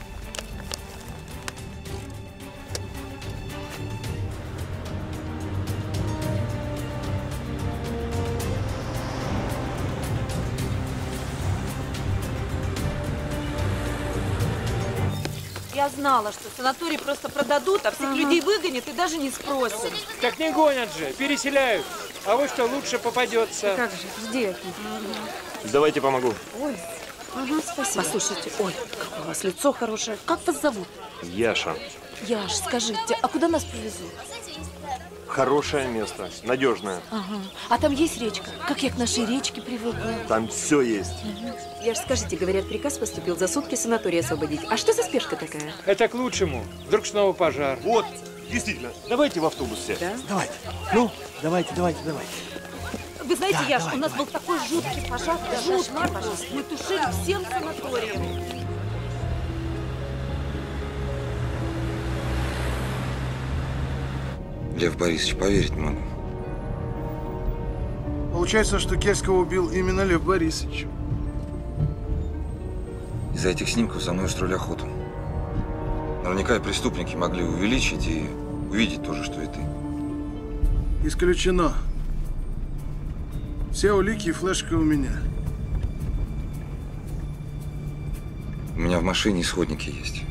Я знала, что санаторий просто продадут, а всех людей выгонят и даже не спросят. Так не гонят же, переселяют. А вот что лучше попадется. Как же, жди. Давайте помогу. Ой, спасибо. Послушайте, ой, какое у вас лицо хорошее. Как вас зовут? Яша. Яш, скажите, а куда нас повезут? Хорошее место, надежное. Ага. А там есть речка? Как я к нашей речке привыкла. Там все есть. Яш, скажите, говорят, приказ поступил за сутки санаторий освободить. А что за спешка такая? Это к лучшему. Вдруг снова пожар. Вот, действительно. Давайте в автобус все. Да? Давайте. Ну, давайте. Вы знаете, Да, Яш, давай, у нас был такой жуткий пожар. Жуткий пожар. Мы тушили всем санаторием. Лев Борисович, поверить не могу. Получается, что Кельского убил именно Лев Борисович. Из-за этих снимков за мной устроили охоту. Наверняка и преступники могли увеличить и увидеть то же, что и ты. Исключено. Все улики и флешка у меня. У меня в машине исходники есть.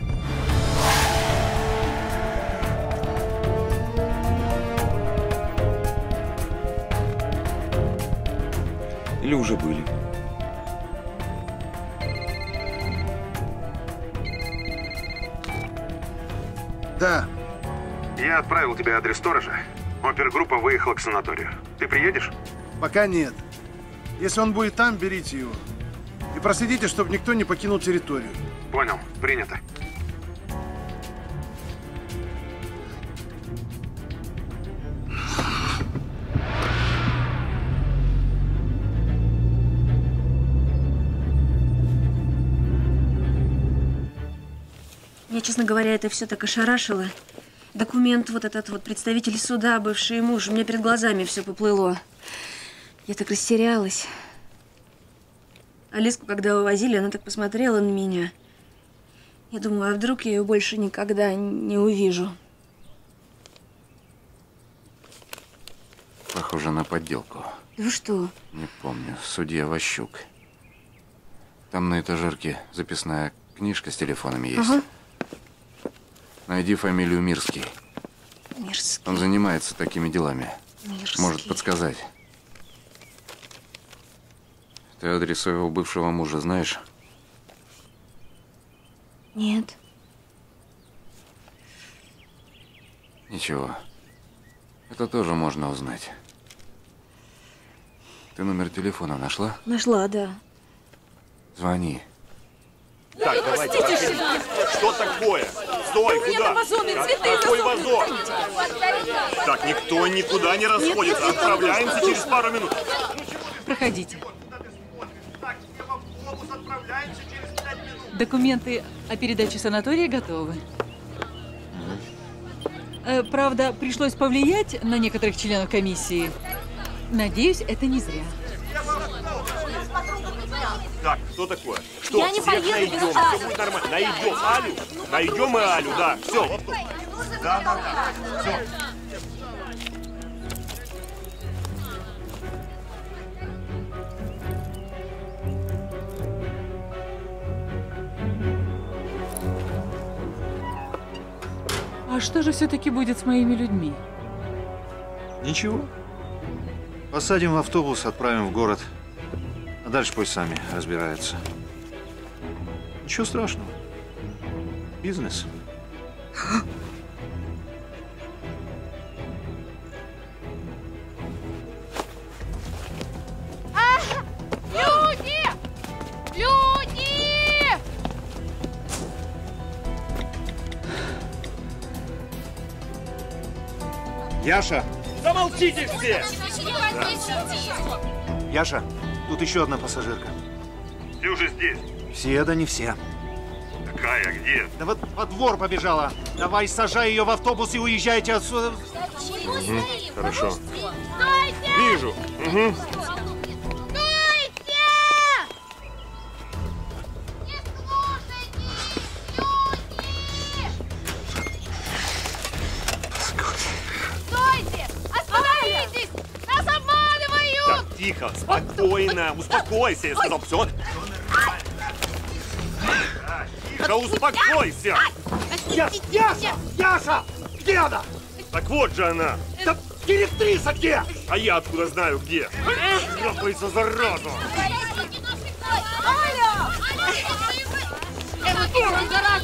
Или уже были. Да. Я отправил тебе адрес сторожа. Опергруппа выехала к санаторию. Ты приедешь? Пока нет. Если он будет там, берите его. И проследите, чтобы никто не покинул территорию. Понял. Принято. Меня, честно говоря, это все так ошарашило. Документ вот этот вот, представитель суда, бывший муж, у меня перед глазами все поплыло. Я так растерялась. Алиску, когда вывозили, она так посмотрела на меня. Я думаю, а вдруг я ее больше никогда не увижу? Похоже на подделку. Вы что? Не помню. Судья Ващук. Там на этажерке записная книжка с телефонами есть. Ага. Найди фамилию Мирский. Мирский. Он занимается такими делами. Мирский. Может подсказать. Ты адрес своего бывшего мужа знаешь? Нет. Ничего. Это тоже можно узнать. Ты номер телефона нашла? Нашла, да. Звони. Так, давайте. Что такое? Стой, У меня куда? на вазоне цветы Какой засунуты. вазон? Так, никто никуда не расходится. Нет, Отправляемся через пару минут. Проходите. Документы о передаче санатория готовы. Правда, пришлось повлиять на некоторых членов комиссии. Надеюсь, это не зря. Так, что такое? Что? Я не Всех поеду без найдем, Али. все будет нормально. Найдем Алю. Найдем и Алю, да. Все. Да. Все. А что же все-таки будет с моими людьми? Ничего. Посадим в автобус, отправим в город. А дальше пусть сами разбираются. Ничего страшного. Бизнес. Люди! Люди! Яша! Замолчите все! Яша, тут еще одна пассажирка. Ты уже здесь? Все, да не все. Какая? Где? Да вот во двор побежала. Давай, сажай ее в автобус и уезжайте отсюда. Хорошо. Вижу. Угу. Стойте! Остановитесь! Нас обманывают! Так, тихо, спокойно, успокойся, я сказал, все. Тихо, успокойся! Яша! Яша! Где она? Так вот же она! Да директриса где? А я откуда знаю где? Трахается зараза! Эвакуируй заразу!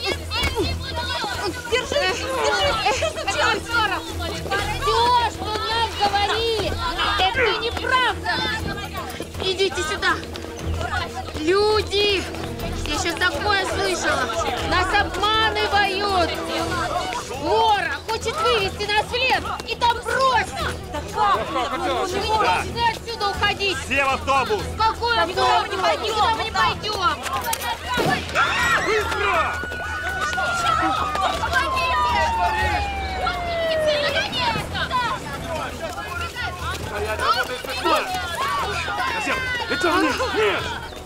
Держись! Что случилось? Все, что нам говорит, это неправда! Идите сюда! Люди! Я сейчас такое слышала! Нас обманывают! Вора хочет вывести нас в лес и там бросить! Да как? Мы должны отсюда уходить! Все в автобус! Какой автобус? Никуда мы не пойдем! Быстро! Это вниз! Нет!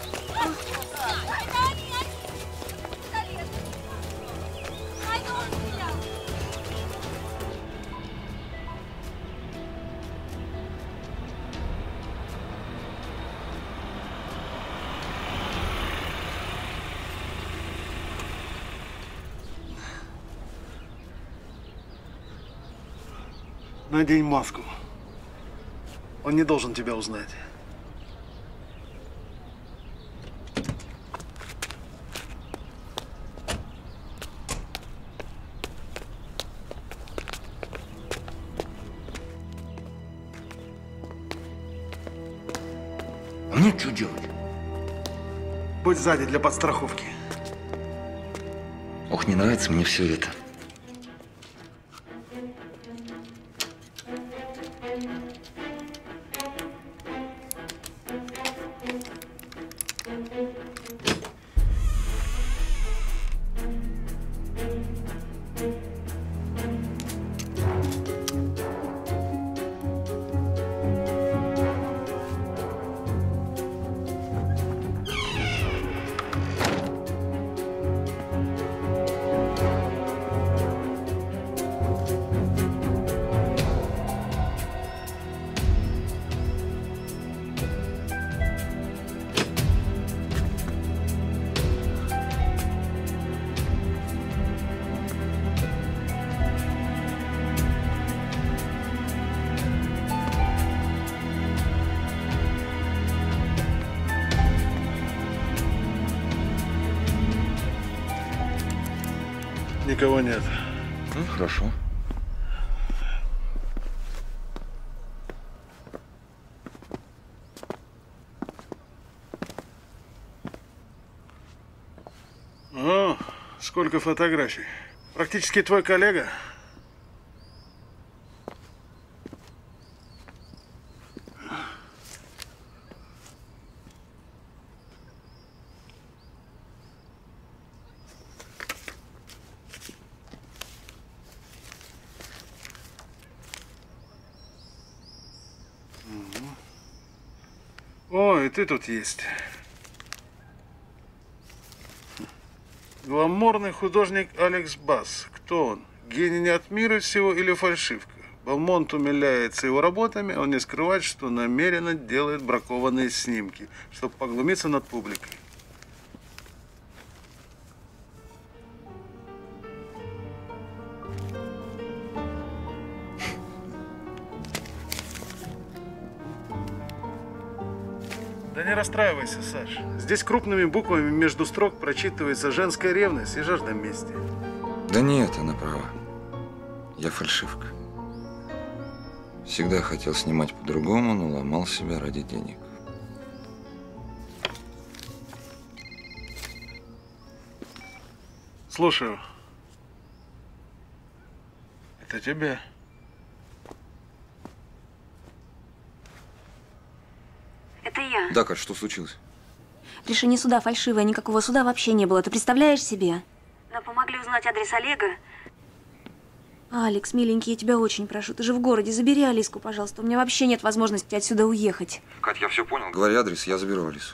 Надень маску. Он не должен тебя узнать. А мне что делать? Будь сзади для подстраховки. Ох, не нравится мне все это. Никого нет. Ну, хорошо. О, сколько фотографий. Практически твой коллега. О, и ты тут есть. Гламурный художник Алекс Басс. Кто он? Гений не от мира всего или фальшивка? Балмонт умиляется его работами, он не скрывает, что намеренно делает бракованные снимки, чтобы поглумиться над публикой. расстраивайся, Саш. Здесь крупными буквами между строк прочитывается женская ревность и жажда мести. Да нет, она права. Я фальшивка. Всегда хотел снимать по-другому, но ломал себя ради денег. Слушаю. Это тебе? Это я. Да, Кать, что случилось? Решение суда фальшивое, никакого суда вообще не было. Ты представляешь себе? Нам помогли узнать адрес Олега. Алекс, миленький, я тебя очень прошу. Ты же в городе. Забери Алиску, пожалуйста. У меня вообще нет возможности отсюда уехать. Кать, я все понял. Говори адрес, я заберу Алису.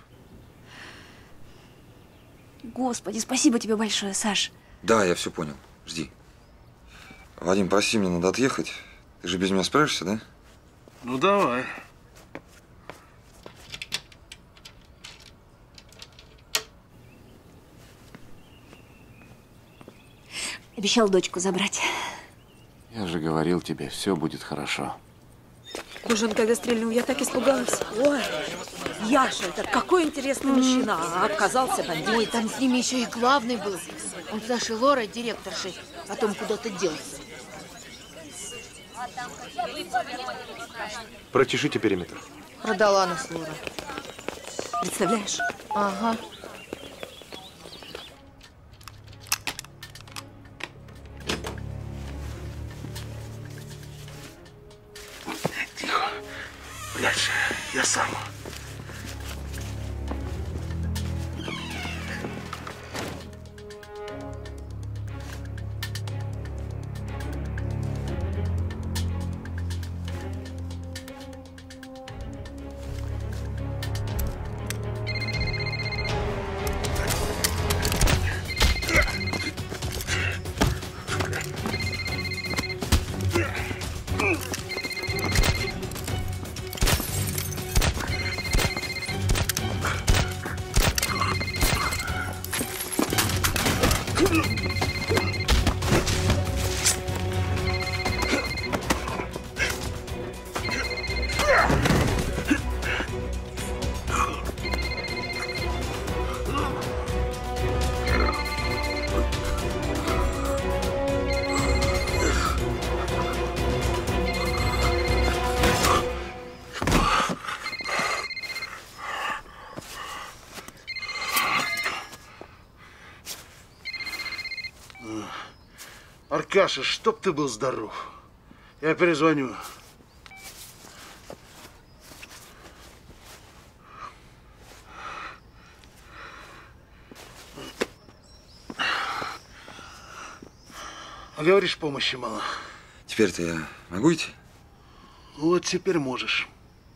Господи, спасибо тебе большое, Саш. Да, я все понял. Жди. Вадим, прости, мне надо отъехать. Ты же без меня справишься, да? Ну, давай. Обещал дочку забрать. Я же говорил тебе, все будет хорошо. Боже, он когда стрельнул, я так испугалась. Ой, Яша, это какой интересный мужчина, а оказался бандит. Ой, там с ними еще и главный был. Он с нашей Лорой, директоршей, потом куда-то делся. Прочешите периметр. Продала нас Лора. Представляешь? Ага. Дальше. Я сам. Аркаша, чтоб ты был здоров. Я перезвоню. А говоришь, помощи мало. Теперь-то я могу идти? Вот теперь можешь.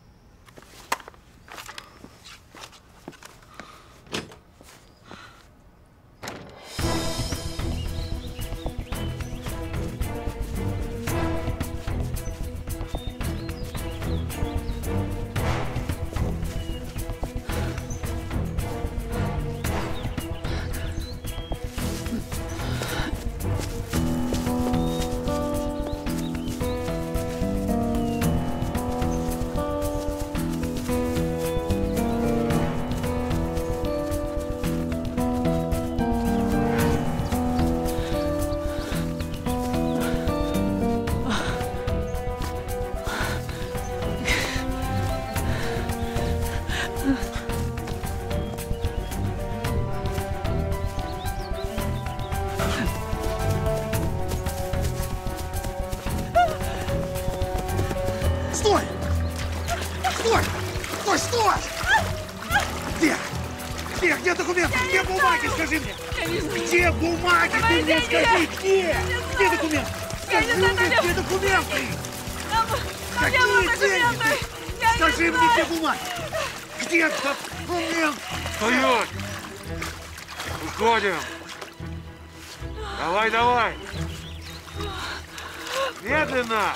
Стой! Стой! Стой, стой! Где? Где документы? Где бумаги, скажи мне? Где бумаги? Ты мне скажи, где? Где документы? Скажи мне, где документы? Какие деньги? Скажи мне, где бумаги? Где документы? Вперед! Уходим! Давай, давай! Медленно!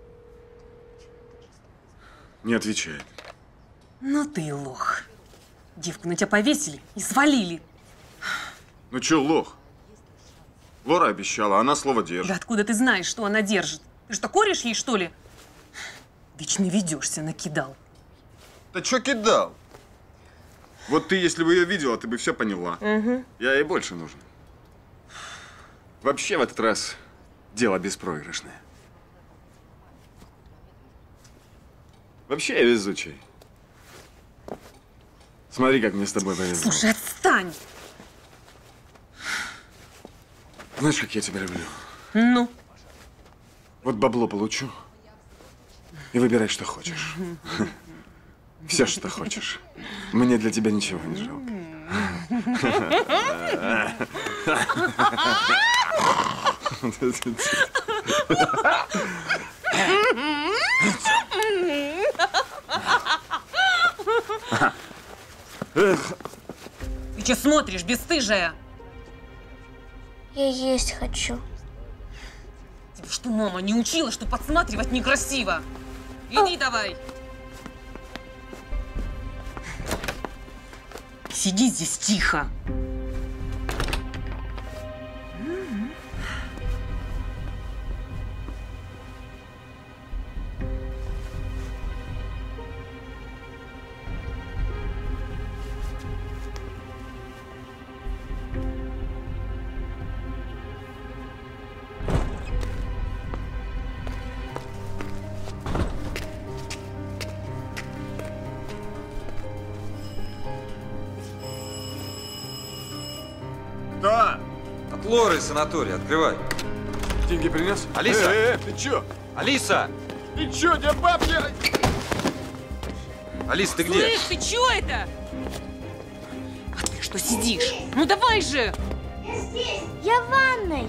Не отвечает. Ну ты лох. Девку на тебя повесили и свалили. Ну чё, лох? Лора обещала, она слово держит. Да откуда ты знаешь, что она держит? Ты что, корешь ей, что ли? Вечно ведешься, накидал. Да чё кидал? Вот ты, если бы ее видела, ты бы все поняла. Угу. Я ей больше нужен. Вообще в этот раз дело беспроигрышное. Вообще я везучий. Смотри, как мне с тобой повезло. Слушай, отстань! Знаешь, как я тебя люблю? Ну? Вот бабло получу и выбирай, что хочешь. Все, что хочешь. Мне для тебя ничего не жалко. Ты что смотришь, бесстыжая? Я есть хочу. Тебя что, мама не учила, что подсматривать некрасиво? Иди давай. Сиди здесь тихо. Да! От Лоры из санатория, открывай. Деньги принес? Алиса! Ты чё? Алиса! Ты чё, где бабки? Алис, ты где? Слышь, ты чё это? А ты что сидишь? Ну давай же! Я в ванной.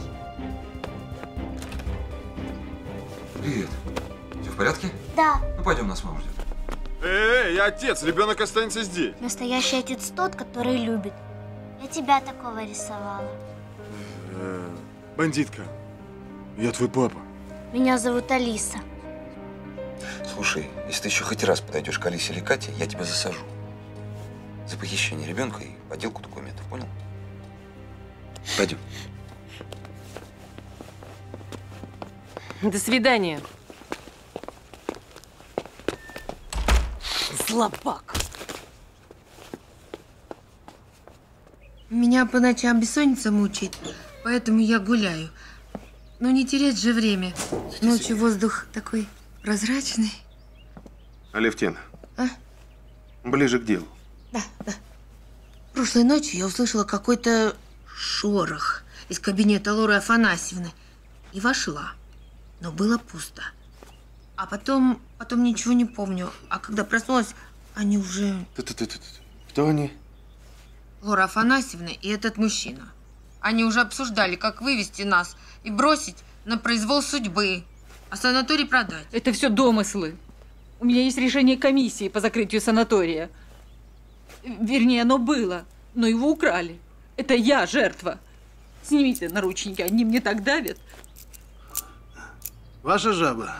Привет. Все в порядке? Да. Ну пойдем, нас мама ждет. Эй, я отец, ребенок останется здесь. Настоящий отец тот, который любит. Я тебя такого рисовала. Бандитка, я твой папа. Меня зовут Алиса. Слушай, если ты еще хоть раз подойдешь к Алисе или Кате, я тебя засажу. За похищение ребенка и подделку документов, понял? Пойдем. До свидания. Слабак. Меня по ночам бессонница мучает, поэтому я гуляю. Но не терять же время. Ночью воздух такой прозрачный. Алевтина. А? Ближе к делу. Да. Прошлой ночью я услышала какой-то шорох из кабинета Лоры Афанасьевны и вошла. Но было пусто. А потом ничего не помню. А когда проснулась, они уже… Кто они? Лора Афанасьевна и этот мужчина. Они уже обсуждали, как вывести нас и бросить на произвол судьбы, а санаторий продать. Это все домыслы. У меня есть решение комиссии по закрытию санатория. Вернее, оно было, но его украли. Это я жертва. Снимите наручники, они мне так давят. Ваша жаба?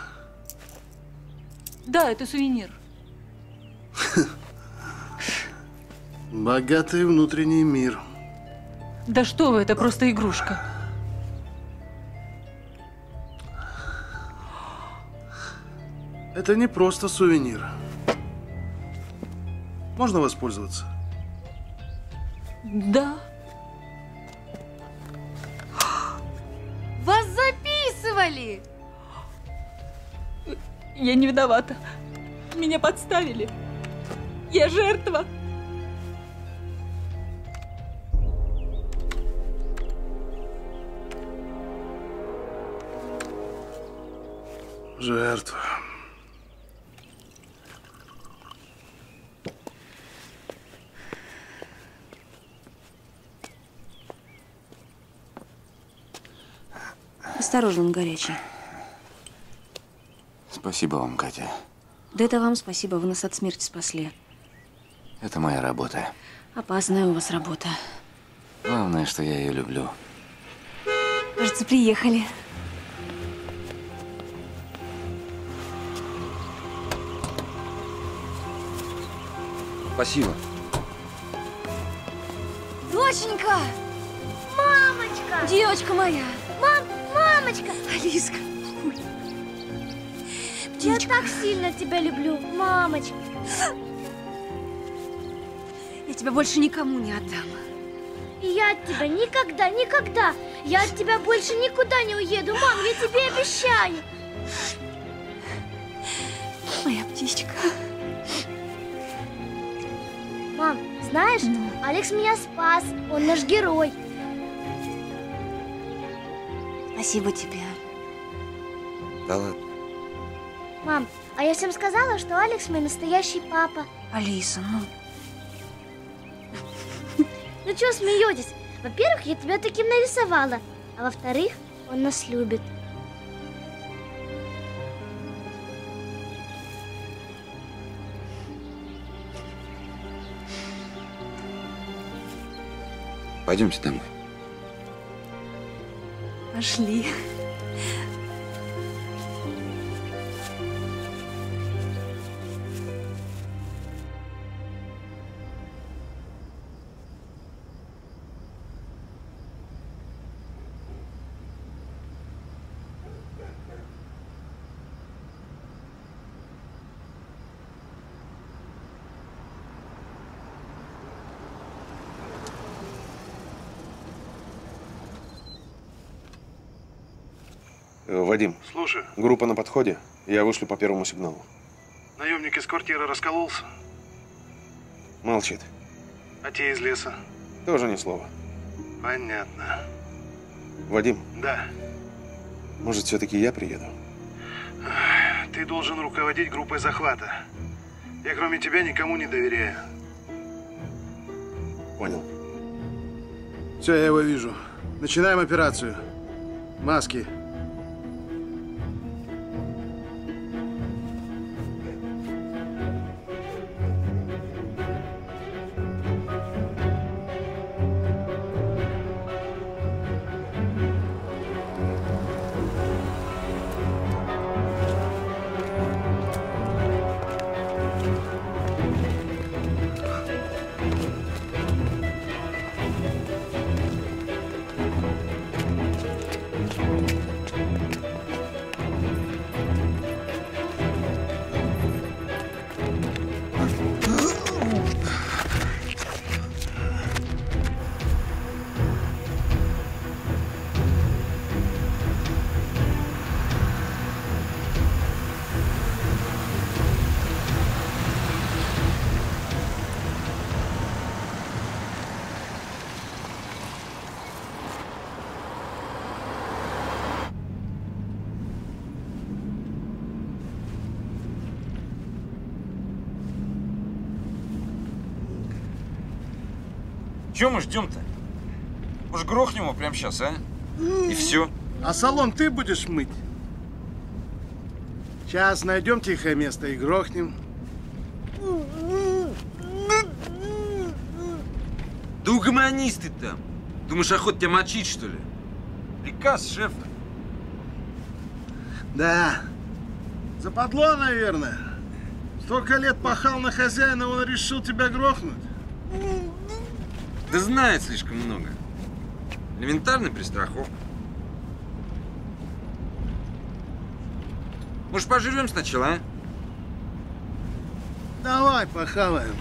Да, это сувенир. Богатый внутренний мир. Да что вы, это просто игрушка. Это не просто сувенир. Можно воспользоваться? Да. Вас записывали! Я не виновата. Меня подставили. Я жертва. Жертва. Осторожно, он горячий. Спасибо вам, Катя. Да это вам спасибо, вы нас от смерти спасли. Это моя работа. Опасная у вас работа. Главное, что я ее люблю. Кажется, приехали. Спасибо. Доченька! Мамочка! Девочка моя! Мамочка! Алиска! Я так сильно тебя люблю, мамочка. Я тебя больше никому не отдам. И я от тебя никогда, я от тебя больше никуда не уеду, мам, я тебе обещаю. Моя птичка. Мам, знаешь, Алекс меня спас, он наш герой. Спасибо тебе. Да ладно. Мам, а я всем сказала, что Алекс мой настоящий папа. Алиса, ну... Ну чего смеетесь? Во-первых, я тебя таким нарисовала, а во-вторых, он нас любит. Пойдемте домой. Пошли. Вадим. Слушаю. Группа на подходе. Я вышлю по первому сигналу. Наемник из квартиры раскололся. Молчит. А те из леса? Тоже ни слова. Понятно. Вадим. Да. Может, все-таки я приеду? Ты должен руководить группой захвата. Я кроме тебя никому не доверяю. Понял. Все, я его вижу. Начинаем операцию. Маски. Чего мы ждем-то? Может, грохнем его прямо сейчас, а? И все. А салон ты будешь мыть? Сейчас найдем тихое место и грохнем. Да угомонись ты там. Думаешь, охота тебя мочить, что ли? Приказ шефа. Да. Западло, наверное. Столько лет пахал на хозяина, он решил тебя грохнуть. Да знает слишком много. Элементарная перестраховка. Может, поживем сначала, а? Давай, похаваем.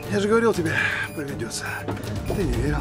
Я же говорил тебе, поведется. Ты не верил.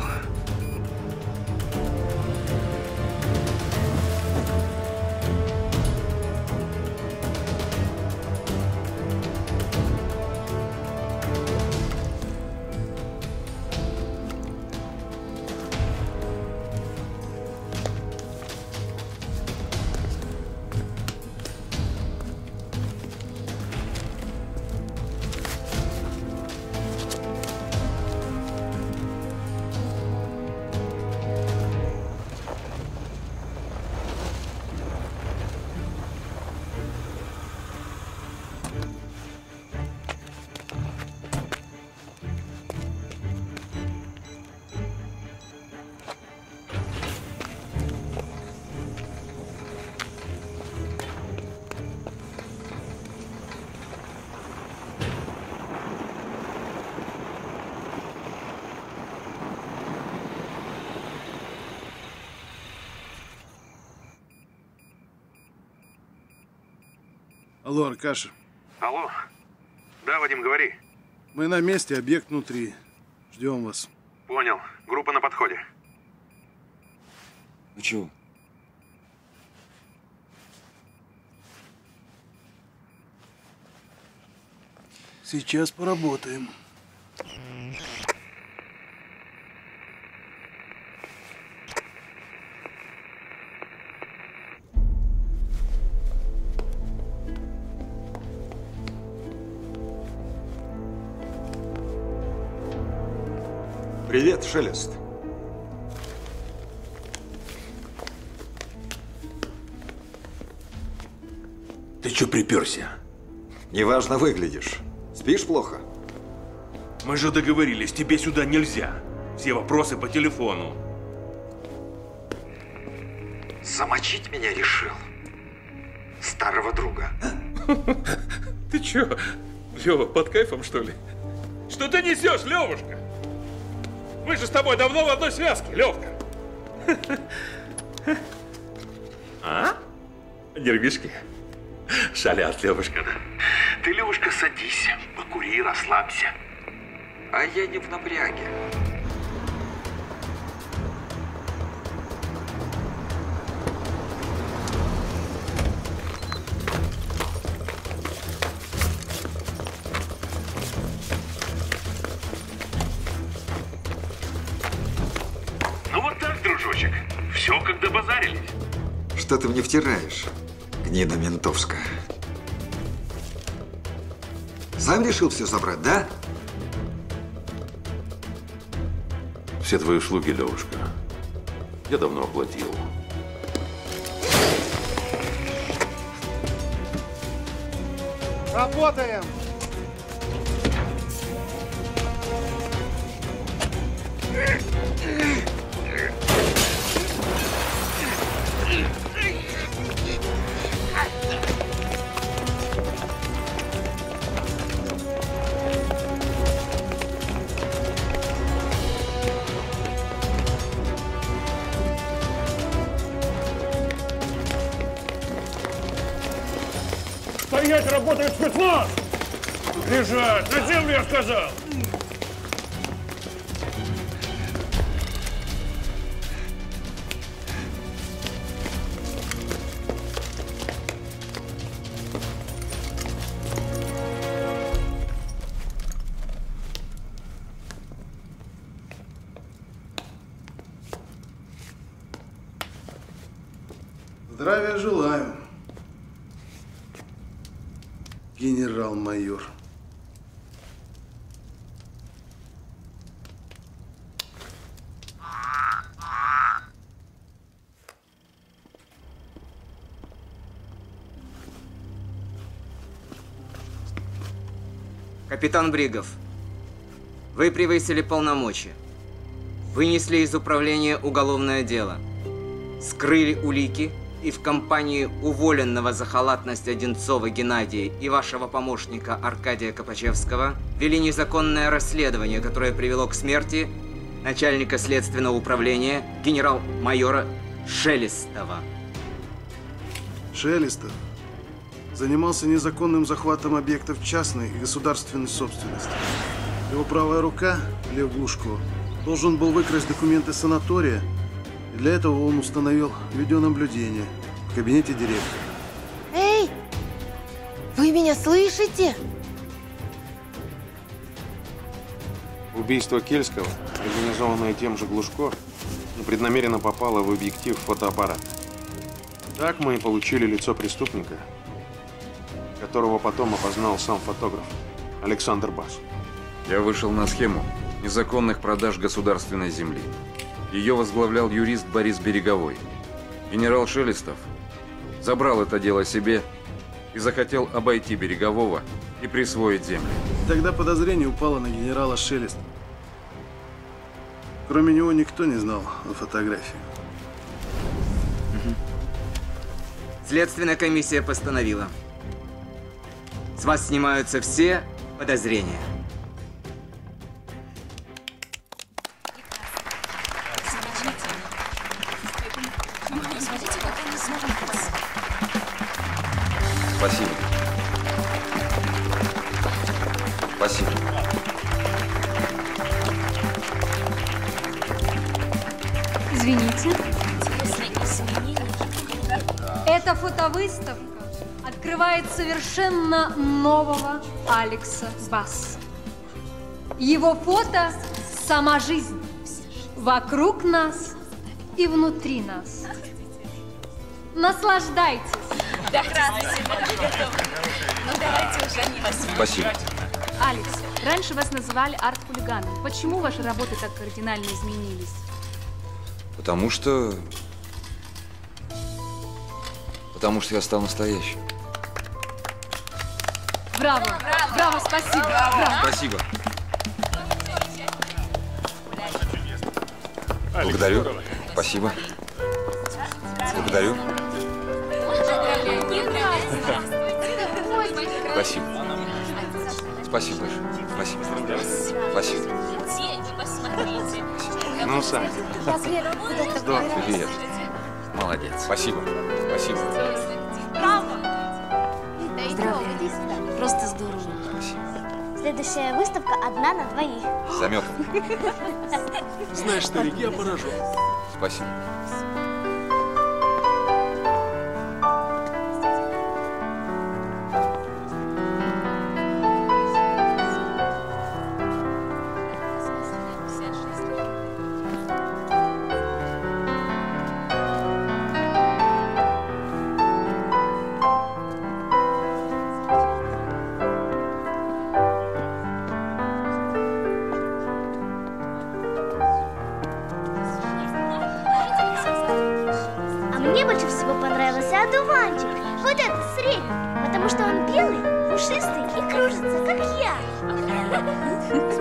Алло, Аркаша. Алло. Да, Вадим, говори. Мы на месте, объект внутри. Ждем вас. Понял. Группа на подходе. Ну чего? Сейчас поработаем. Привет, Шелест. Ты чё приперся? Неважно выглядишь. Спишь плохо? Мы же договорились, тебе сюда нельзя. Все вопросы по телефону. Замочить меня решил. Старого друга. Ты чё, Лёва, под кайфом, что ли? Что ты несешь, Лёвушка? Мы же с тобой давно в одной связке, Лёвка. А? Нервишки? Шалят, Лёвушка, да? Ты, Левушка, садись, покури, расслабься. А я не в напряге. Ну вот так, дружочек. Все как добазарились. Что ты мне втираешь, гнида ментовская? Сам решил все забрать, да? Все твои услуги, Левушка, я давно оплатил. Работаем! Стоять, работает спецназ! Лежать! На землю, я сказал! Здравия желаю, генерал-майор. Капитан Бригов, вы превысили полномочия. Вынесли из управления уголовное дело. Скрыли улики и в компании уволенного за халатность Одинцова Геннадия и вашего помощника Аркадия Копачевского вели незаконное расследование, которое привело к смерти начальника следственного управления генерал-майора Шелестова. Шелестов занимался незаконным захватом объектов частной и государственной собственности. Его правая рука, Лев Глушко, должен был выкрасть документы санатория. И для этого он установил видеонаблюдение в кабинете директора. Эй! Вы меня слышите? Убийство Кельского, организованное тем же Глушко, непреднамеренно попало в объектив фотоаппарата. Так мы и получили лицо преступника, которого потом опознал сам фотограф Александр Бас. Я вышел на схему незаконных продаж государственной земли. Ее возглавлял юрист Борис Береговой. Генерал Шелестов забрал это дело себе и захотел обойти Берегового и присвоить землю. Тогда подозрение упало на генерала Шелестова. Кроме него никто не знал о фотографии. Следственная комиссия постановила. С вас снимаются все подозрения. Спасибо. Спасибо. Извините. Эта фотовыставка открывает совершенно нового Алекса Басса. Его фото – сама жизнь. Вокруг нас и внутри нас. Наслаждайтесь. Да, здравствуйте. Ну, давайте уже они вас. Спасибо. Алекс, раньше вас называли арт-хулиганом. Почему ваши работы так кардинально изменились? Потому что я стал настоящим. Браво! Браво, спасибо! Браво. Спасибо. Благодарю. Спасибо. Благодарю. Спасибо. Спасибо большое. Спасибо. Спасибо. Ну, Саня. Здорово. Привет. Молодец. Спасибо. Спасибо. Здравствуй. Просто здорово. Следующая выставка одна на двоих. Замет. Знаешь, старик, я поражен. Спасибо. А мне больше всего понравился одуванчик. Вот этот средний. Потому что он белый, пушистый и кружится, как я.